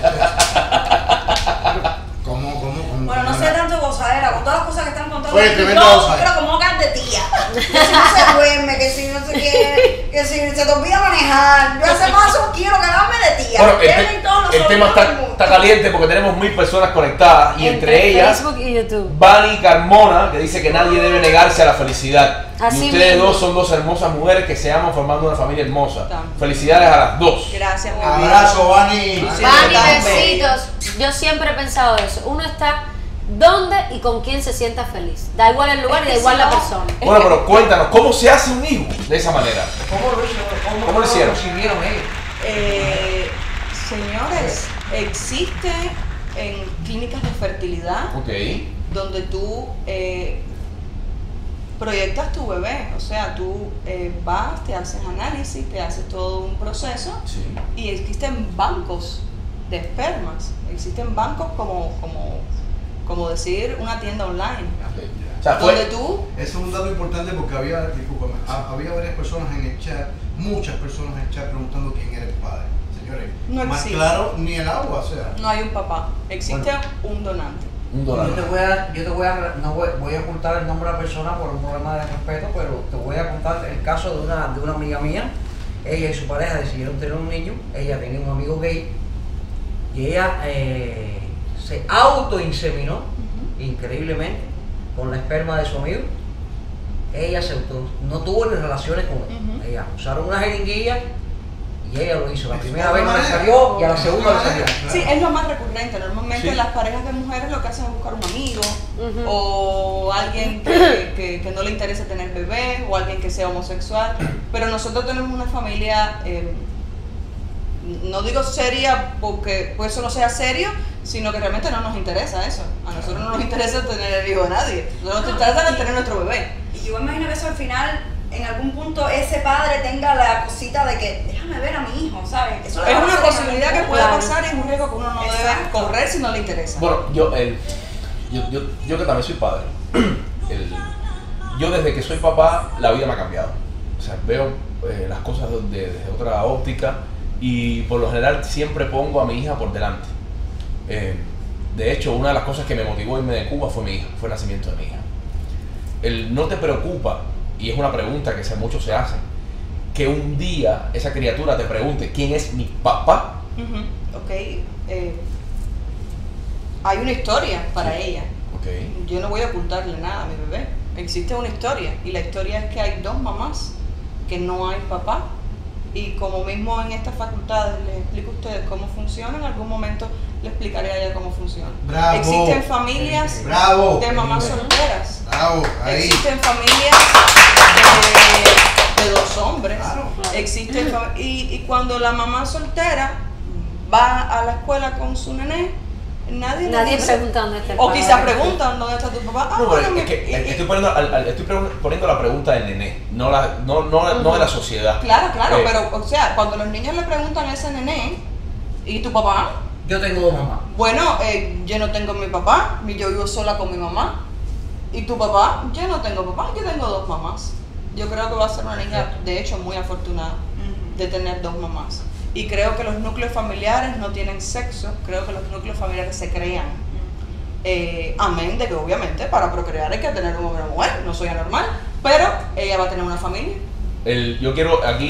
Speaker 6: ¿Cómo?
Speaker 2: Bueno, no sé tanto gozadera, con todas las cosas que están contando.
Speaker 6: Oye,
Speaker 2: aquí,
Speaker 6: tremenda
Speaker 2: yo
Speaker 6: gozadera.
Speaker 2: creo como hogar de tía. Que si no se duerme, que si no se quiere, que si se te olvida manejar. Yo hace paso quiero quedarme de tía.
Speaker 1: Bueno,
Speaker 2: Quieren todos
Speaker 1: el
Speaker 2: nosotros,
Speaker 1: tema
Speaker 2: todo el
Speaker 1: está
Speaker 2: mundo.
Speaker 1: caliente porque tenemos 1000 personas conectadas y entre ellas
Speaker 3: Facebook y YouTube.
Speaker 1: Vani Carmona, que dice que nadie debe negarse a la felicidad.
Speaker 3: Así
Speaker 1: y ustedes
Speaker 3: mismo.
Speaker 1: dos son dos hermosas mujeres que se aman formando una familia hermosa.
Speaker 4: También.
Speaker 1: Felicidades a las dos.
Speaker 4: Gracias, mi vida.
Speaker 6: Abrazo, Vani.
Speaker 4: Sí,
Speaker 3: Vani,
Speaker 4: también.
Speaker 3: besitos. Yo siempre he pensado eso. Uno está donde y con quién se sienta feliz. Da igual el lugar y da igual la persona.
Speaker 1: Bueno, pero cuéntanos, ¿cómo se hace un hijo de esa manera?
Speaker 5: ¿Cómo lo hicieron?
Speaker 1: ¿Cómo lo hicieron?
Speaker 5: recibieron ellos?
Speaker 4: Señores, existe en clínicas de fertilidad
Speaker 1: Ok.
Speaker 4: donde tú proyectas tu bebé, o sea, tú vas, te haces análisis, te haces todo un proceso
Speaker 1: Sí.
Speaker 4: y existen bancos de espermas, existen bancos como decir una tienda online,
Speaker 1: O sea,
Speaker 4: donde
Speaker 1: fue.
Speaker 4: tú,
Speaker 6: Ese es un dato importante porque había, discúlpame, había varias personas en el chat, muchas personas en el chat preguntando quién era el padre. Señores,
Speaker 4: No
Speaker 6: más
Speaker 4: existe.
Speaker 6: claro ni el agua, o sea.
Speaker 4: no hay un papá, existe un donante.
Speaker 1: Un
Speaker 5: Yo
Speaker 1: dólar.
Speaker 5: te voy a ocultar el nombre de la persona por un problema de respeto, pero te voy a contar el caso de una amiga mía. Ella y su pareja decidieron tener un niño. Ella tenía un amigo gay y ella se autoinseminó increíblemente con la esperma de su amigo. Ella no tuvo ni relaciones con él. Ella usaron una jeringuilla y ella lo hizo. La primera vez no le salió y a la segunda le salió.
Speaker 4: Sí, es lo más recurrente. Normalmente
Speaker 1: Sí.
Speaker 4: las parejas de mujeres lo que hacen es buscar un amigo o alguien que no le interese tener bebés o alguien que sea homosexual. Pero nosotros tenemos una familia, no digo seria porque pues eso no sea serio, sino que realmente no nos interesa eso. A nosotros no nos interesa tener el hijo de nadie. Nos interesa tener nuestro bebé.
Speaker 2: Y yo imagino que eso al final, en algún punto, ese padre tenga la cosita de que déjame ver a mi hijo, ¿sabes? Eso le
Speaker 4: Es
Speaker 2: va a
Speaker 4: una
Speaker 2: pasar en
Speaker 4: posibilidad que
Speaker 2: algún
Speaker 4: puede
Speaker 2: punto.
Speaker 4: pasar y es un riesgo que uno no debe
Speaker 2: Exacto.
Speaker 4: correr si no le interesa.
Speaker 1: Bueno, yo que también soy padre, yo desde que soy papá la vida me ha cambiado. O sea, veo las cosas desde otra óptica y por lo general siempre pongo a mi hija por delante. De hecho, una de las cosas que me motivó a irme de Cuba fue mi hija, fue el nacimiento de mi hija. El no te preocupa, y es una pregunta que muchos se hacen, que un día esa criatura te pregunte quién es mi papá.
Speaker 4: Ok, hay una historia para ella.
Speaker 1: Okay.
Speaker 4: Yo no voy a ocultarle nada a mi bebé. Existe una historia y la historia es que hay dos mamás, que no hay papá. Y como mismo en estas facultades les explico a ustedes cómo funciona, en algún momento les explicaré a ella cómo funciona.
Speaker 6: Bravo.
Speaker 4: Existen familias
Speaker 6: Bravo.
Speaker 4: de mamás solteras.
Speaker 6: Bravo, ahí.
Speaker 4: Existen familias de dos hombres.
Speaker 6: Claro.
Speaker 4: Existen y cuando la mamá soltera va a la escuela con su nené, nadie le dice-
Speaker 3: pregunta dónde está el
Speaker 4: o
Speaker 3: padre.
Speaker 4: quizás preguntan dónde está tu papá. Ah,
Speaker 1: No,
Speaker 4: bueno,
Speaker 1: pero es
Speaker 4: mi-
Speaker 1: que estoy poniendo la pregunta del nené, no de la sociedad.
Speaker 4: Claro,
Speaker 1: Eh,
Speaker 4: pero o sea, cuando los niños le preguntan a ese nené, ¿y tu papá?
Speaker 5: Yo tengo dos mamás.
Speaker 4: Bueno, yo no tengo mi papá, yo vivo sola con mi mamá. ¿Y tu papá? Yo no tengo papá, yo tengo dos mamás. Yo creo que va a ser una niña, de hecho, muy afortunada de tener dos mamás. Y creo que los núcleos familiares no tienen sexo, creo que los núcleos familiares se crean. Amén de que obviamente para procrear hay que tener un hombre o una mujer, no soy anormal, pero ella va a tener una familia.
Speaker 1: yo quiero aquí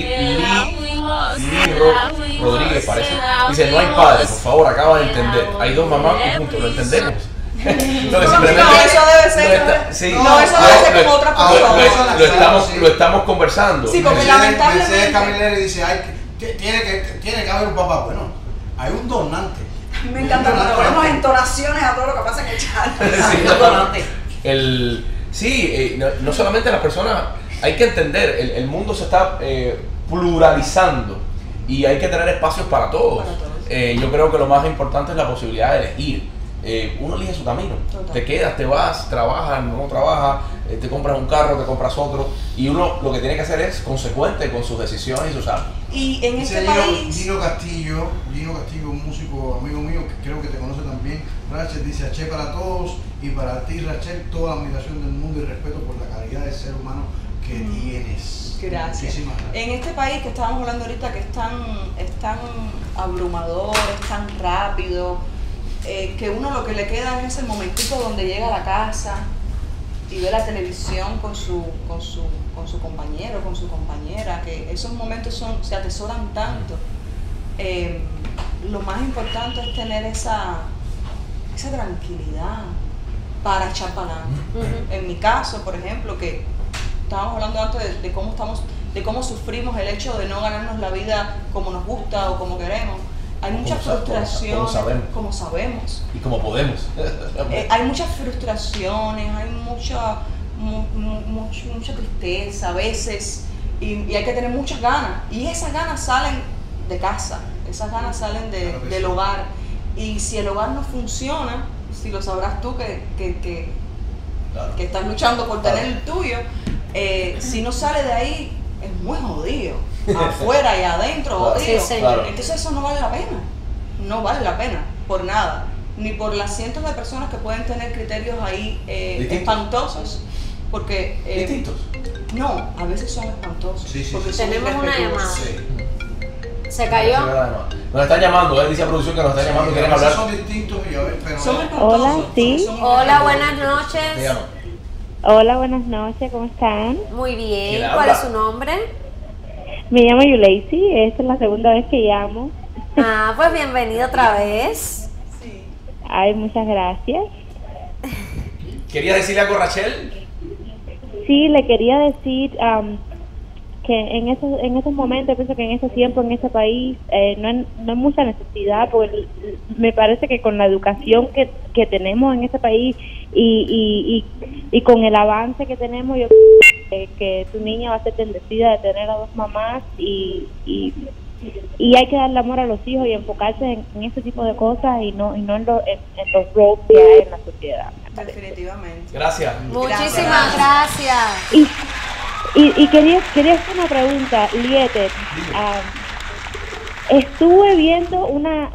Speaker 1: Rodríguez parece. Dice, no hay padre, por favor, acaba de entender. Hay dos mamás y punto, lo entendemos. Entonces, simplemente
Speaker 4: No, eso debe ser,
Speaker 1: lo está- sí,
Speaker 4: no, eso debe ser como otra persona.
Speaker 1: lo estamos conversando.
Speaker 4: Sí, porque
Speaker 6: Mercedes
Speaker 4: lamentablemente-
Speaker 6: Camilleri dice, tiene que haber un papá. Bueno, hay un donante.
Speaker 2: Me encanta cuando ponemos entonaciones a todo lo que pasa en el chat.
Speaker 1: Sí,
Speaker 5: Yo donante.
Speaker 1: Sí, no solamente las personas, hay que entender, el mundo se está pluralizando y hay que tener espacios para todos. Yo creo que lo más importante es la posibilidad de elegir. Uno elige su camino.
Speaker 4: Total.
Speaker 1: Te quedas, te vas, trabajas, no trabajas, te compras un carro, te compras otro. Y uno lo que tiene que hacer es consecuente con sus decisiones y sus actos.
Speaker 4: Y en
Speaker 6: Dice
Speaker 4: este país...
Speaker 6: Gino Castillo, un músico amigo mío que creo que te conoce también, Rachel, dice: H para todos y para ti, Rachel, toda la admiración del mundo y respeto por la calidad de ser humano que tienes.
Speaker 4: Gracias.
Speaker 6: Muchísimas gracias.
Speaker 4: En este país que estábamos hablando ahorita, que es tan abrumador, es tan rápido, que uno lo que le queda es ese momentito donde llega a la casa y ve la televisión con su compañero, con su compañera, que esos momentos se atesoran tanto. Lo más importante es tener esa tranquilidad para echar para adelante. En mi caso, por ejemplo, que estábamos hablando antes de cómo sufrimos el hecho de no ganarnos la vida como nos gusta o como queremos. Hay mucha frustración, como sabemos.
Speaker 1: Y como podemos.
Speaker 4: Hay muchas frustraciones, hay mucha tristeza a veces, y hay que tener muchas ganas. Y esas ganas salen de casa, esas ganas salen del hogar. Y si el hogar no funciona, si lo sabrás tú que estás luchando por tener el tuyo, si no sale de ahí, es muy jodido. Afuera y adentro, jodido.
Speaker 3: Sí,
Speaker 4: Entonces eso no vale la pena. No vale la pena, por nada. Ni por las cientos de personas que pueden tener criterios ahí espantosos. Porque...
Speaker 1: ¿Distintos?
Speaker 4: No, a veces son espantosos.
Speaker 6: Sí,
Speaker 4: porque son
Speaker 3: Tenemos una
Speaker 4: irrespetuosos.
Speaker 3: llamada. Se cayó.
Speaker 1: Nos están llamando, dice producción que nos están llamando, quieren hablar.
Speaker 6: Son distintos y a ver, pero
Speaker 4: Son espantosos.
Speaker 9: Hola, sí.
Speaker 4: Son
Speaker 3: Hola, buenas
Speaker 1: Te
Speaker 3: noches.
Speaker 1: llamo.
Speaker 9: Hola, buenas noches, ¿cómo están?
Speaker 3: Muy bien.
Speaker 1: ¿Quién
Speaker 3: ¿Cuál
Speaker 1: habla?
Speaker 3: es su nombre?
Speaker 9: Me llamo Yuleisi, esta es la segunda vez que llamo.
Speaker 3: Ah, pues bienvenido otra vez.
Speaker 4: Sí.
Speaker 9: Ay, muchas gracias.
Speaker 1: ¿Querías decirle algo, Rachel?
Speaker 9: Sí, le quería decir que en esos momentos, pienso que en ese tiempo, en ese país, no hay mucha necesidad, porque me parece que con la educación que tenemos en ese país y con el avance que tenemos, yo creo que tu niña va a ser bendecida de tener a dos mamás y hay que darle amor a los hijos y enfocarse en ese tipo de cosas y no en los roles que hay en la sociedad.
Speaker 4: Definitivamente.
Speaker 1: Gracias.
Speaker 3: Muchísimas gracias.
Speaker 9: Y quería hacer una pregunta, Liete. Estuve viendo una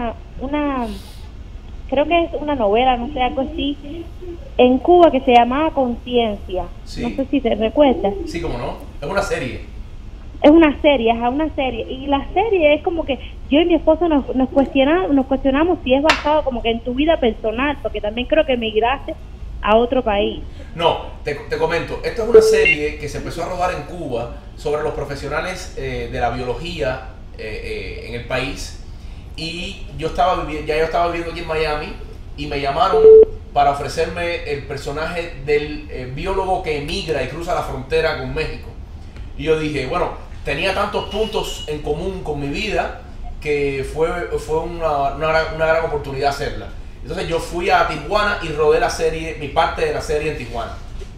Speaker 9: creo que es una novela, no sé, algo así, en Cuba que se llamaba Conciencia.
Speaker 1: Sí.
Speaker 9: No sé si te recuerdas.
Speaker 1: Sí, como no. Es una serie.
Speaker 9: Es una serie, y la serie es como que yo y mi esposo nos cuestionamos si es basado como que en tu vida personal, porque también creo que emigraste a otro país.
Speaker 1: No, te comento, esta es una serie que se empezó a rodar en Cuba sobre los profesionales de la biología en el país, y yo estaba viviendo aquí en Miami y me llamaron para ofrecerme el personaje del biólogo que emigra y cruza la frontera con México. Y yo dije, bueno, tenía tantos puntos en común con mi vida que fue una gran oportunidad hacerla. Entonces yo fui a Tijuana y rodé mi parte de la serie en Tijuana.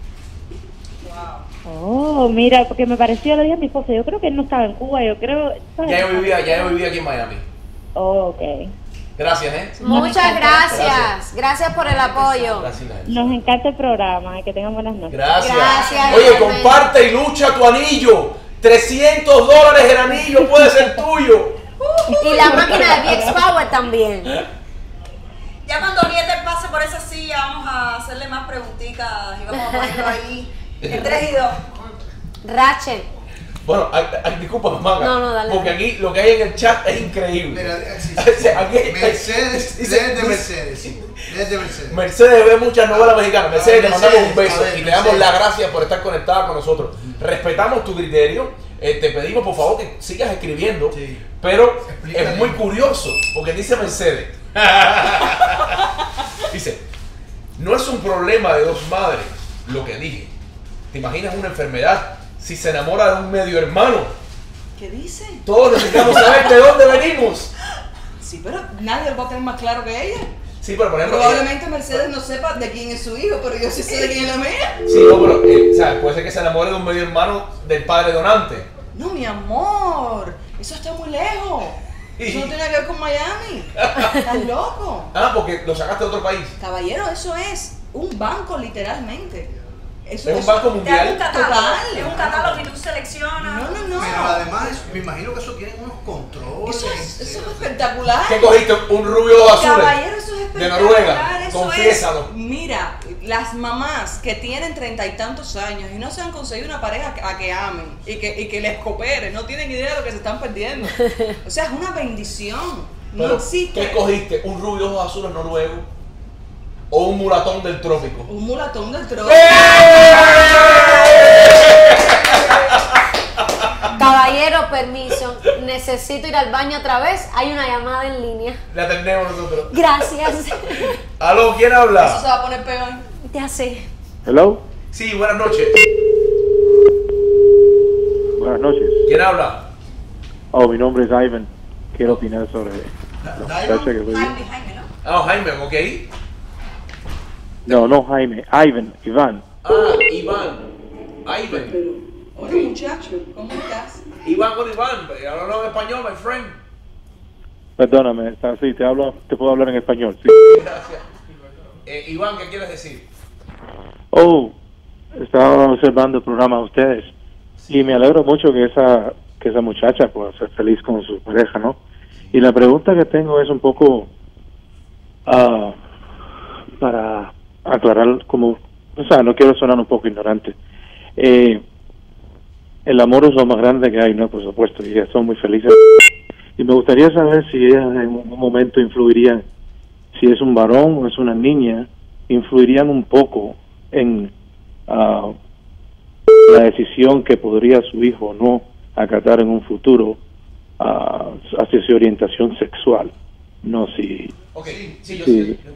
Speaker 9: Oh, mira, porque me pareció, le dije a mi esposo, yo creo que él no estaba en Cuba, yo creo... ¿sabes?
Speaker 1: Ya yo vivía aquí en Miami.
Speaker 9: Oh, ok.
Speaker 1: Gracias,
Speaker 3: Muchas gracias. Gracias por el apoyo.
Speaker 1: Gracias, Nael.
Speaker 9: Nos encanta el programa, que tengan buenas noches.
Speaker 1: Gracias.
Speaker 3: Gracias,
Speaker 1: Oye,
Speaker 3: igualmente.
Speaker 1: comparte y lucha tu anillo. $300 el anillo puede ser tuyo.
Speaker 3: Y la máquina de VX Power también.
Speaker 2: Ya cuando Liete pase por esa silla, vamos a hacerle más preguntitas y vamos a ponerlo ahí en 3 y 2.
Speaker 3: Rachel.
Speaker 1: Bueno, disculpa, mamá.
Speaker 3: No, dale.
Speaker 1: Porque aquí lo que hay en el chat es increíble.
Speaker 6: Mira, sí,
Speaker 1: O sea, aquí-
Speaker 6: Mercedes,
Speaker 1: dice-
Speaker 6: desde Mercedes, sí. Desde Mercedes.
Speaker 1: Mercedes ve muchas novelas mexicanas. Mercedes, te
Speaker 6: Mercedes,
Speaker 1: mandamos un beso
Speaker 6: a ver,
Speaker 1: y te damos
Speaker 6: Mercedes.
Speaker 1: las gracias por estar conectada con nosotros. Respetamos tu criterio. Te pedimos por favor que sigas escribiendo.
Speaker 6: Sí.
Speaker 1: Pero
Speaker 6: Explícale.
Speaker 1: es muy curioso porque dice Mercedes. Dice, no es un problema de dos madres lo que dije. ¿Te imaginas una enfermedad si se enamora de un medio hermano?
Speaker 4: ¿Qué dice?
Speaker 1: Todos necesitamos saber de dónde venimos.
Speaker 4: Sí, pero nadie lo va a tener más claro que ella.
Speaker 1: Sí, pero por ejemplo...
Speaker 4: Probablemente Mercedes no sepa de quién es su hijo, pero yo sí sé de quién es la mía.
Speaker 1: Sí, no, pero o sea, puede ser que se enamore de un medio hermano del padre donante.
Speaker 4: No, mi amor, eso está muy lejos. Eso no tiene que ver con Miami. ¿Estás loco?
Speaker 1: Ah, porque lo sacaste de otro país.
Speaker 4: Caballero, eso es un banco literalmente.
Speaker 1: Es un banco
Speaker 2: Te dan
Speaker 1: mundial.
Speaker 2: un catálogo,
Speaker 4: Total.
Speaker 2: es un catálogo y tú seleccionas.
Speaker 4: No.
Speaker 6: Pero además, me imagino que eso tiene unos controles.
Speaker 4: Eso es espectacular.
Speaker 1: ¿Qué cogiste? ¿Un rubio azul?
Speaker 4: Caballero, eso es
Speaker 1: De
Speaker 4: espectacular.
Speaker 1: Noruega.
Speaker 4: Eso
Speaker 1: Confiésalo.
Speaker 4: Mira, las mamás que tienen 30 y tantos años y no se han conseguido una pareja a que amen y que les coopere, no tienen idea de lo que se están perdiendo. O sea, es una bendición. No
Speaker 1: Pero,
Speaker 4: existe.
Speaker 1: ¿qué cogiste? ¿Un rubio ojos azules noruego? ¿O un mulatón del trópico?
Speaker 4: Un mulatón del trópico.
Speaker 3: Caballero, permiso. Necesito ir al baño otra vez. Hay una llamada en línea.
Speaker 1: La atendemos nosotros.
Speaker 3: Gracias.
Speaker 1: Aló, ¿quién
Speaker 4: Eso
Speaker 1: habla?
Speaker 4: se va a poner peor.
Speaker 3: Ya sé.
Speaker 10: Hello.
Speaker 1: Sí, buenas noches.
Speaker 10: Buenas noches.
Speaker 1: ¿Quién habla?
Speaker 10: Oh, mi nombre es Ivan. Quiero opinar sobre la muchacha que fue.
Speaker 2: Jaime, ¿no?
Speaker 1: Ah, Jaime, ok.
Speaker 10: No, Jaime. Iván.
Speaker 1: Ah, Iván. Ivan.
Speaker 4: Hola muchacho, ¿cómo estás?
Speaker 1: Iván con Iván. Hablo en español, my friend.
Speaker 10: Perdóname, sí, te puedo hablar en español, sí.
Speaker 1: Gracias. Iván, ¿qué quieres decir?
Speaker 10: Oh, estaba observando el programa de ustedes y me alegro mucho que esa muchacha pueda ser feliz con su pareja, ¿no? Y la pregunta que tengo es un poco para aclarar, como, o sea, no quiero sonar un poco ignorante. El amor es lo más grande que hay, ¿no? Por supuesto, y ellas son muy felices. Y me gustaría saber si ellas en un momento influirían, si es un varón o es una niña, influirían un poco en la decisión que podría su hijo o no acatar en un futuro hacia su orientación sexual. No si...
Speaker 1: Ok, sí, yo
Speaker 10: Sí.
Speaker 1: sé.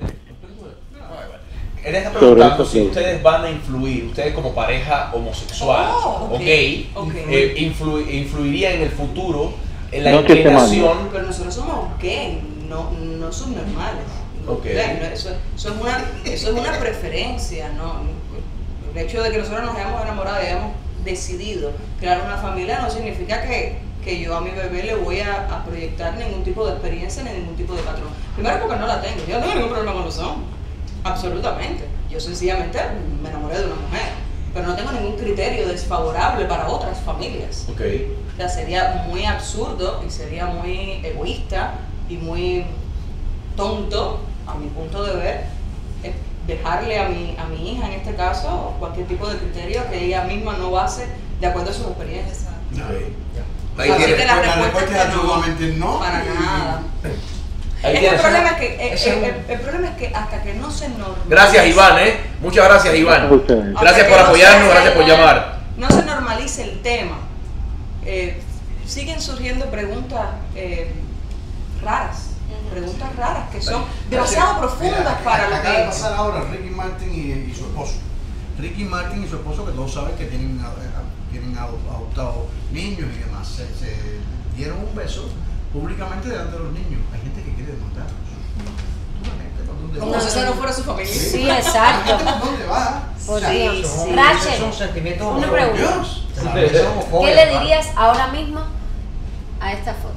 Speaker 1: Él está preguntando si
Speaker 10: sí.
Speaker 1: ustedes van a influir, ustedes como pareja homosexual
Speaker 4: Oh,
Speaker 1: o
Speaker 4: ok,
Speaker 1: gay,
Speaker 4: ok.
Speaker 1: influirían en el futuro en la
Speaker 10: No que esté mal,
Speaker 1: inclinación.
Speaker 4: Pero nosotros somos gay, no son normales.
Speaker 1: Ok.
Speaker 4: Eso es una preferencia, ¿no? El hecho de que nosotros nos hayamos enamorado y hayamos decidido crear una familia no significa que yo a mi bebé le voy a proyectar ningún tipo de experiencia ni ningún tipo de patrón. Primero porque no la tengo, yo no tengo ningún problema con los hombres, absolutamente. Yo sencillamente me enamoré de una mujer, pero no tengo ningún criterio desfavorable para otras familias.
Speaker 1: Ok.
Speaker 4: O sea, sería muy absurdo y sería muy egoísta y muy tonto, a mi punto de ver, dejarle a mi hija, en este caso, cualquier tipo de criterio que ella misma no base de acuerdo a sus experiencias.
Speaker 1: Ahí
Speaker 4: Así
Speaker 1: tienes.
Speaker 4: que la
Speaker 6: La
Speaker 4: respuesta
Speaker 6: respuesta es
Speaker 4: es que
Speaker 6: absolutamente no.
Speaker 4: para nada.
Speaker 1: Ahí
Speaker 4: El
Speaker 1: tienes.
Speaker 4: problema es que hasta que no se normalice.
Speaker 1: Gracias, Iván, Muchas gracias, Iván.
Speaker 10: A ustedes.
Speaker 1: Gracias
Speaker 4: Hasta
Speaker 1: por
Speaker 4: que no
Speaker 1: apoyarnos,
Speaker 4: se
Speaker 1: gracias por llamar.
Speaker 4: No se normalice el tema. Siguen surgiendo preguntas raras. Preguntas raras que son demasiado profundas
Speaker 6: Mira,
Speaker 4: para lo
Speaker 6: acaba
Speaker 4: que
Speaker 6: de
Speaker 4: es.
Speaker 6: pasar ahora Ricky Martin y su esposo. Ricky Martin y su esposo, que todos saben que tienen adoptado niños y demás, se dieron un beso públicamente delante de los niños. Hay gente que quiere demandarlos.
Speaker 4: Como si esa no fuera su familia.
Speaker 3: Sí, exacto.
Speaker 6: ¿Dónde va?
Speaker 3: Por
Speaker 6: O sea,
Speaker 3: Dios.
Speaker 5: Esos
Speaker 3: Rachel,
Speaker 5: son sentimientos
Speaker 3: una
Speaker 5: homofóbicos.
Speaker 3: pregunta.
Speaker 6: Dios.
Speaker 5: También son homofóbicos,
Speaker 3: ¿Qué le
Speaker 5: ¿vale?
Speaker 3: dirías ahora mismo a esta foto?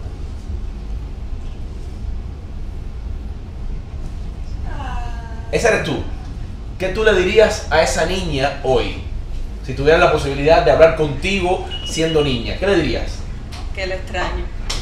Speaker 1: Esa eres tú. ¿Qué tú le dirías a esa niña hoy? Si tuvieras la posibilidad de hablar contigo siendo niña, ¿qué le dirías?
Speaker 4: Que le extraño.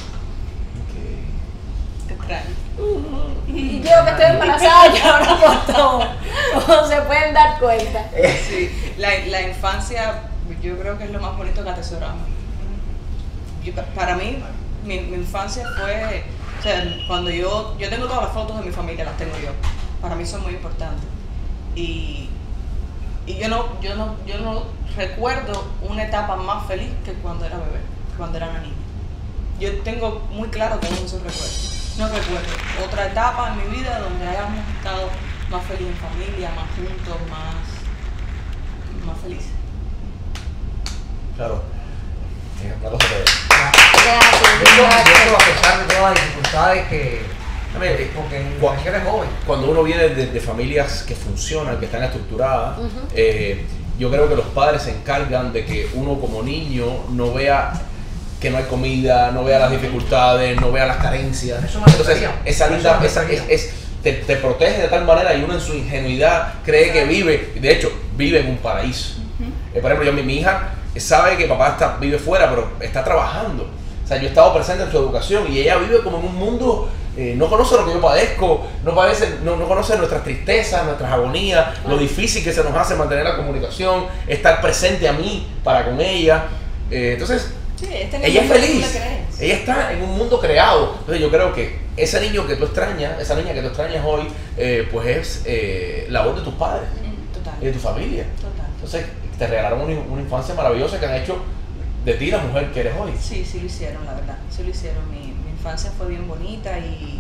Speaker 4: Te extraño.
Speaker 3: Y yo que estoy embarazada y ahora por todo. Como se pueden dar cuenta.
Speaker 4: Sí, la infancia yo creo que es lo más bonito que atesoramos. Para mí, mi infancia fue, o sea, cuando yo tengo todas las fotos de mi familia, las tengo yo. Para mí son muy importantes. Y yo no recuerdo una etapa más feliz que cuando era bebé, cuando era una niña. Yo tengo muy claro todos esos recuerdos. No recuerdo otra etapa en mi vida donde hayamos estado más felices en familia, más juntos, más felices.
Speaker 1: Claro. Aplausos de
Speaker 5: Yo creo, a pesar de todas las dificultades que Porque cualquiera es joven.
Speaker 1: Cuando uno viene de familias que funcionan, que están estructuradas, yo creo que los padres se encargan de que uno como niño no vea que no hay comida, no vea las dificultades, no vea las carencias.
Speaker 5: Eso me
Speaker 1: Entonces, esa linda, te protege de tal manera y uno en su ingenuidad cree que vive, de hecho, vive en un paraíso. Por ejemplo, mi hija sabe que papá vive fuera, pero está trabajando. O sea, yo he estado presente en su educación y ella vive como en un mundo, no conoce lo que yo padezco, no conoce nuestras tristezas, nuestras agonías, lo difícil que se nos hace mantener la comunicación, estar presente a mí para con ella. Entonces,
Speaker 4: sí,
Speaker 1: ella es feliz, ella está en un mundo creado. Entonces yo creo que ese niño que tú extrañas, esa niña que tú extrañas hoy, pues es labor de tus padres y de tu familia.
Speaker 4: Total.
Speaker 1: Entonces te regalaron una infancia maravillosa que han hecho de ti la mujer que eres hoy.
Speaker 4: Sí, sí lo hicieron, la verdad. Sí lo hicieron. Mi infancia fue bien bonita y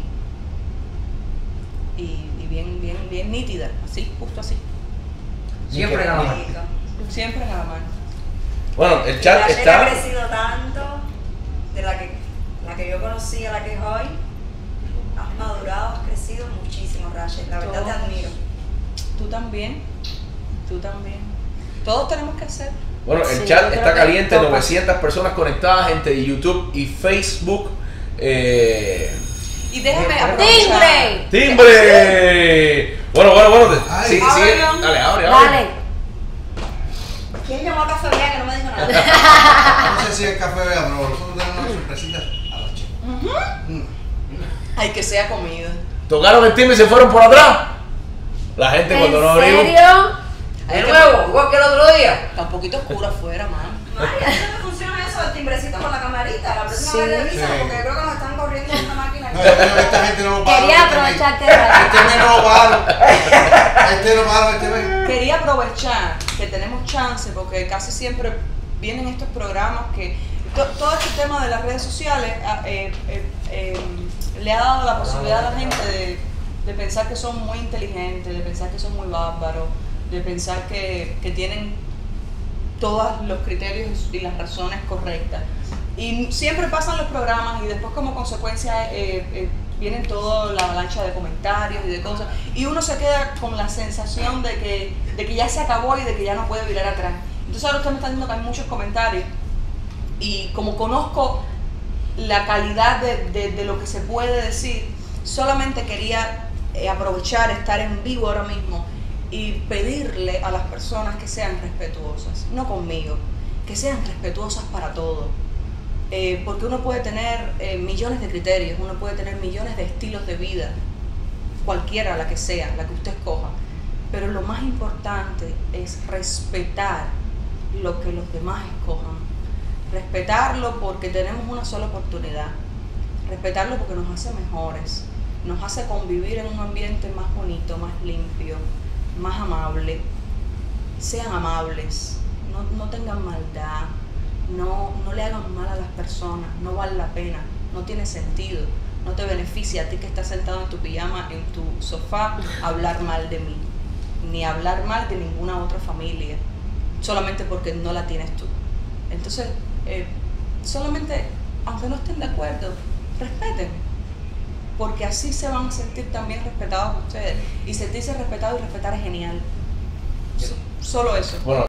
Speaker 4: bien nítida, así, justo así.
Speaker 5: Siempre en la mano.
Speaker 4: Siempre en la mano.
Speaker 1: Bueno, el chat está...
Speaker 2: ha crecido tanto de la que yo conocí a la que es hoy. Has madurado, has crecido muchísimo, Rachel. La verdad te admiro.
Speaker 4: Tú también. Tú también. Todos tenemos que hacer.
Speaker 1: Bueno, el chat está caliente, 900 personas conectadas entre YouTube y Facebook.
Speaker 4: Y déjame
Speaker 3: ¡Timbre!
Speaker 1: ¡Timbre! Bueno. Sí, dale, abre.
Speaker 3: Dale.
Speaker 2: ¿Quién llamó a Café Vea que no me dijo nada?
Speaker 6: No sé si es Café Vea, pero nosotros tenemos una sorpresita a las chicas.
Speaker 4: Ay, que sea comida.
Speaker 1: Tocaron el timbre y se fueron por atrás. La gente cuando no abrió.
Speaker 3: ¿En serio?
Speaker 5: De nuevo, igual que el otro día.
Speaker 4: Está un poquito oscuro afuera, man.
Speaker 2: María, ¿cómo funciona eso del timbrecito con la camarita? La próxima vez revisa, porque creo que nos están corriendo en una máquina.
Speaker 6: No, yo creo que esta gente no lo para.
Speaker 3: Quería aprovecharte.
Speaker 6: Este mes no lo para. Este lo para, este mes.
Speaker 4: Quería aprovechar que tenemos chance, porque casi siempre vienen estos programas que todo este tema de las redes sociales le ha dado la posibilidad a la gente de pensar que son muy inteligentes, de pensar que son muy bárbaros, de pensar que tienen todos los criterios y las razones correctas. Y siempre pasan los programas y después como consecuencia vienen toda la avalancha de comentarios y de cosas, y uno se queda con la sensación de que ya se acabó y de que ya no puede virar atrás. Entonces ahora usted me está diciendo que hay muchos comentarios, y como conozco la calidad de lo que se puede decir, solamente quería aprovechar estar en vivo ahora mismo y pedirle a las personas que sean respetuosas, no conmigo, que sean respetuosas para todo. Porque uno puede tener millones de criterios, uno puede tener millones de estilos de vida, cualquiera la que sea, la que usted escoja, pero lo más importante es respetar lo que los demás escojan, respetarlo porque tenemos una sola oportunidad, respetarlo porque nos hace mejores, nos hace convivir en un ambiente más bonito, más limpio, más amable. Sean amables, no tengan maldad. No le hagan mal a las personas, no vale la pena, no tiene sentido, no te beneficia a ti que estás sentado en tu pijama, en tu sofá, hablar mal de mí, ni hablar mal de ninguna otra familia, solamente porque no la tienes tú. Entonces, solamente, aunque no estén de acuerdo, respeten, porque así se van a sentir también respetados ustedes, y sentirse respetados y respetar es genial. Solo eso.
Speaker 1: Bueno,